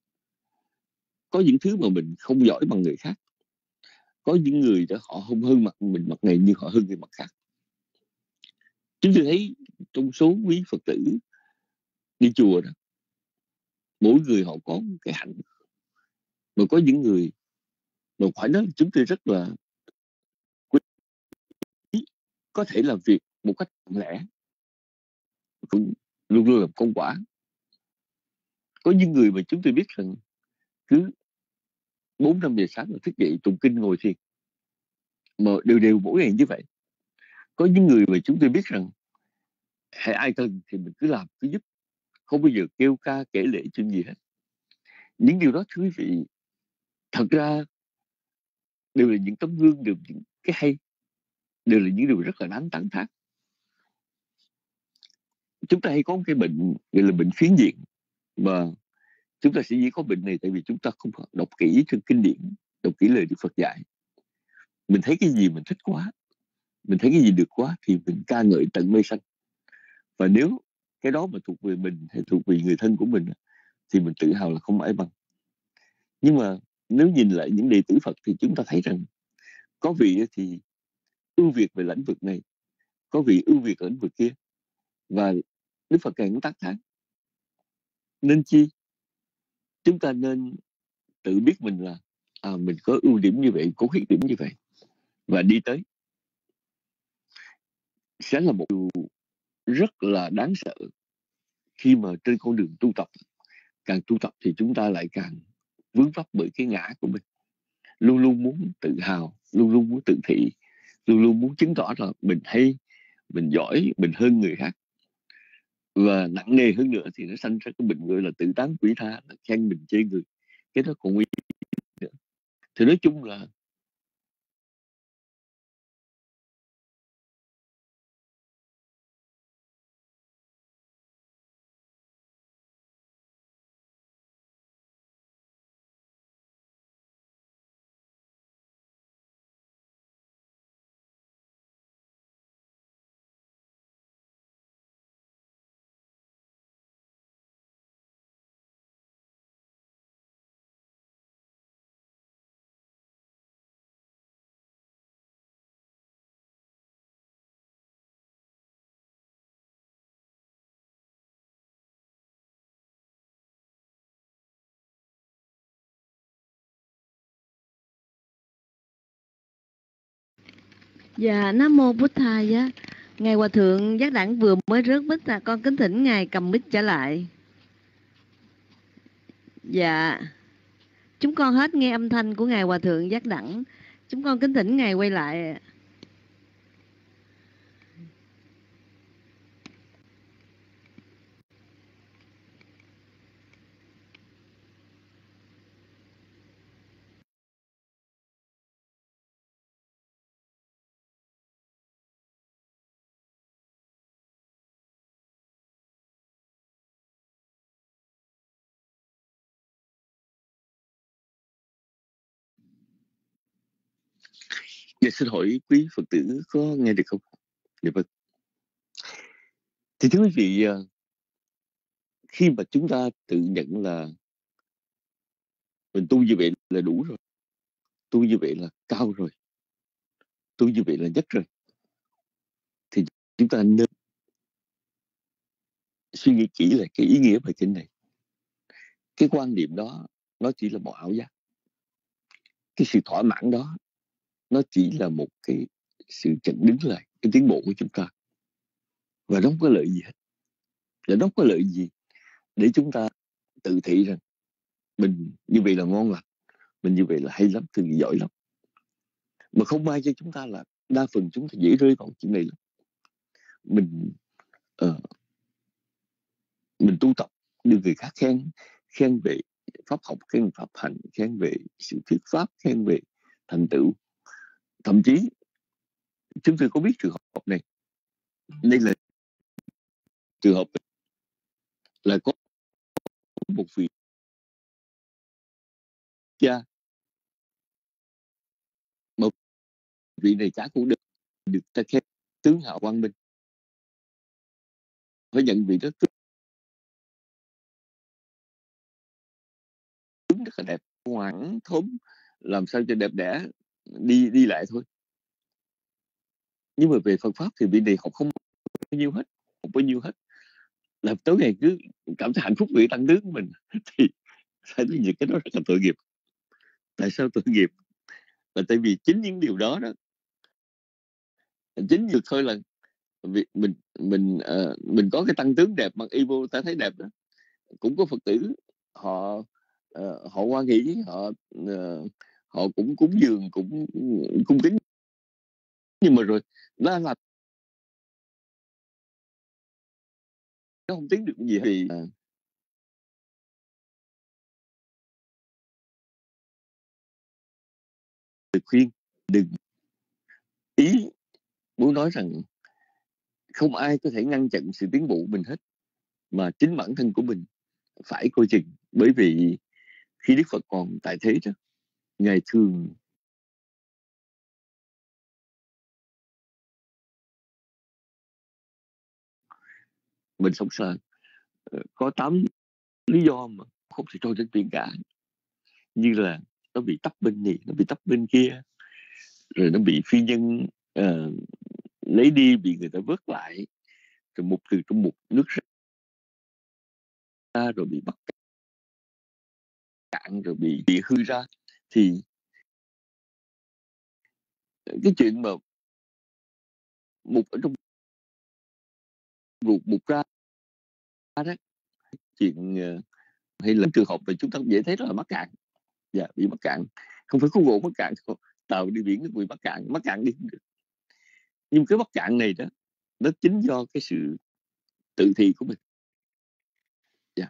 có những thứ mà mình không giỏi bằng người khác. Có những người đó họ không hơn mặt mình mặt này, nhưng họ hơn người mặt khác. Chúng tôi thấy trong số quý Phật tử đi chùa đó, mỗi người họ có cái hạnh. Mà có những người mà phải nói chúng tôi rất là quý, có thể làm việc một cách lẽ, cũng luôn luôn làm công quả. Có những người mà chúng tôi biết rằng cứ bốn năm giờ sáng là thức dậy tụng kinh ngồi thiền, mà đều đều mỗi ngày như vậy. Có những người mà chúng tôi biết rằng hãy ai cần thì mình cứ làm, cứ giúp, không bao giờ kêu ca kể lể chuyện gì hết. Những điều đó thưa quý vị, thật ra đều là những tấm gương, đều những cái hay, đều là những điều rất là đáng tán thán. Chúng ta hay có một cái bệnh gọi là bệnh phiến diện, mà chúng ta sẽ chỉ có bệnh này tại vì chúng ta không đọc kỹ trên kinh điển, đọc kỹ lời Đức Phật dạy. Mình thấy cái gì mình thích quá, mình thấy cái gì được quá thì mình ca ngợi tận mây xanh. Và nếu cái đó mà thuộc về mình hay thuộc về người thân của mình thì mình tự hào là không ai bằng. Nhưng mà nếu nhìn lại những đệ tử Phật thì chúng ta thấy rằng có vị thì ưu việt về lĩnh vực này, có vị ưu việt ở lĩnh vực kia, và Đức Phật càng cũng tác thán. Nên chi chúng ta nên tự biết mình là à, mình có ưu điểm như vậy, có khuyết điểm như vậy, và đi tới. Sẽ là một điều rất là đáng sợ khi mà trên con đường tu tập, càng tu tập thì chúng ta lại càng vướng vấp bởi cái ngã của mình, luôn luôn muốn tự hào, luôn luôn muốn tự thị, luôn luôn muốn chứng tỏ là mình hay, mình giỏi, mình hơn người khác. Và nặng nề hơn nữa thì nó sanh ra cái bệnh gọi là tự tán quỷ tha, là khen mình chê người. Cái đó còn nguy nữa. Thì nói chung là Dạ, Nam Mô Bụt Thầy. Ngài Hòa Thượng Giác Đẳng vừa mới rớt mic, à, con kính thỉnh Ngài cầm mic trở lại. Dạ, chúng con hết nghe âm thanh của Ngài Hòa Thượng Giác Đẳng. Chúng con kính thỉnh Ngài quay lại. Dạ, xin hỏi quý Phật tử có nghe được không? Dạ vâng. Thì thưa quý vị, khi mà chúng ta tự nhận là mình tu như vậy là đủ rồi, tu như vậy là cao rồi, tu như vậy là nhất rồi, thì chúng ta nên suy nghĩ kỹ lại cái ý nghĩa bài kinh này. Cái quan niệm đó nó chỉ là một ảo giác. Cái sự thỏa mãn đó nó chỉ là một cái sự chặn đứng lại cái tiến bộ của chúng ta, và nó không có lợi gì hết. Và nó không có lợi gì để chúng ta tự thị rằng mình như vậy là ngon lành, mình như vậy là hay lắm, thường giỏi lắm. Mà không ai cho chúng ta là đa phần chúng ta dễ rơi vào chuyện này lắm. Mình uh, mình tu tập được người khác khen, khen về pháp học, khen pháp hành, khen về sự thuyết pháp, khen về thành tựu. Thậm chí chúng tôi có biết trường hợp này. Đây là trường hợp là có một vị cha, một vị này cả cũng được được ta khen tướng hào quang minh. Phải nhận vị đó tướng rất là đẹp, ngoãn thốm, làm sao cho đẹp đẽ, đi đi lại thôi. Nhưng mà về Phật pháp thì vị này học không bao nhiêu hết, không bao nhiêu hết. Làm tối ngày cứ cảm thấy hạnh phúc vì tăng tướng của mình. Thì phải nói những cái đó rất là tội nghiệp. Tại sao tội nghiệp? Là tại vì chính những điều đó đó, chính việc thôi là vì mình mình uh, mình có cái tăng tướng đẹp, bằng y vô ta thấy đẹp đó. Cũng có Phật tử họ uh, họ hoan hỷ, họ uh, họ cũng cúng dường, cũng cung kính, nhưng mà rồi nó là nó không tiến được gì thì uh, được khuyên đừng, ý muốn nói rằng không ai có thể ngăn chặn sự tiến bộ của mình hết, mà chính bản thân của mình phải coi chừng. Bởi vì khi Đức Phật còn tại thế đó, Ngài thường mình sống sờ có tám lý do mà không thể trôi đến tiền cả. Như là nó bị tấp bên này, nó bị tấp bên kia, rồi nó bị phi nhân uh, lấy đi, bị người ta vớt lại, rồi một từ trong một nước ra, rồi bị bắt cạn, rồi bị, bị hư ra. Thì cái chuyện mà một ở trong ruột một ra đó, chuyện uh, hay là trường hợp mà chúng ta dễ thấy đó là mắc cạn. Dạ, bị mắc cạn. Không phải khúc gỗ mắc cạn, tàu đi biển nó bị mắc cạn, mắc cạn đi không được. Nhưng cái mắc cạn này đó, nó chính do cái sự tự thị của mình. Dạ.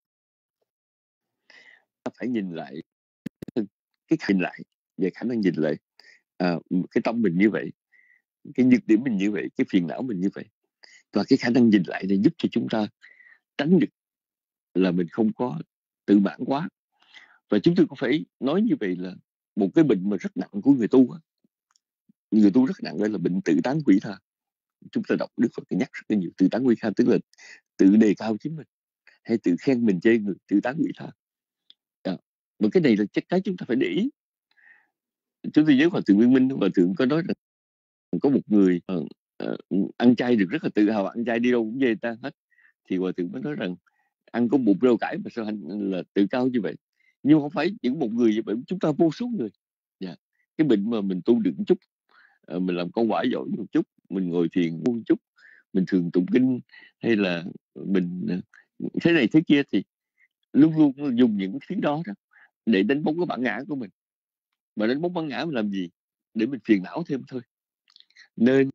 Ta phải nhìn lại cái nhìn lại về khả năng nhìn lại à, cái tâm mình như vậy, cái nhược điểm mình như vậy, cái phiền não mình như vậy, và cái khả năng nhìn lại này giúp cho chúng ta tránh được là mình không có tự mãn quá. Và chúng tôi cũng phải nói như vậy là một cái bệnh mà rất nặng của người tu, người tu rất nặng, đây là bệnh tự tán quỷ tha. Chúng ta đọc Đức Phật nhắc rất là nhiều, tự tán quỷ tha tức là tự đề cao chính mình, hay tự khen mình chê người, tự tán quỷ tha. À, mà cái này là chắc cái chúng ta phải để ý. Chúng tôi nhớ Hòa thượng Nguyên Minh, Hòa thượng có nói rằng có một người uh, uh, ăn chay được rất là tự hào, ăn chay đi đâu cũng về ta hết. Thì Hòa thượng mới nói rằng ăn có một rau cải mà sao hành là tự cao như vậy. Nhưng không phải những một người như vậy, chúng ta vô số người. Yeah. Cái bệnh mà mình tu được một chút, uh, mình làm công quả giỏi một chút, mình ngồi thiền một chút, mình thường tụng kinh, hay là mình uh, thế này thế kia, thì luôn luôn dùng những thứ đó đó để đánh bóng cái bản ngã của mình. Mà đánh bóng bản ngã mình làm gì? Để mình phiền não thêm thôi. Nên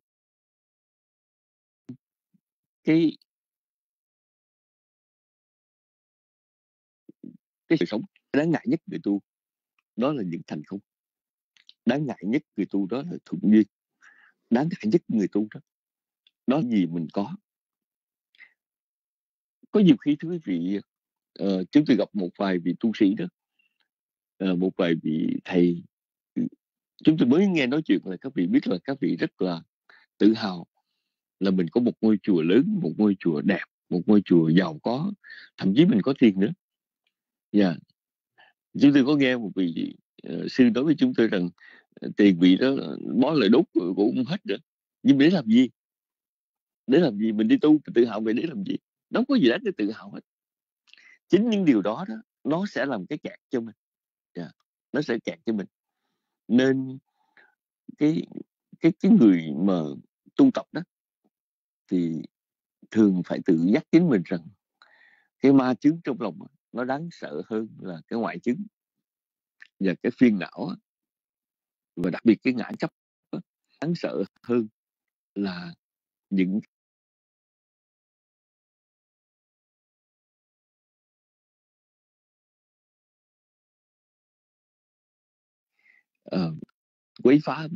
cái cái sự sống đáng ngại nhất người tu đó là những thành công. Đáng ngại nhất người tu đó là thuận duyên. Đáng ngại nhất người tu đó đó là gì mình có. Có nhiều khi thưa quý vị, uh, chúng tôi gặp một vài vị tu sĩ đó, uh, một vài vị thầy Chúng tôi mới nghe nói chuyện là các vị biết là các vị rất là tự hào là mình có một ngôi chùa lớn, một ngôi chùa đẹp, một ngôi chùa giàu có, thậm chí mình có tiền nữa. Dạ. Yeah. Chúng tôi có nghe một vị uh, sư nói với chúng tôi rằng uh, tiền vị đó bó lại đốt cũng không hết nữa. Nhưng để làm gì? Để làm gì? Mình đi tu, mình tự hào về để làm gì? Đâu có gì đáng để tự hào hết. Chính những điều đó đó, nó sẽ làm cái kẹt cho mình. Yeah. Nó sẽ kẹt cho mình. Nên cái cái cái người mà tu tập đó thì thường phải tự nhắc chính mình rằng cái ma chướng trong lòng nó đáng sợ hơn là cái ngoại chứng và cái phiền não, và đặc biệt cái ngã chấp đáng sợ hơn là những uh, quấy phá.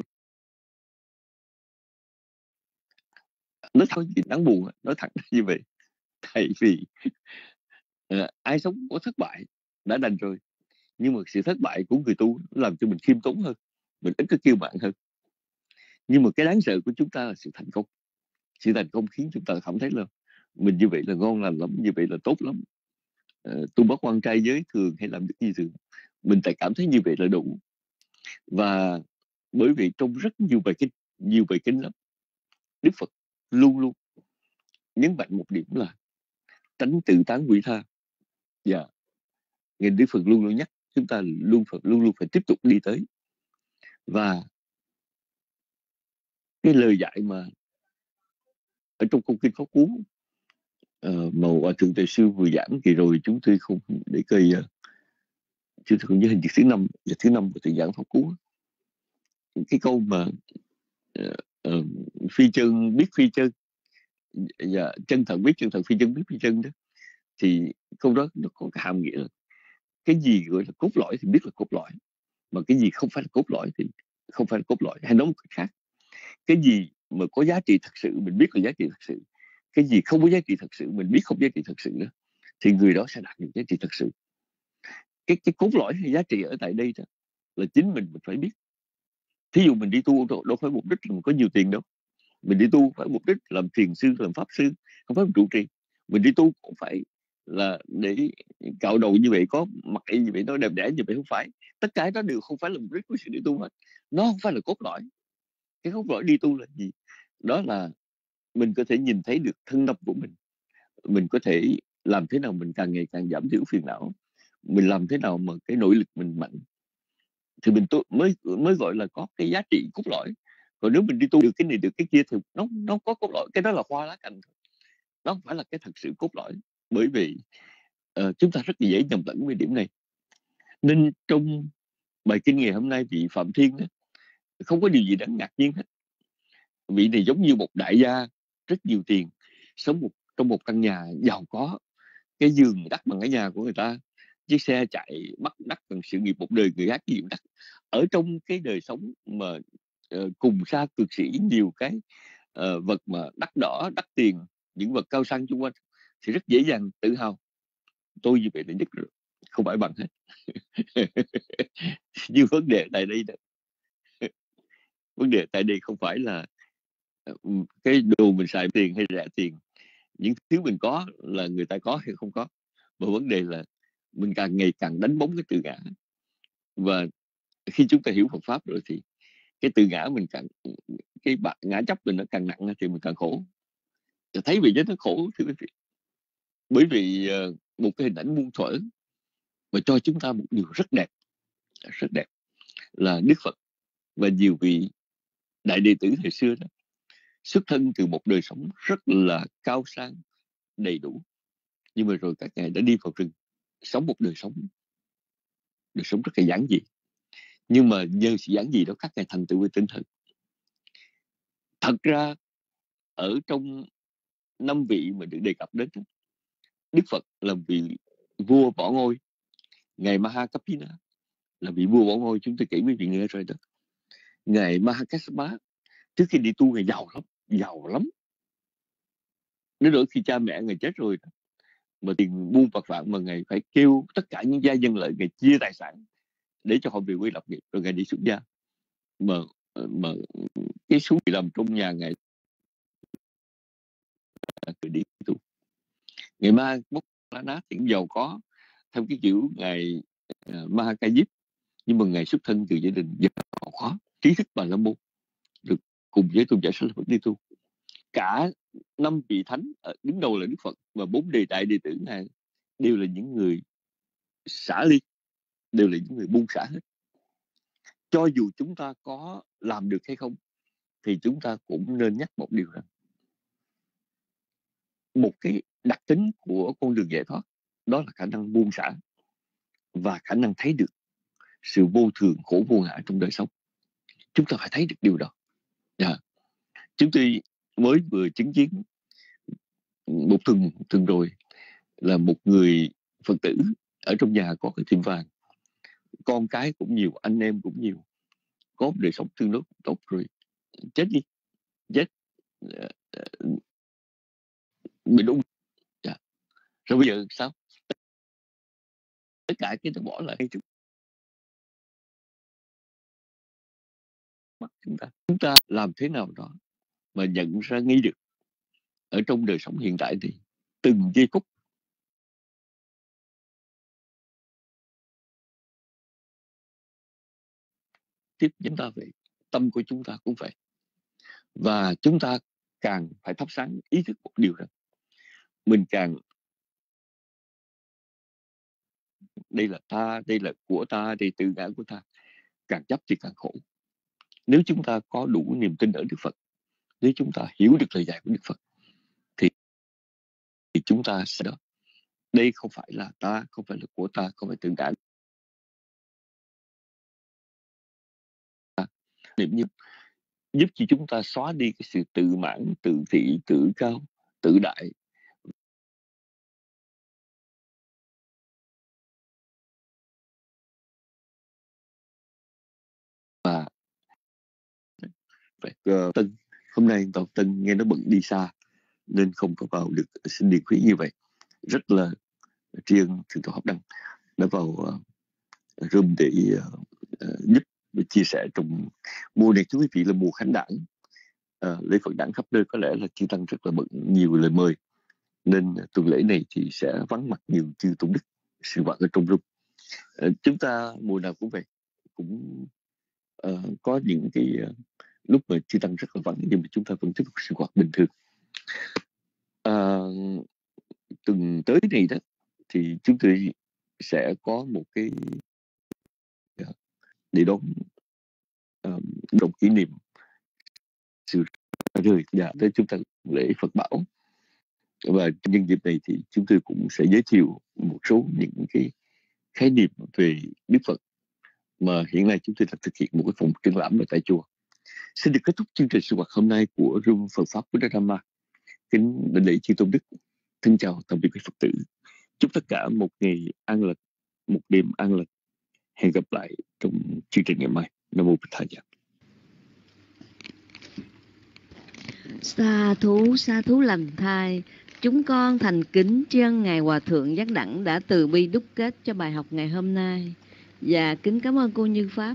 Nói thật gì đáng buồn, nói thẳng như vậy. Tại vì uh, ai sống có thất bại đã đành rồi, nhưng mà sự thất bại của người tu làm cho mình khiêm tốn hơn, mình ít có kiêu mạn hơn. Nhưng mà cái đáng sợ của chúng ta là sự thành công. Sự thành công khiến chúng ta cảm thấy là mình như vậy là ngon lành lắm, như vậy là tốt lắm. Uh, tu bác quan trai giới thường hay làm được gì thường, mình tại cảm thấy như vậy là đủ. Và bởi vì trong rất nhiều bài kinh, nhiều bài kinh lắm, Đức Phật luôn luôn nhấn mạnh một điểm là tránh tự tán quỷ tha. Và yeah. Đức Phật luôn luôn nhắc chúng ta luôn Phật luôn luôn phải tiếp tục đi tới. Và cái lời dạy mà ở trong công kinh Pháp Cú uh, mà Hòa Thượng Tề Sư vừa giảng kỳ rồi, chúng tôi không để coi uh, chúng tôi không nhớ hình thứ năm và thứ năm của Thượng giảng Pháp Cú. Cái câu mà uh, uh, phi chân biết phi chân và chân thật biết chân thật, phi chân biết phi chân đó, thì câu đó nó có cái hàm nghĩa là cái gì gọi là cốt lõi thì biết là cốt lõi, mà cái gì không phải là cốt lõi thì không phải là cốt lõi. Hay nói một cách khác, cái gì mà có giá trị thật sự mình biết là giá trị thật sự, cái gì không có giá trị thật sự mình biết không giá trị thật sự nữa, thì người đó sẽ đạt được giá trị thật sự. Cái cái cốt lõi hay giá trị ở tại đây đó là chính mình mình phải biết. Thí dụ mình đi tu đâu, đâu phải mục đích là mình có nhiều tiền đâu. Mình đi tu phải mục đích làm thiền sư, làm pháp sư, không phải trụ trì. Mình đi tu cũng phải là để cạo đầu như vậy, có mặt như vậy, nó đẹp đẽ như vậy, không phải. Tất cả đó đều không phải là mục đích của sự đi tu hết. Nó không phải là cốt lõi. Cái cốt lõi đi tu là gì? Đó là mình có thể nhìn thấy được thân tâm của mình. Mình có thể làm thế nào mình càng ngày càng giảm thiểu phiền não. Mình làm thế nào mà cái nội lực mình mạnh, thì mình tu mới mới gọi là có cái giá trị cốt lõi. Còn nếu mình đi tu được cái này được cái kia thì nó nó có cốt lõi, cái đó là hoa lá cành, nó không phải là cái thật sự cốt lõi. Bởi vì uh, chúng ta rất là dễ nhầm lẫn với điểm này. Nên trong bài kinh ngày hôm nay, vị Phạm Thiên đó, không có điều gì đáng ngạc nhiên hết. Vị này giống như một đại gia rất nhiều tiền, sống một, trong một căn nhà giàu có, cái giường đắt bằng cái nhà của người ta, chiếc xe chạy bắt đắt bằng sự nghiệp một đời người khác gì cũng đắt. Ở trong cái đời sống mà uh, cùng xa cực sĩ, nhiều cái uh, vật mà đắt đỏ, đắt tiền, những vật cao sang xung quanh, thì rất dễ dàng tự hào tôi như vậy là nhất rồi, không phải bằng hết. Nhưng vấn đề tại đây đó, vấn đề tại đây không phải là uh, cái đồ mình xài tiền hay rẻ tiền, những thứ mình có là người ta có hay không có, mà vấn đề là mình càng ngày càng đánh bóng cái tự ngã. Và khi chúng ta hiểu Phật pháp rồi thì cái tự ngã mình càng, cái bạn ngã chấp mình nó càng nặng thì mình càng khổ.จะthấy vị nó khổ thưa quý vị. Bởi vì uh, một cái hình ảnh muôn thuở mà cho chúng ta một điều rất đẹp, rất đẹp là Đức Phật và nhiều vị đại đệ tử thời xưa đó xuất thân từ một đời sống rất là cao sang, đầy đủ, nhưng mà rồi các ngài đã đi vào rừng sống một đời sống đời sống rất là giản dị. Nhưng mà nhờ sự giản dị đó các ngài thành tựu về tinh thần. Thật ra ở trong năm vị mà được đề cập đến đó, Đức Phật là vị vua bỏ ngôi, ngài Mahakapina là vị vua bỏ ngôi, chúng tôi kể với vị nghe rồi đó. Ngài Mahakassapa trước khi đi tu ngài giàu lắm, giàu lắm. Đến nỗi khi cha mẹ ngài chết rồi mà tiền buôn bạc vạn mà ngài phải kêu tất cả những gia dân lại, ngài chia tài sản để cho họ về quê lập nghiệp, rồi ngài đi xuất gia. mà mà cái số người làm trong nhà Ngài người đi tu. Ngày mai bốc lá nát thì giàu có theo cái kiểu Ngài uh, Ma Ca Diếp, nhưng mà Ngài xuất thân từ gia đình giàu có, trí thức Bà La Môn, được cùng với tôn giả Sa La Phật đi tu. Cả năm vị thánh đứng đầu là Đức Phật và bốn đề đại đệ tử Ngài đều là những người xả ly, đều là những người buông xả hết. Cho dù chúng ta có làm được hay không thì chúng ta cũng nên nhắc một điều rằng một cái đặc tính của con đường giải thoát đó là khả năng buông xả và khả năng thấy được sự vô thường khổ vô ngã trong đời sống. Chúng ta phải thấy được điều đó. Yeah. Chúng tôi mới vừa chứng kiến một tuần tuần rồi là một người Phật tử ở trong nhà có cái tiệm vàng, con cái cũng nhiều, anh em cũng nhiều, có một đời sống tương đối tốt rồi chết đi, chết uh, bị đúng. Yeah. Rồi bây giờ sao? Tất cả cái nó bỏ lại trước mắt chúng ta. Chúng ta làm thế nào đó mà nhận ra ngay được ở trong đời sống hiện tại thì từng giây phút tiếp chúng ta vậy, tâm của chúng ta cũng vậy. Và chúng ta càng phải thắp sáng ý thức một điều rằng mình càng đây là ta, đây là của ta, đây tự ngã của ta, càng chấp thì càng khổ. Nếu chúng ta có đủ niềm tin ở Đức Phật, nếu chúng ta hiểu được lời dạy của Đức Phật thì, thì chúng ta sẽ đó. Đây không phải là ta, không phải là của ta, không phải tự ngã. Niệm như giúp cho chúng ta xóa đi cái sự tự mãn, tự thị, tự cao, tự đại. Và uh, Tân, hôm nay Tàu Tân nghe nó bận đi xa nên không có vào được xin điện khuyến như vậy. Rất là tri ân Thượng tọa Học Đăng đã vào uh, room để uh, uh, giúp và chia sẻ trong mùa này. Thưa quý vị, là mùa khánh đản, uh, lễ Phật đản khắp nơi, có lẽ là chư Tăng rất là bận, nhiều lời mời, nên tuần lễ này thì sẽ vắng mặt nhiều chư Tôn Đức sự vật ở trong room. Uh, chúng ta mùa nào cũng vậy, cũng uh, có những cái uh, lúc mà chư Tăng rất là vắng, nhưng mà chúng ta vẫn tiếp tục sinh hoạt bình thường. Uh, tuần tới này đó thì chúng tôi sẽ có một cái để đón uh, đồng kỷ niệm sự rời dạ tới chúng ta lễ Phật Bảo. Và trong nhân dịp này thì chúng tôi cũng sẽ giới thiệu một số những cái khái niệm về Đức Phật mà hiện nay chúng tôi đã thực hiện một cái phòng triển lãm ở tại chùa. Xin được kết thúc chương trình sinh hoạt hôm nay của Room Phật Pháp của Dharma. Kính đảnh lễ chư Tôn Đức, thân chào tạm biệt quý Phật tử. Chúc tất cả một ngày an lành, một đêm an lành. Hẹn gặp lại trong chương trình ngày mai. Nam mô Bổn Thầy. Sa thú, sa thú lành thai. Chúng con thành kính tri ân Ngài Hòa Thượng Giác Đẳng đã từ bi đúc kết cho bài học ngày hôm nay. Và kính cảm ơn cô Như Pháp.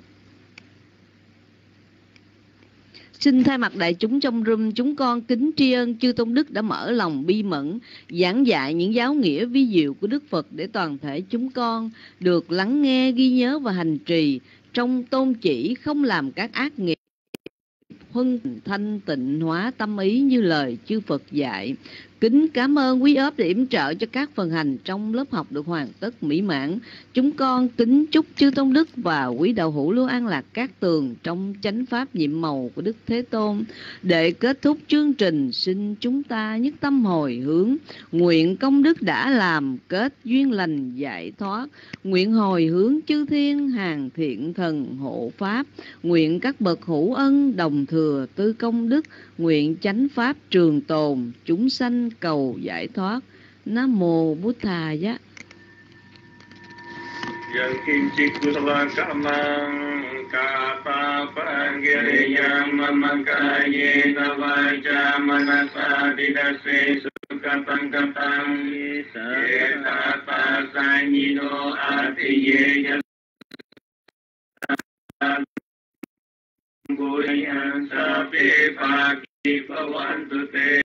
Xin thay mặt đại chúng trong room, chúng con kính tri ân chư Tôn Đức đã mở lòng bi mẫn, giảng dạy những giáo nghĩa vi diệu của Đức Phật để toàn thể chúng con được lắng nghe, ghi nhớ và hành trì trong tôn chỉ không làm các ác nghiệp, huân thanh tịnh hóa tâm ý như lời chư Phật dạy. Kính cảm ơn quý ốp để yểm trợ cho các phần hành trong lớp học được hoàn tất mỹ mãn. Chúng con kính chúc chư Tôn Đức và quý đạo hữu luôn an lạc các tường trong chánh pháp nhiệm màu của Đức Thế Tôn. Để kết thúc chương trình, xin chúng ta nhất tâm hồi hướng, nguyện công đức đã làm kết duyên lành giải thoát, nguyện hồi hướng chư thiên hàng thiện thần hộ pháp, nguyện các bậc hữu ân đồng thừa tư công đức, nguyện chánh pháp trường tồn, chúng sanh cầu giải thoát. Nam mô Bụt Thaya. Yang kinchit kusala kamang kapa panggiriyam mamakaye navaja manasa didase sukatang katang yetata sanyino atiye ปาคิภวันตุเต